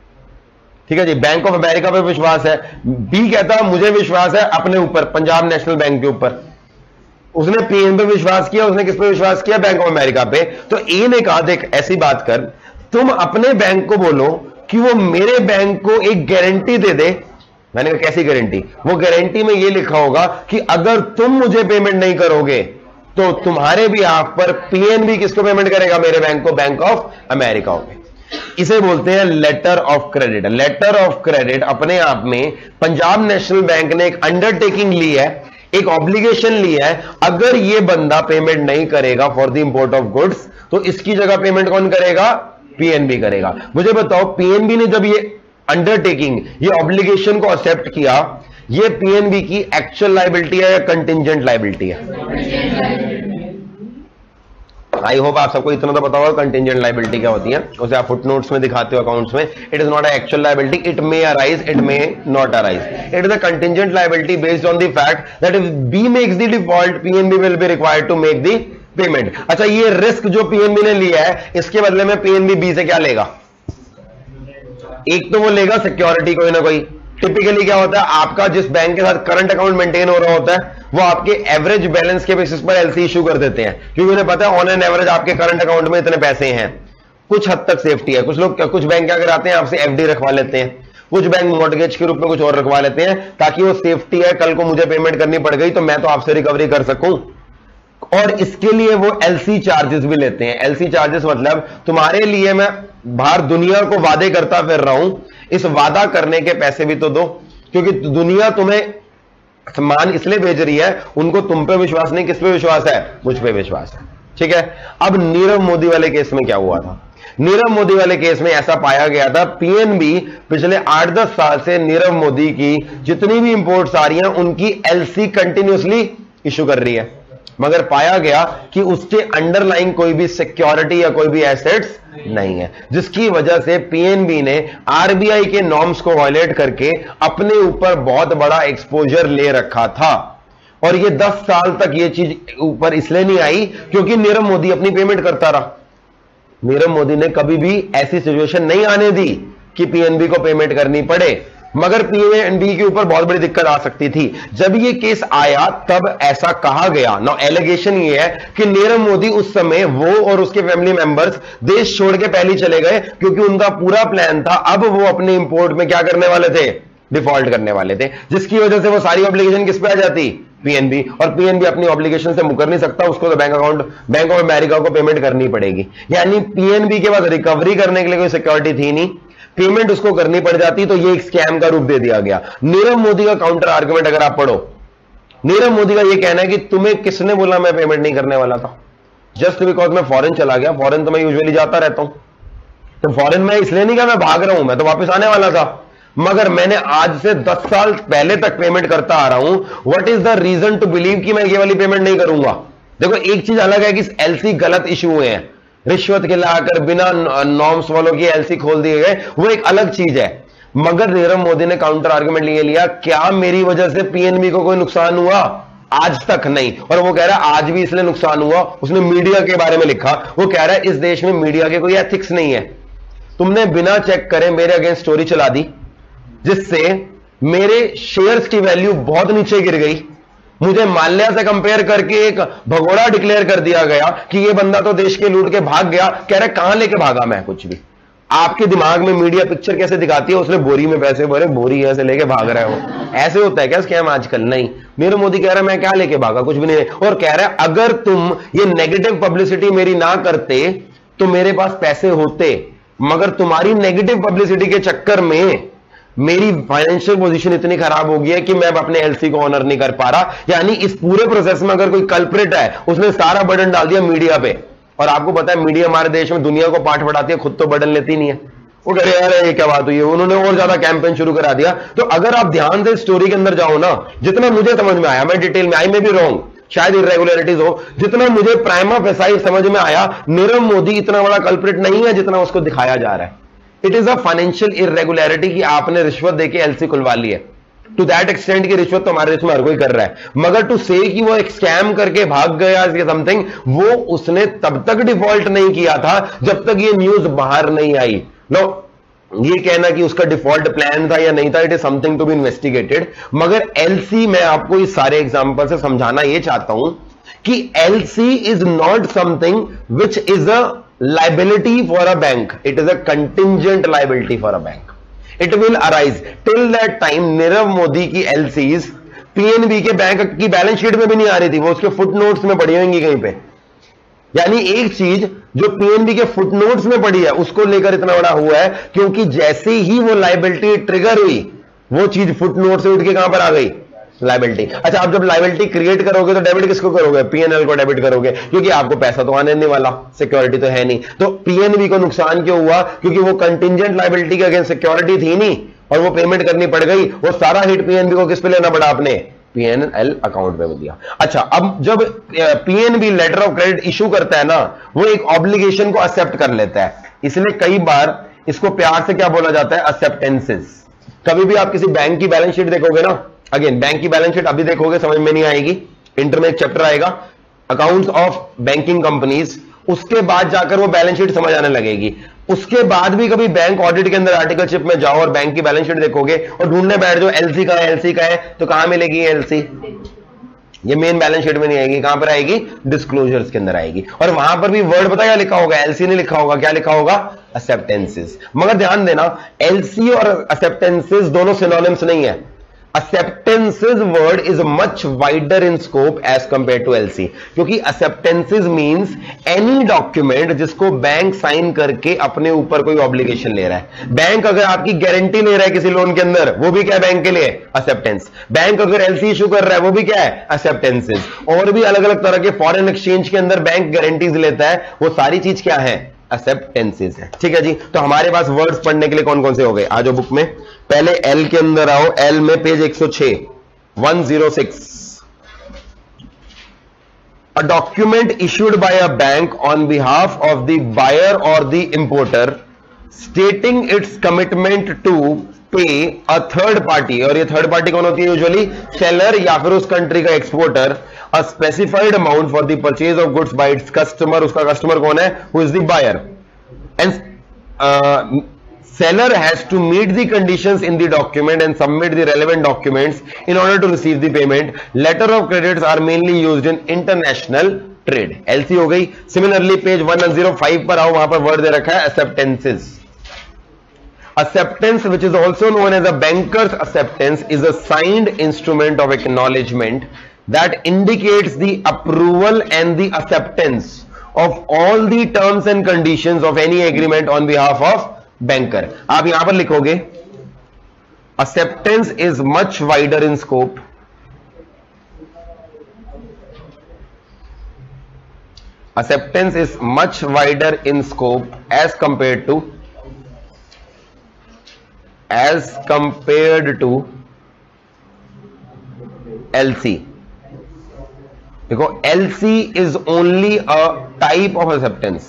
ठीक है जी, बैंक ऑफ अमेरिका पे विश्वास है। बी कहता है मुझे विश्वास है अपने ऊपर, पंजाब नेशनल बैंक के ऊपर। उसने पीएन पे विश्वास किया, उसने किस पे विश्वास किया, बैंक ऑफ अमेरिका पे। तो ए ने कहा देख ऐसी बात कर, तुम अपने बैंक को बोलो कि वो मेरे बैंक को एक गारंटी दे दे। मैंने कहा कैसी गारंटी, वो गारंटी में ये लिखा होगा कि अगर तुम मुझे पेमेंट नहीं करोगे तो तुम्हारे भी आप पर पीएनबी किसको पेमेंट करेगा, मेरे बैंक को, बैंक ऑफ अमेरिका को। इसे बोलते हैं letter of credit. Letter of credit अपने आप में पंजाब नेशनल बैंक ने एक अंडरटेकिंग ली है, एक ऑब्लिगेशन लिया है। अगर ये बंदा पेमेंट नहीं करेगा for the import of goods तो इसकी जगह पेमेंट कौन करेगा, पीएनबी करेगा। मुझे बताओ पीएनबी ने जब ये अंडरटेकिंग, ये ऑब्लिगेशन को एक्सेप्ट किया, ये पीएनबी की एक्चुअल लायबिलिटी है या कंटिंजेंट लायबिलिटी है? आई होप आप सबको इतना तो पता होगा कंटिंजेंट लायबिलिटी क्या होती है, उसे आप फुटनोट्स में दिखाते हो अकाउंट्स में। It is not actual liability, it may arise, it may not arise. It is a contingent liability based on the fact that if B makes the default PNB will be required to make the payment. अच्छा, ये risk जो PNB ने लिया है इसके बदले में PNB B से क्या लेगा, एक तो वो लेगा सिक्योरिटी कोई ना कोई। टिपिकली क्या होता है, आपका जिस बैंक के साथ करंट अकाउंट मेंटेन हो रहा होता है वो आपके एवरेज बैलेंस के बेसिस पर एलसी इशू कर देते हैं, क्योंकि उन्हें पता है ऑन एन एवरेज आपके करंट अकाउंट में इतने पैसे हैं। कुछ हद तक सेफ्टी है। कुछ लोग, कुछ बैंक क्या कराते हैं, आपसे एफडी रखवा लेते हैं, कुछ बैंक मॉर्गेज के रूप में कुछ और रखवा लेते हैं ताकि वो सेफ्टी है, कल को मुझे पेमेंट करनी पड़ गई तो मैं तो आपसे रिकवरी कर सकूं। और इसके लिए वो एलसी चार्जेस भी लेते हैं। एलसी चार्जेस मतलब तुम्हारे लिए मैं बाहर दुनिया को वादे करता फिर रहा हूं, इस वादा करने के पैसे भी तो दो, क्योंकि दुनिया तुम्हें सामान इसलिए भेज रही है, उनको तुम पे विश्वास नहीं, किस पे विश्वास है, मुझ पे विश्वास है। ठीक है। अब नीरव मोदी वाले केस में क्या हुआ था, नीरव मोदी वाले केस में ऐसा पाया गया था पीएनबी पिछले 8-10 साल से नीरव मोदी की जितनी भी इंपोर्ट्स आ रही हैं उनकी एलसी कंटिन्यूसली इशू कर रही है, मगर पाया गया कि उसके अंडरलाइन कोई भी सिक्योरिटी या कोई भी एसेट्स नहीं है, जिसकी वजह से पीएनबी ने आरबीआई के नॉर्म्स को वायलेट करके अपने ऊपर बहुत बड़ा एक्सपोजर ले रखा था। और ये 10 साल तक ये चीज ऊपर इसलिए नहीं आई क्योंकि नीरव मोदी अपनी पेमेंट करता रहा। नीरव मोदी ने कभी भी ऐसी सिचुएशन नहीं आने दी कि पीएनबी को पेमेंट करनी पड़े, मगर पीएनबी के ऊपर बहुत बड़ी दिक्कत आ सकती थी। जब ये केस आया तब ऐसा कहा गया, ना एलिगेशन ये है कि नीरव मोदी उस समय वो और उसके फैमिली मेंबर्स देश छोड़ के पहले चले गए क्योंकि उनका पूरा प्लान था अब वो अपने इंपोर्ट में क्या करने वाले थे, डिफॉल्ट करने वाले थे, जिसकी वजह से वो सारी ऑब्लिगेशन किस पे आ जाती, पीएनबी। और पीएनबी अपनी ऑब्लिगेशन से मुकर नहीं सकता, उसको तो बैंक ऑफ अमेरिका को पेमेंट करनी पड़ेगी। यानी पीएनबी के पास रिकवरी करने के लिए कोई सिक्योरिटी थी नहीं, पेमेंट उसको करनी पड़ जाती, तो ये एक स्कैम का रूप दे दिया गया। नीरव मोदी का काउंटर आर्गुमेंट अगर आप पढ़ो, नीरव मोदी का ये कहना है कि तुम्हें किसने बोला मैं पेमेंट नहीं करने वाला था, जस्ट बिकॉज मैं फॉरेन चला गया। फॉरेन तो मैं यूजुअली जाता रहता हूं, तो फॉरेन में इसलिए नहीं कि मैं भाग रहा हूं, मैं तो वापस आने वाला था, मगर मैंने आज से 10 साल पहले तक पेमेंट करता आ रहा हूं। What is the reason to believe कि मैं ये वाली पेमेंट नहीं करूंगा। देखो एक चीज अलग है कि एलसी गलत इशू हुए हैं, रिश्वत खिलाकर बिना नॉर्म्स वालों की एलसी खोल दिए गए, वो एक अलग चीज है। मगर नीरव मोदी ने काउंटर आर्गुमेंट लिए लिया, क्या मेरी वजह से पीएनबी को कोई नुकसान हुआ, आज तक नहीं। और वो कह रहा है आज भी इसलिए नुकसान हुआ, उसने मीडिया के बारे में लिखा, वो कह रहा है इस देश में मीडिया के कोई एथिक्स नहीं है। तुमने बिना चेक करे मेरे अगेंस्ट स्टोरी चला दी, जिससे मेरे शेयर्स की वैल्यू बहुत नीचे गिर गई। मुझे माल्या से कंपेयर करके एक भगोड़ा डिक्लेयर कर दिया गया कि ये बंदा तो देश के लूट के भाग गया। कह रहे कहां लेके भागा मैं, कुछ भी। आपके दिमाग में मीडिया पिक्चर कैसे दिखाती है, उसने बोरी में पैसे भरे, बोरी ऐसे लेके भाग रहे हो, ऐसे होता है क्या स्कैम आजकल? नहीं, नीरव मोदी कह रहा है मैं क्या लेके भागा, कुछ भी नहीं है। और कह रहा है अगर तुम ये नेगेटिव पब्लिसिटी मेरी ना करते तो मेरे पास पैसे होते, मगर तुम्हारी नेगेटिव पब्लिसिटी के चक्कर में मेरी फाइनेंशियल पोजीशन इतनी खराब हो गई है कि मैं अपने एलसी को ऑनर नहीं कर पा रहा। यानी इस पूरे प्रोसेस में अगर कोई कल्प्रिट है, उसने सारा बर्डन डाल दिया मीडिया पे। और आपको पता है मीडिया हमारे देश में दुनिया को पाठ पढ़ाती है, खुद तो बर्डन लेती नहीं है। वो कह रहे यार ये क्या बात हुई है, उन्होंने और ज्यादा कैंपेन शुरू करा दिया। तो अगर आप ध्यान से स्टोरी के अंदर जाओ ना, जितना मुझे समझ में आया, मैं डिटेल में, आई में भी रॉन्ग, शायद इरेगुलरिटीज हो, जितना मुझे प्राइमा फेसाई समझ में आया, नीरव मोदी इतना बड़ा कल्प्रिट नहीं है जितना उसको दिखाया जा रहा है। It is a financial irregularity कि आपने रिश्वत देके एलसी खुलवा ली है। टू दैट एक्सटेंट की रिश्वत तो हमारे देश में हर कोई कर रहा है, मगर टू से कि वो एक स्कैम करके भाग गया समथिंग, वो उसने तब तक डिफॉल्ट नहीं किया था जब तक ये न्यूज बाहर नहीं आई। नो, ये कहना कि उसका डिफॉल्ट प्लान था या नहीं था, it is something to be investigated. मगर एलसी, मैं आपको इस सारे एग्जांपल से समझाना ये चाहता हूं कि LC is not something which is a liability for a bank, it is a contingent liability for a bank. It will arise till that time। Nirav Modi की एलसीज पीएनबी के बैंक की बैलेंस शीट में भी नहीं आ रही थी, वो उसके फुटनोट्स में पड़ी होंगी कहीं पे। यानी एक चीज जो पीएनबी के फुटनोट्स में पड़ी है उसको लेकर इतना बड़ा हुआ है क्योंकि जैसे ही वो लाइबिलिटी ट्रिगर हुई, वो चीज फुटनोट से उठ के कहां पर आ गई, लाइबिलिटी। अच्छा, आप जब लाइबिलिटी क्रिएट करोगे तो डेबिट किसको करोगे, पीएनएल को डेबिट करोगे, क्योंकि आपको पैसा तो आने नहीं वाला, सिक्योरिटी तो है नहीं। तो पीएनबी को नुकसान क्यों हुआ, क्योंकि वो कंटिंजेंट लाइबिलिटी के अगेंस्ट सिक्योरिटी थी नहीं और वो पेमेंट करनी पड़ गई। वो सारा हिट पीएनबी को किस पे लेना पड़ा, अपने पीएनएल अकाउंट पे दिया। अच्छा, अब जब PNB letter of credit issue करता है ना, वो एक ऑब्लिगेशन को एक्सेप्ट कर लेता है, इसलिए कई बार इसको प्यार से क्या बोला जाता है, एक्सेप्टेंसेस। कभी भी आप किसी बैंक की बैलेंस शीट देखोगे ना, अगेन बैंक की बैलेंस शीट अभी देखोगे समझ में नहीं आएगी, इंटर में एक चैप्टर आएगा अकाउंट्स ऑफ बैंकिंग कंपनीज, उसके बाद जाकर वो बैलेंस शीट समझ आने लगेगी। उसके बाद भी कभी बैंक ऑडिट के अंदर आर्टिकलशिप में जाओ और बैंक की बैलेंस शीट देखोगे और ढूंढने बैठ जाओ एलसी का है, एलसी का है, तो कहां मिलेगी एलसी, ये मेन बैलेंस शीट में नहीं आएगी, कहां पर आएगी, डिस्क्लोजर्स के अंदर आएगी। और वहां पर भी वर्ड पता क्या लिखा होगा, एलसी नहीं लिखा होगा, क्या लिखा होगा, एक्सेप्टेंसेस। मगर ध्यान देना, एलसी और एक्सेप्टेंसेस दोनों सिनोनिम्स नहीं है। Acceptances word is much wider in scope as compared to LC, क्योंकि acceptances means any document जिसको बैंक साइन करके अपने ऊपर कोई ऑब्लिगेशन ले रहा है। बैंक अगर आपकी गारंटी ले रहा है किसी लोन के अंदर, वो भी क्या है बैंक के लिए, एक्सेप्टेंस। बैंक अगर एलसी इशू कर रहा है, वो भी क्या है, एक्सेप्टेंसेस। और भी अलग अलग तरह के फॉरेन एक्सचेंज के अंदर बैंक गारंटीज लेता है, वो सारी चीज क्या है, एक्सेप्टेंसेस है। ठीक है जी, तो हमारे पास वर्ड्स पढ़ने के लिए कौन कौन से हो गए, आ जाओ बुक में, पहले एल के अंदर आओ, एल में page 106, 106। A document issued by a bank on behalf of the buyer और the importer stating its commitment to pay a third party, और ये थर्ड पार्टी कौन होती है, यूजुअली सेलर या फिर उस कंट्री का exporter, a specified amount for the purchase of goods by its customer, उसका कस्टमर कौन है, who is the buyer, and seller has to meet the conditions in the document and submit the relevant documents in order to receive the payment. Letter of credits are mainly used in international trade. LC हो गई। Similarly page 105 पर आओ, वहां पर word दे रखा है acceptances. Acceptance, which is also known as a banker's acceptance, is a signed instrument of acknowledgement that indicates the approval and the acceptance of all the terms and conditions of any agreement on behalf of banker. आप यहां पर लिखोगे acceptance is much wider in scope acceptance is much wider in scope as compared to LC. देखो LC is only a type of acceptance.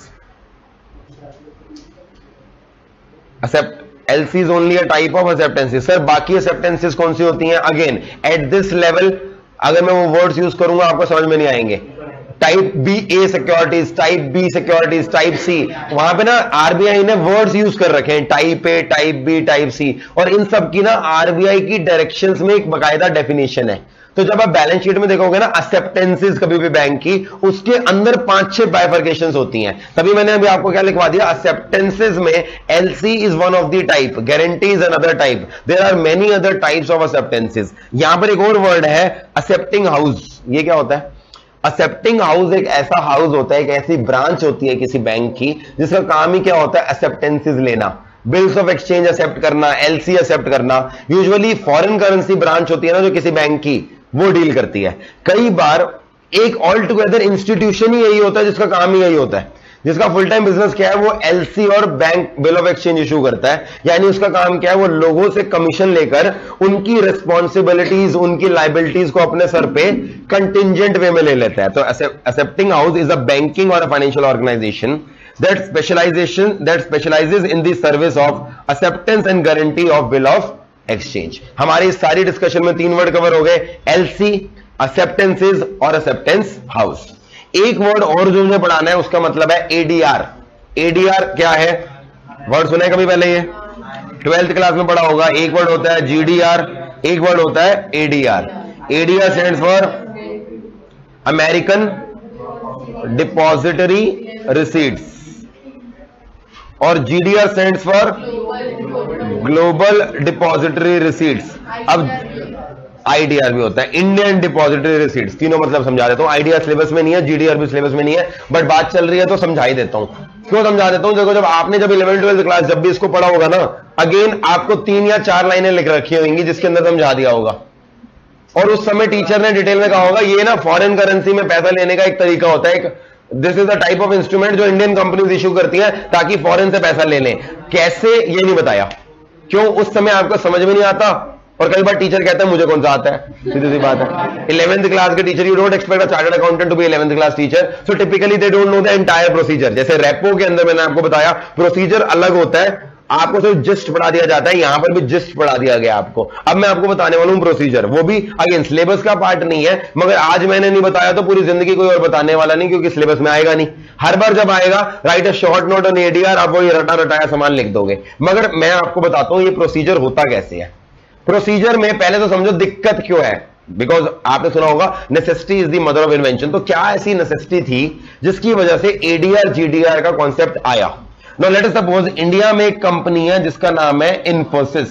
LC is only a type of acceptance. Sir बाकी acceptances कौन सी होती हैं? Again at this level अगर मैं वो words use करूंगा आपको समझ में नहीं आएंगे। Type B A securities, type B securities, type C, वहां पे ना आरबीआई ने वर्ड्स यूज कर रखे हैं, type A, type B, type C, और इन सब की ना आरबीआई की डायरेक्शंस में एक बकायदा डेफिनेशन है। तो जब आप बैलेंस शीट में देखोगे ना एक्सेप्टेंसेस कभी भी बैंक की, उसके अंदर 5-6 बाइफर्केशंस होती हैं। तभी मैंने अभी आपको क्या लिखवा दिया, एक्सेप्टेंसेस में LC is one of the type, guarantee is another type, there are many other types of acceptances. यहां पर एक और वर्ड है एक्सेप्टिंग हाउस। ये क्या होता है? एक्सेप्टिंग हाउस एक ऐसा हाउस होता है, एक ऐसी ब्रांच होती है किसी बैंक की जिसका काम ही क्या होता है, एक्सेप्टेंसेस लेना, बिल्स ऑफ एक्सचेंज एक्सेप्ट करना, एलसी एक्सेप्ट करना। यूजुअली फॉरेन करेंसी ब्रांच होती है ना जो किसी बैंक की, वो डील करती है। कई बार एक ऑल टुगेदर इंस्टीट्यूशन ही यही होता है जिसका काम ही यही होता है, जिसका फुल टाइम बिजनेस क्या है, वो एलसी और bank bill of exchange issue करता है। यानी उसका काम क्या है, वो लोगों से कमीशन लेकर उनकी रिस्पॉन्सिबिलिटीज, उनकी लाइबिलिटीज को अपने सर पे कंटिजेंट वे में ले लेता है। तो accepting house is a banking और a financial organisation that specializes in the service of acceptance and guarantee of bill of exchange। हमारी सारी डिस्कशन में 3 वर्ड कवर हो गए, एलसी, एक्सेप्टेंसेस और एक्सेप्टेंस हाउस। एक वर्ड और जो मुझे पढ़ाना है उसका मतलब है एडीआर। एडीआर क्या है? वर्ड सुना है कभी पहले? ये 12th क्लास में पढ़ा होगा। एक वर्ड होता है जीडीआर, एक वर्ड होता है ADR. ADR stands for American depository receipts और GDR stands for global depository receipts. अब आईडीआर भी होता है, इंडियन डिपॉजिटरी रिसीट्स। तीनों मतलब समझा देता हूं। आईडीआर सिलेबस में नहीं है, जीडीआर भी सिलेबस में नहीं है, बट बात चल रही है तो समझा ही देता हूं। क्यों समझा देता हूं? देखो, जब आपने 11th-12th क्लास जब भी इसको पढ़ा होगा ना, अगेन आपको 3 या 4 लाइनें लिख रखी होंगी जिसके अंदर समझा दिया होगा, और उस समय टीचर ने डिटेल में कहा होगा ये ना फॉरेन करेंसी में पैसा लेने का एक तरीका होता है, this is the type of instrument जो इंडियन कंपनीज इशू करती हैं ताकि फॉरेन से पैसा ले लें। कैसे, ये नहीं बताया। क्यों? उस समय आपको समझ में नहीं आता, और कई बार टीचर कहता है मुझे कौन सा आता है, सीधी सी बात है। 11th क्लास के teacher, you don't expect a chartered accountant to be 11th class teacher, so typically they don't know the entire procedure. जैसे रेपो के अंदर मैंने आपको बताया प्रोसीजर अलग होता है, आपको सिर्फ जिस्ट पढ़ा दिया जाता है, यहां पर भी जिस्ट पढ़ा दिया गया आपको। अब मैं आपको बताने वाला हूं प्रोसीजर, वो भी अगेन सिलेबस का पार्ट नहीं है, मगर आज मैंने नहीं बताया तो पूरी जिंदगी कोई और बताने वाला नहीं, क्योंकि सिलेबस में आएगा नहीं। हर बार जब आएगा write a short note on ADR, आप वही रटा रटाया सामान लिख दोगे। मगर मैं आपको बताता हूं ये प्रोसीजर होता कैसे है। प्रोसीजर में पहले तो समझो दिक्कत क्यों है, बिकॉज आपने सुना होगा necessity is the mother of invention. तो क्या ऐसी नेसेसिटी थी जिसकी वजह से एडीआर जीडीआर का कॉन्सेप्ट आया? Now let us suppose India में एक कंपनी है जिसका नाम है इन्फोसिस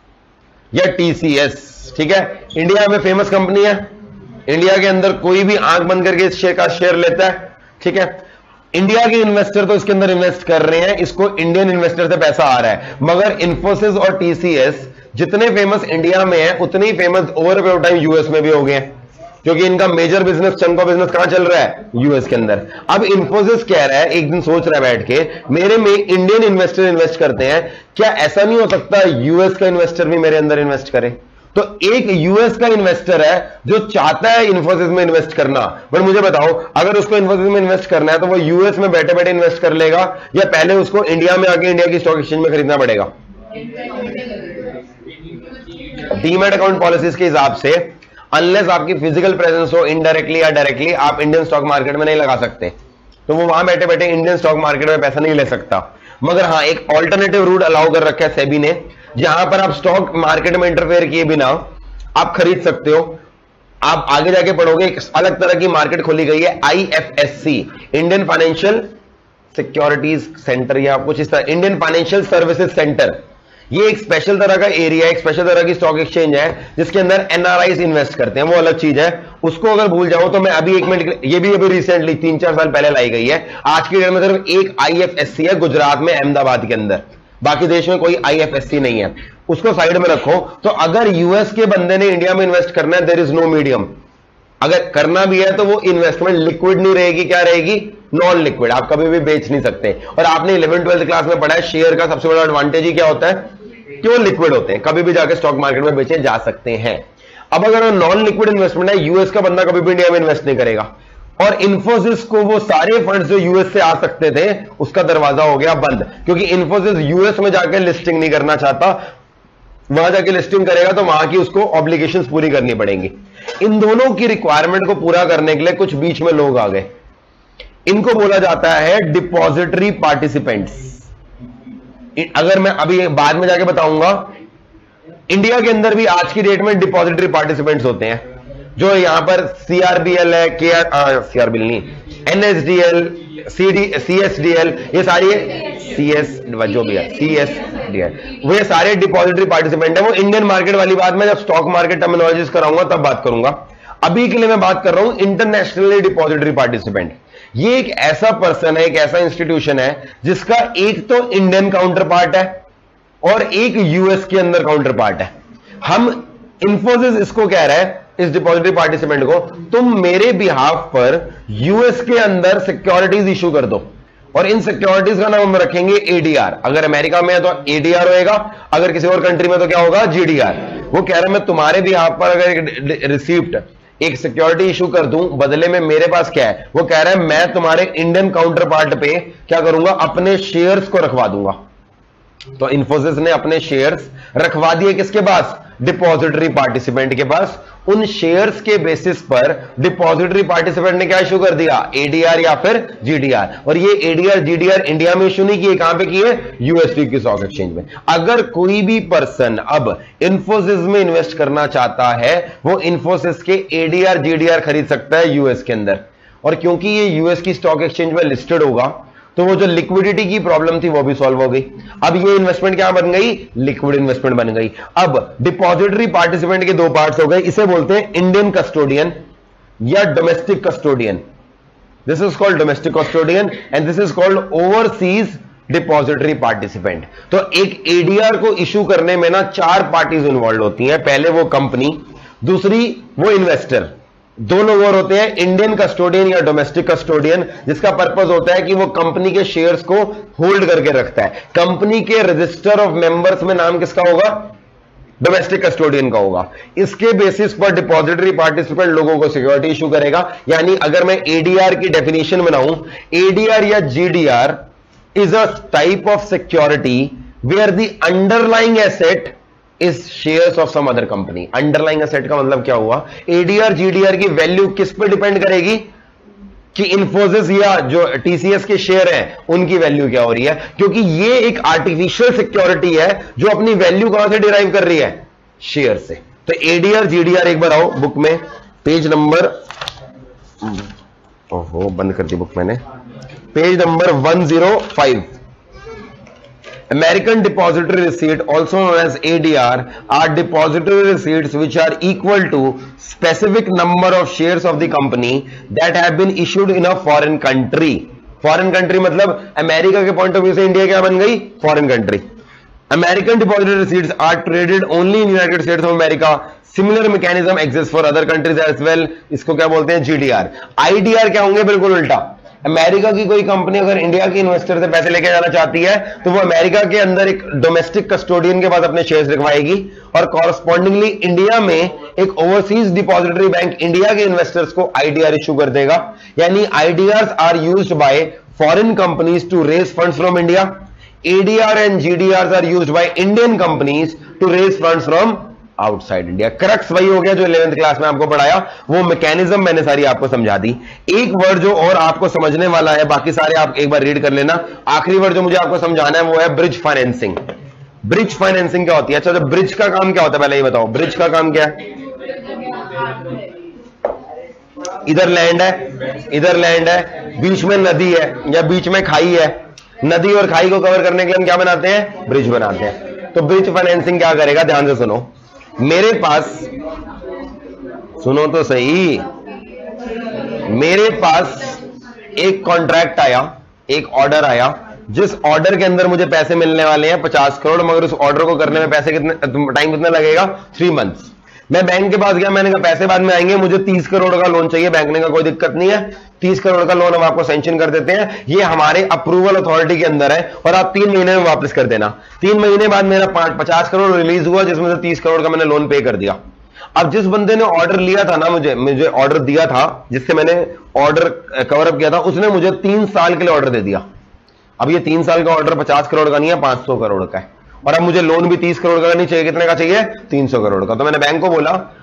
या टीसीएस। ठीक है, इंडिया में फेमस कंपनी है, इंडिया के अंदर कोई भी आंख बंद करके इस शेयर का शेयर लेता है। ठीक है, इंडिया के इन्वेस्टर तो इसके अंदर इन्वेस्ट कर रहे हैं, इसको इंडियन इन्वेस्टर से पैसा आ रहा है। मगर इन्फोसिस और टीसीएस जितने फेमस इंडिया में है उतने ही famous over period of time US में भी हो गए हैं, क्योंकि इनका major business, chunk of business कहां चल रहा है? यूएस के अंदर। अब इन्फोसिस कह रहा है, एक दिन सोच रहा है बैठ के, मेरे में इंडियन इन्वेस्टर इन्वेस्ट करते हैं, क्या ऐसा नहीं हो सकता यूएस का इन्वेस्टर भी मेरे अंदर इन्वेस्ट करे? तो एक यूएस का इन्वेस्टर है जो चाहता है इन्फोसिस में इन्वेस्ट करना, बट मुझे बताओ अगर उसको इन्फोसिस में इन्वेस्ट करना है तो वो यूएस में बैठे बैठे इन्वेस्ट कर लेगा या पहले उसको इंडिया में आके इंडिया की स्टॉक एक्सचेंज में खरीदना पड़ेगा? डीमैट अकाउंट पॉलिसीज के हिसाब से अनलेस आपकी फिजिकल प्रेजेंस हो, इनडायरेक्टली या डायरेक्टली आप इंडियन स्टॉक मार्केट में नहीं लगा सकते, तो वो वहां बैठे बैठे इंडियन स्टॉक मार्केट में पैसा नहीं ले सकता। मगर हाँ, एक ऑल्टरनेटिव रूट अलाउ कर रखा है सेबी ने, जहां पर आप स्टॉक मार्केट में इंटरफेयर किए बिना आप खरीद सकते हो। आप आगे जाके पढ़ोगे एक अलग तरह की मार्केट खोली गई है, IFSC, Indian financial securities centre या कुछ इस तरह, इंडियन फाइनेंशियल सर्विसेज सेंटर। ये एक स्पेशल तरह का एरिया है, एक स्पेशल तरह की स्टॉक एक्सचेंज है जिसके अंदर एनआरआईज इन्वेस्ट करते हैं, वो अलग चीज है। उसको अगर भूल जाओ तो मैं अभी 1 मिनट, ये भी अभी रिसेंटली 3-4 साल पहले लाई गई है। आज की डेट में सिर्फ एक आईएफएससी है गुजरात में, अहमदाबाद के अंदर, बाकी देश में कोई आईएफएससी नहीं है। उसको साइड में रखो। तो अगर यूएस के बंदे ने इंडिया में इन्वेस्ट करना है, देयर इज नो मीडियम। अगर करना भी है तो वो इन्वेस्टमेंट लिक्विड नहीं रहेगी, क्या रहेगी? Non liquid. आप कभी भी बेच नहीं सकते। और आपने 11th-12th क्लास में पढ़ा है शेयर का सबसे बड़ा एडवांटेज ही क्या होता है? क्यों लिक्विड होते हैं, कभी भी जाके स्टॉक मार्केट में बेचे जा सकते हैं। अब अगर नॉन लिक्विड इन्वेस्टमेंट है, यूएस का बंदा कभी भी इंडिया में इन्वेस्ट नहीं करेगा। और इन्फोसिस को वो सारे फंड्स जो यूएस से आ सकते थे उसका दरवाजा हो गया बंद, क्योंकि इन्फोसिस यूएस में जाकर लिस्टिंग नहीं करना चाहता। वहां जाके लिस्टिंग करेगा तो वहां की उसको ऑब्लिगेशंस पूरी करनी पड़ेंगी। इन दोनों की रिक्वायरमेंट को पूरा करने के लिए कुछ बीच में लोग आ गए, इनको बोला जाता है डिपॉजिटरी पार्टिसिपेंट्स। अगर मैं अभी बाद में जाके बताऊंगा, इंडिया के अंदर भी आज की डेट में डिपॉजिटरी पार्टिसिपेंट्स होते हैं, जो यहां पर सीआरबीएल है, सीआरबीएल नहीं, एनएसडीएल, सीएसडीएल, ये सारी सीएस जो भी है सीएसडीएल, वो ये सारे डिपॉजिटरी पार्टिसिपेंट है। वो इंडियन मार्केट वाली बात मैं जब स्टॉक मार्केट टर्मिनोलॉजीज कराऊंगा तब बात करूंगा। अभी के लिए मैं बात कर रहा हूं इंटरनेशनली डिपॉजिटरी पार्टिसिपेंट। ये एक ऐसा पर्सन है, एक ऐसा इंस्टीट्यूशन है जिसका एक तो इंडियन काउंटर पार्ट है और एक यूएस के अंदर काउंटर पार्ट है। हम इंफोसिस इसको कह रहा है, इस डिपॉजिटरी पार्टिसिपेंट को, तुम मेरे बिहाफ पर यूएस के अंदर सिक्योरिटीज इशू कर दो, और इन सिक्योरिटीज का नाम हम रखेंगे एडीआर। अगर अमेरिका में है तो एडीआर होएगा, अगर किसी और कंट्री में तो क्या होगा, जीडीआर। वो कह रहा है मैं तुम्हारे बिहाफ पर अगर एक रिसीप्ट, एक सिक्योरिटी इशू कर दूं, बदले में मेरे पास क्या है, वो कह रहा है मैं तुम्हारे इंडियन काउंटर पार्ट पे क्या करूंगा, अपने शेयर्स को रखवा दूंगा। तो इंफोसिस ने अपने शेयर्स रखवा दिए किसके पास, डिपॉजिटरी पार्टिसिपेंट के पास। उन शेयर्स के बेसिस पर डिपॉजिटरी पार्टिसिपेंट ने क्या इशू कर दिया, एडीआर या फिर जीडीआर। और ये एडीआर जीडीआर इंडिया में इशू नहीं किए, कहां पे किए, यूएसडी की स्टॉक एक्सचेंज में। अगर कोई भी पर्सन अब इंफोसिस में इन्वेस्ट करना चाहता है, वो इंफोसिस के एडीआर जीडीआर खरीद सकता है यूएस के अंदर। और क्योंकि ये यूएस की स्टॉक एक्सचेंज में लिस्टेड होगा, तो वो जो लिक्विडिटी की प्रॉब्लम थी वो भी सॉल्व हो गई। अब ये इन्वेस्टमेंट क्या बन गई, लिक्विड इन्वेस्टमेंट बन गई। अब डिपॉजिटरी पार्टिसिपेंट के दो पार्ट्स हो गए, इसे बोलते हैं इंडियन कस्टोडियन या domestic custodian. This is called domestic custodian and this is called overseas depository participant. तो एक एडीआर को इशू करने में ना 4 पार्टीज इन्वॉल्व होती हैं। पहले वो कंपनी, दूसरी वो इन्वेस्टर, दो लोग और होते हैं, इंडियन कस्टोडियन या डोमेस्टिक कस्टोडियन, जिसका पर्पस होता है कि वो कंपनी के शेयर्स को होल्ड करके रखता है। कंपनी के रजिस्टर ऑफ मेंबर्स में नाम किसका होगा, डोमेस्टिक कस्टोडियन का होगा। इसके बेसिस पर डिपॉजिटरी पार्टिसिपेंट लोगों को सिक्योरिटी इशू करेगा। यानी अगर मैं एडीआर की डेफिनेशन बनाऊं, एडीआर या GDR is a type of security where the underlying asset is shares of some other company. Underlying asset का मतलब क्या हुआ, एडीआर जीडीआर की वैल्यू किस पे डिपेंड करेगी, कि इंफोसिस या जो टीसीएस के शेयर हैं उनकी वैल्यू क्या हो रही है। क्योंकि ये एक आर्टिफिशियल सिक्योरिटी है जो अपनी वैल्यू कहां से डिराइव कर रही है, शेयर से। तो एडीआर जीडीआर, एक बार आओ बुक में, पेज नंबर, ओहो बंद कर दी बुक मैंने, page number 105। American depository receipt, also known as ADR, are depository receipts which are equal to specific number of shares of the company that have been issued in a foreign country. Foreign country मतलब America के point of view से India क्या बन गई, foreign country. American depository receipts are traded only in United States of America. Similar mechanism exists for other countries as well. इसको क्या बोलते हैं, GDR। IDR क्या होंगे, बिल्कुल उल्टा। अमेरिका की कोई कंपनी अगर इंडिया के इन्वेस्टर से पैसे लेके जाना चाहती है तो वो अमेरिका के अंदर एक डोमेस्टिक कस्टोडियन के पास अपने शेयर्स रखवाएगी, और कॉरस्पॉन्डिंगली इंडिया में एक ओवरसीज डिपॉजिटरी बैंक इंडिया के इन्वेस्टर्स को आईडीआर इशू कर देगा। यानी IDRs are used by foreign companies to raise funds from India. ADR and GDR are used by Indian companies to raise funds from outside India. Crux वही हो गया जो 11th class में आपको पढ़ाया, वो मैकेनिज्म मैंने सारी आपको समझा दी। एक वर्ड जो और आपको समझने वाला है, बाकी सारे आप एक बार रीड कर लेना, आखिरी वर्ड जो मुझे आपको समझाना है वो है ब्रिज फाइनेंसिंग। ब्रिज फाइनेंसिंग क्या होती है, अच्छा तो ब्रिज का काम क्या होता है पहले ये बताओ, ब्रिज का काम क्या है। इधर लैंड है, इधर लैंड है, बीच में नदी है या बीच में खाई है, नदी और खाई को कवर करने के लिए हम क्या बनाते हैं, ब्रिज बनाते हैं। तो ब्रिज फाइनेंसिंग क्या करेगा, ध्यान से सुनो। मेरे पास, सुनो तो सही, मेरे पास एक कॉन्ट्रैक्ट आया, एक ऑर्डर आया, जिस ऑर्डर के अंदर मुझे पैसे मिलने वाले हैं 50 करोड़, मगर उस ऑर्डर को करने में पैसे कितने, टाइम कितना लगेगा, 3 मंथ्स। मैं बैंक के पास गया, मैंने कहा पैसे बाद में आएंगे, मुझे 30 करोड़ का लोन चाहिए। बैंक ने कहा कोई दिक्कत नहीं है, 30 करोड़ का लोन हम आपको सैंक्शन कर देते हैं, ये हमारे अप्रूवल अथॉरिटी के अंदर है और आप 3 महीने में वापस कर देना। 3 महीने बाद मेरा 50 करोड़ रिलीज हुआ, जिसमें से 30 करोड़ का मैंने लोन पे कर दिया। अब जिस बंदे ने ऑर्डर लिया था ना, मुझे ऑर्डर दिया था, जिससे मैंने ऑर्डर कवर अप किया था, उसने मुझे 3 साल के लिए ऑर्डर दे दिया। अब ये 3 साल का ऑर्डर 50 करोड़ का नहीं है, 500 करोड़ का है, और अब मुझे लोन भी 30 करोड़ का नहीं चाहिए, कितने का चाहिए, 300 करोड़ का। तो मैंने बैंक को बोला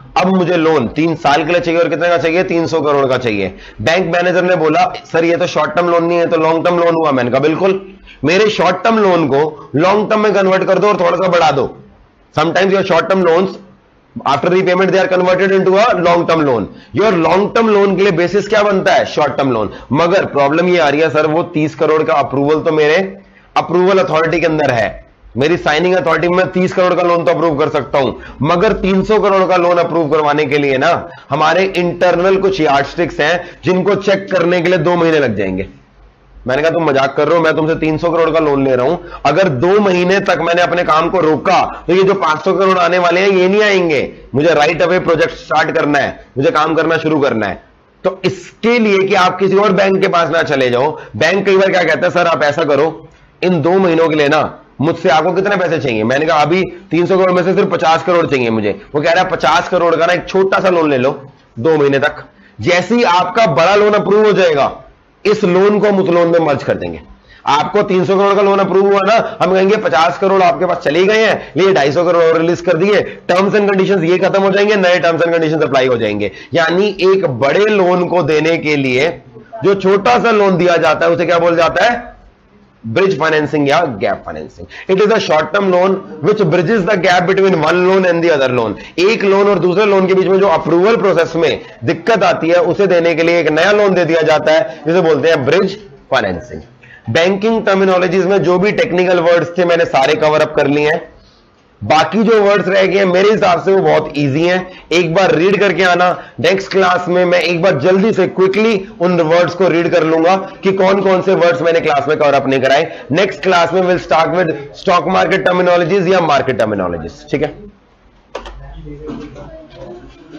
अब मुझे लोन 3 साल के लिए चाहिए और कितने का चाहिए, 300 करोड़ का चाहिए। बैंक मैनेजर ने बोला सर ये तो शॉर्ट टर्म लोन नहीं है, तो लॉन्ग टर्म लोन हुआ। मैंने कहा बिल्कुल, मेरे शॉर्ट टर्म लोन को लॉन्ग टर्म में कन्वर्ट कर दो और थोड़ा सा बढ़ा दो। Sometimes your short term loans after repayment they are converted into a long term loan. Your long term loan के लिए बेसिस क्या बनता है, शॉर्ट टर्म लोन। मगर प्रॉब्लम ये आ रही है सर वो 30 करोड़ का अप्रूवल तो मेरे अप्रूवल अथॉरिटी के अंदर है, मेरी साइनिंग अथॉरिटी में 30 करोड़ का लोन तो अप्रूव कर सकता हूं, मगर 300 करोड़ का लोन अप्रूव करवाने के लिए ना हमारे इंटरनल कुछ यार्डस्टिक्स हैं जिनको चेक करने के लिए 2 महीने लग जाएंगे। मैंने कहा तुम मजाक कर रहे हो, मैं तुमसे 300 करोड़ का लोन ले रहा हूं, अगर 2 महीने तक मैंने अपने काम को रोका तो ये जो 500 करोड़ आने वाले हैं ये नहीं आएंगे। मुझे राइट अवे प्रोजेक्ट स्टार्ट करना है, मुझे काम करना शुरू करना है। तो इसके लिए कि आप किसी और बैंक के पास ना चले जाओ, बैंक कई बार क्या कहता है सर आप ऐसा करो इन 2 महीनों के लिए ना मुझसे आपको कितने पैसे चाहिए। मैंने कहा अभी 300 करोड़ में से सिर्फ 50 करोड़ चाहिए मुझे। वो कह रहा है 50 करोड़ का ना एक छोटा सा लोन ले लो 2 महीने तक, जैसे ही आपका बड़ा लोन अप्रूव हो जाएगा इस लोन को हम उस लोन में मर्ज कर देंगे। आपको 300 करोड़ का लोन अप्रूव हुआ ना, हम कहेंगे 50 करोड़ आपके पास चले गए हैं, लिए 250 करोड़ और रिलीज कर दिए, टर्म्स एंड कंडीशंस ये खत्म हो जाएंगे, नए टर्म्स एंड कंडीशंस अप्लाई हो जाएंगे। यानी एक बड़े लोन को देने के लिए जो छोटा सा लोन दिया जाता है उसे क्या बोल जाता है, ब्रिज फाइनेंसिंग या gap financing. It is a short term loan which bridges the gap between one loan and the other loan. एक लोन और दूसरे लोन के बीच में जो अप्रूवल प्रोसेस में दिक्कत आती है उसे देने के लिए एक नया लोन दे दिया जाता है, जिसे बोलते हैं ब्रिज फाइनेंसिंग। बैंकिंग टर्मिनोलॉजीज में जो भी टेक्निकल वर्ड्स थे मैंने सारे कवर अप कर लिए हैं। बाकी जो वर्ड्स रह गए मेरे हिसाब से वो बहुत इजी हैं, एक बार रीड करके आना। नेक्स्ट क्लास में मैं एक बार जल्दी से क्विकली उन वर्ड्स को रीड कर लूंगा कि कौन कौन से वर्ड्स मैंने क्लास में कवर अप नहीं कराए। नेक्स्ट क्लास में will start with stock market terminologies या मार्केट टर्मिनोलॉजीज। ठीक है।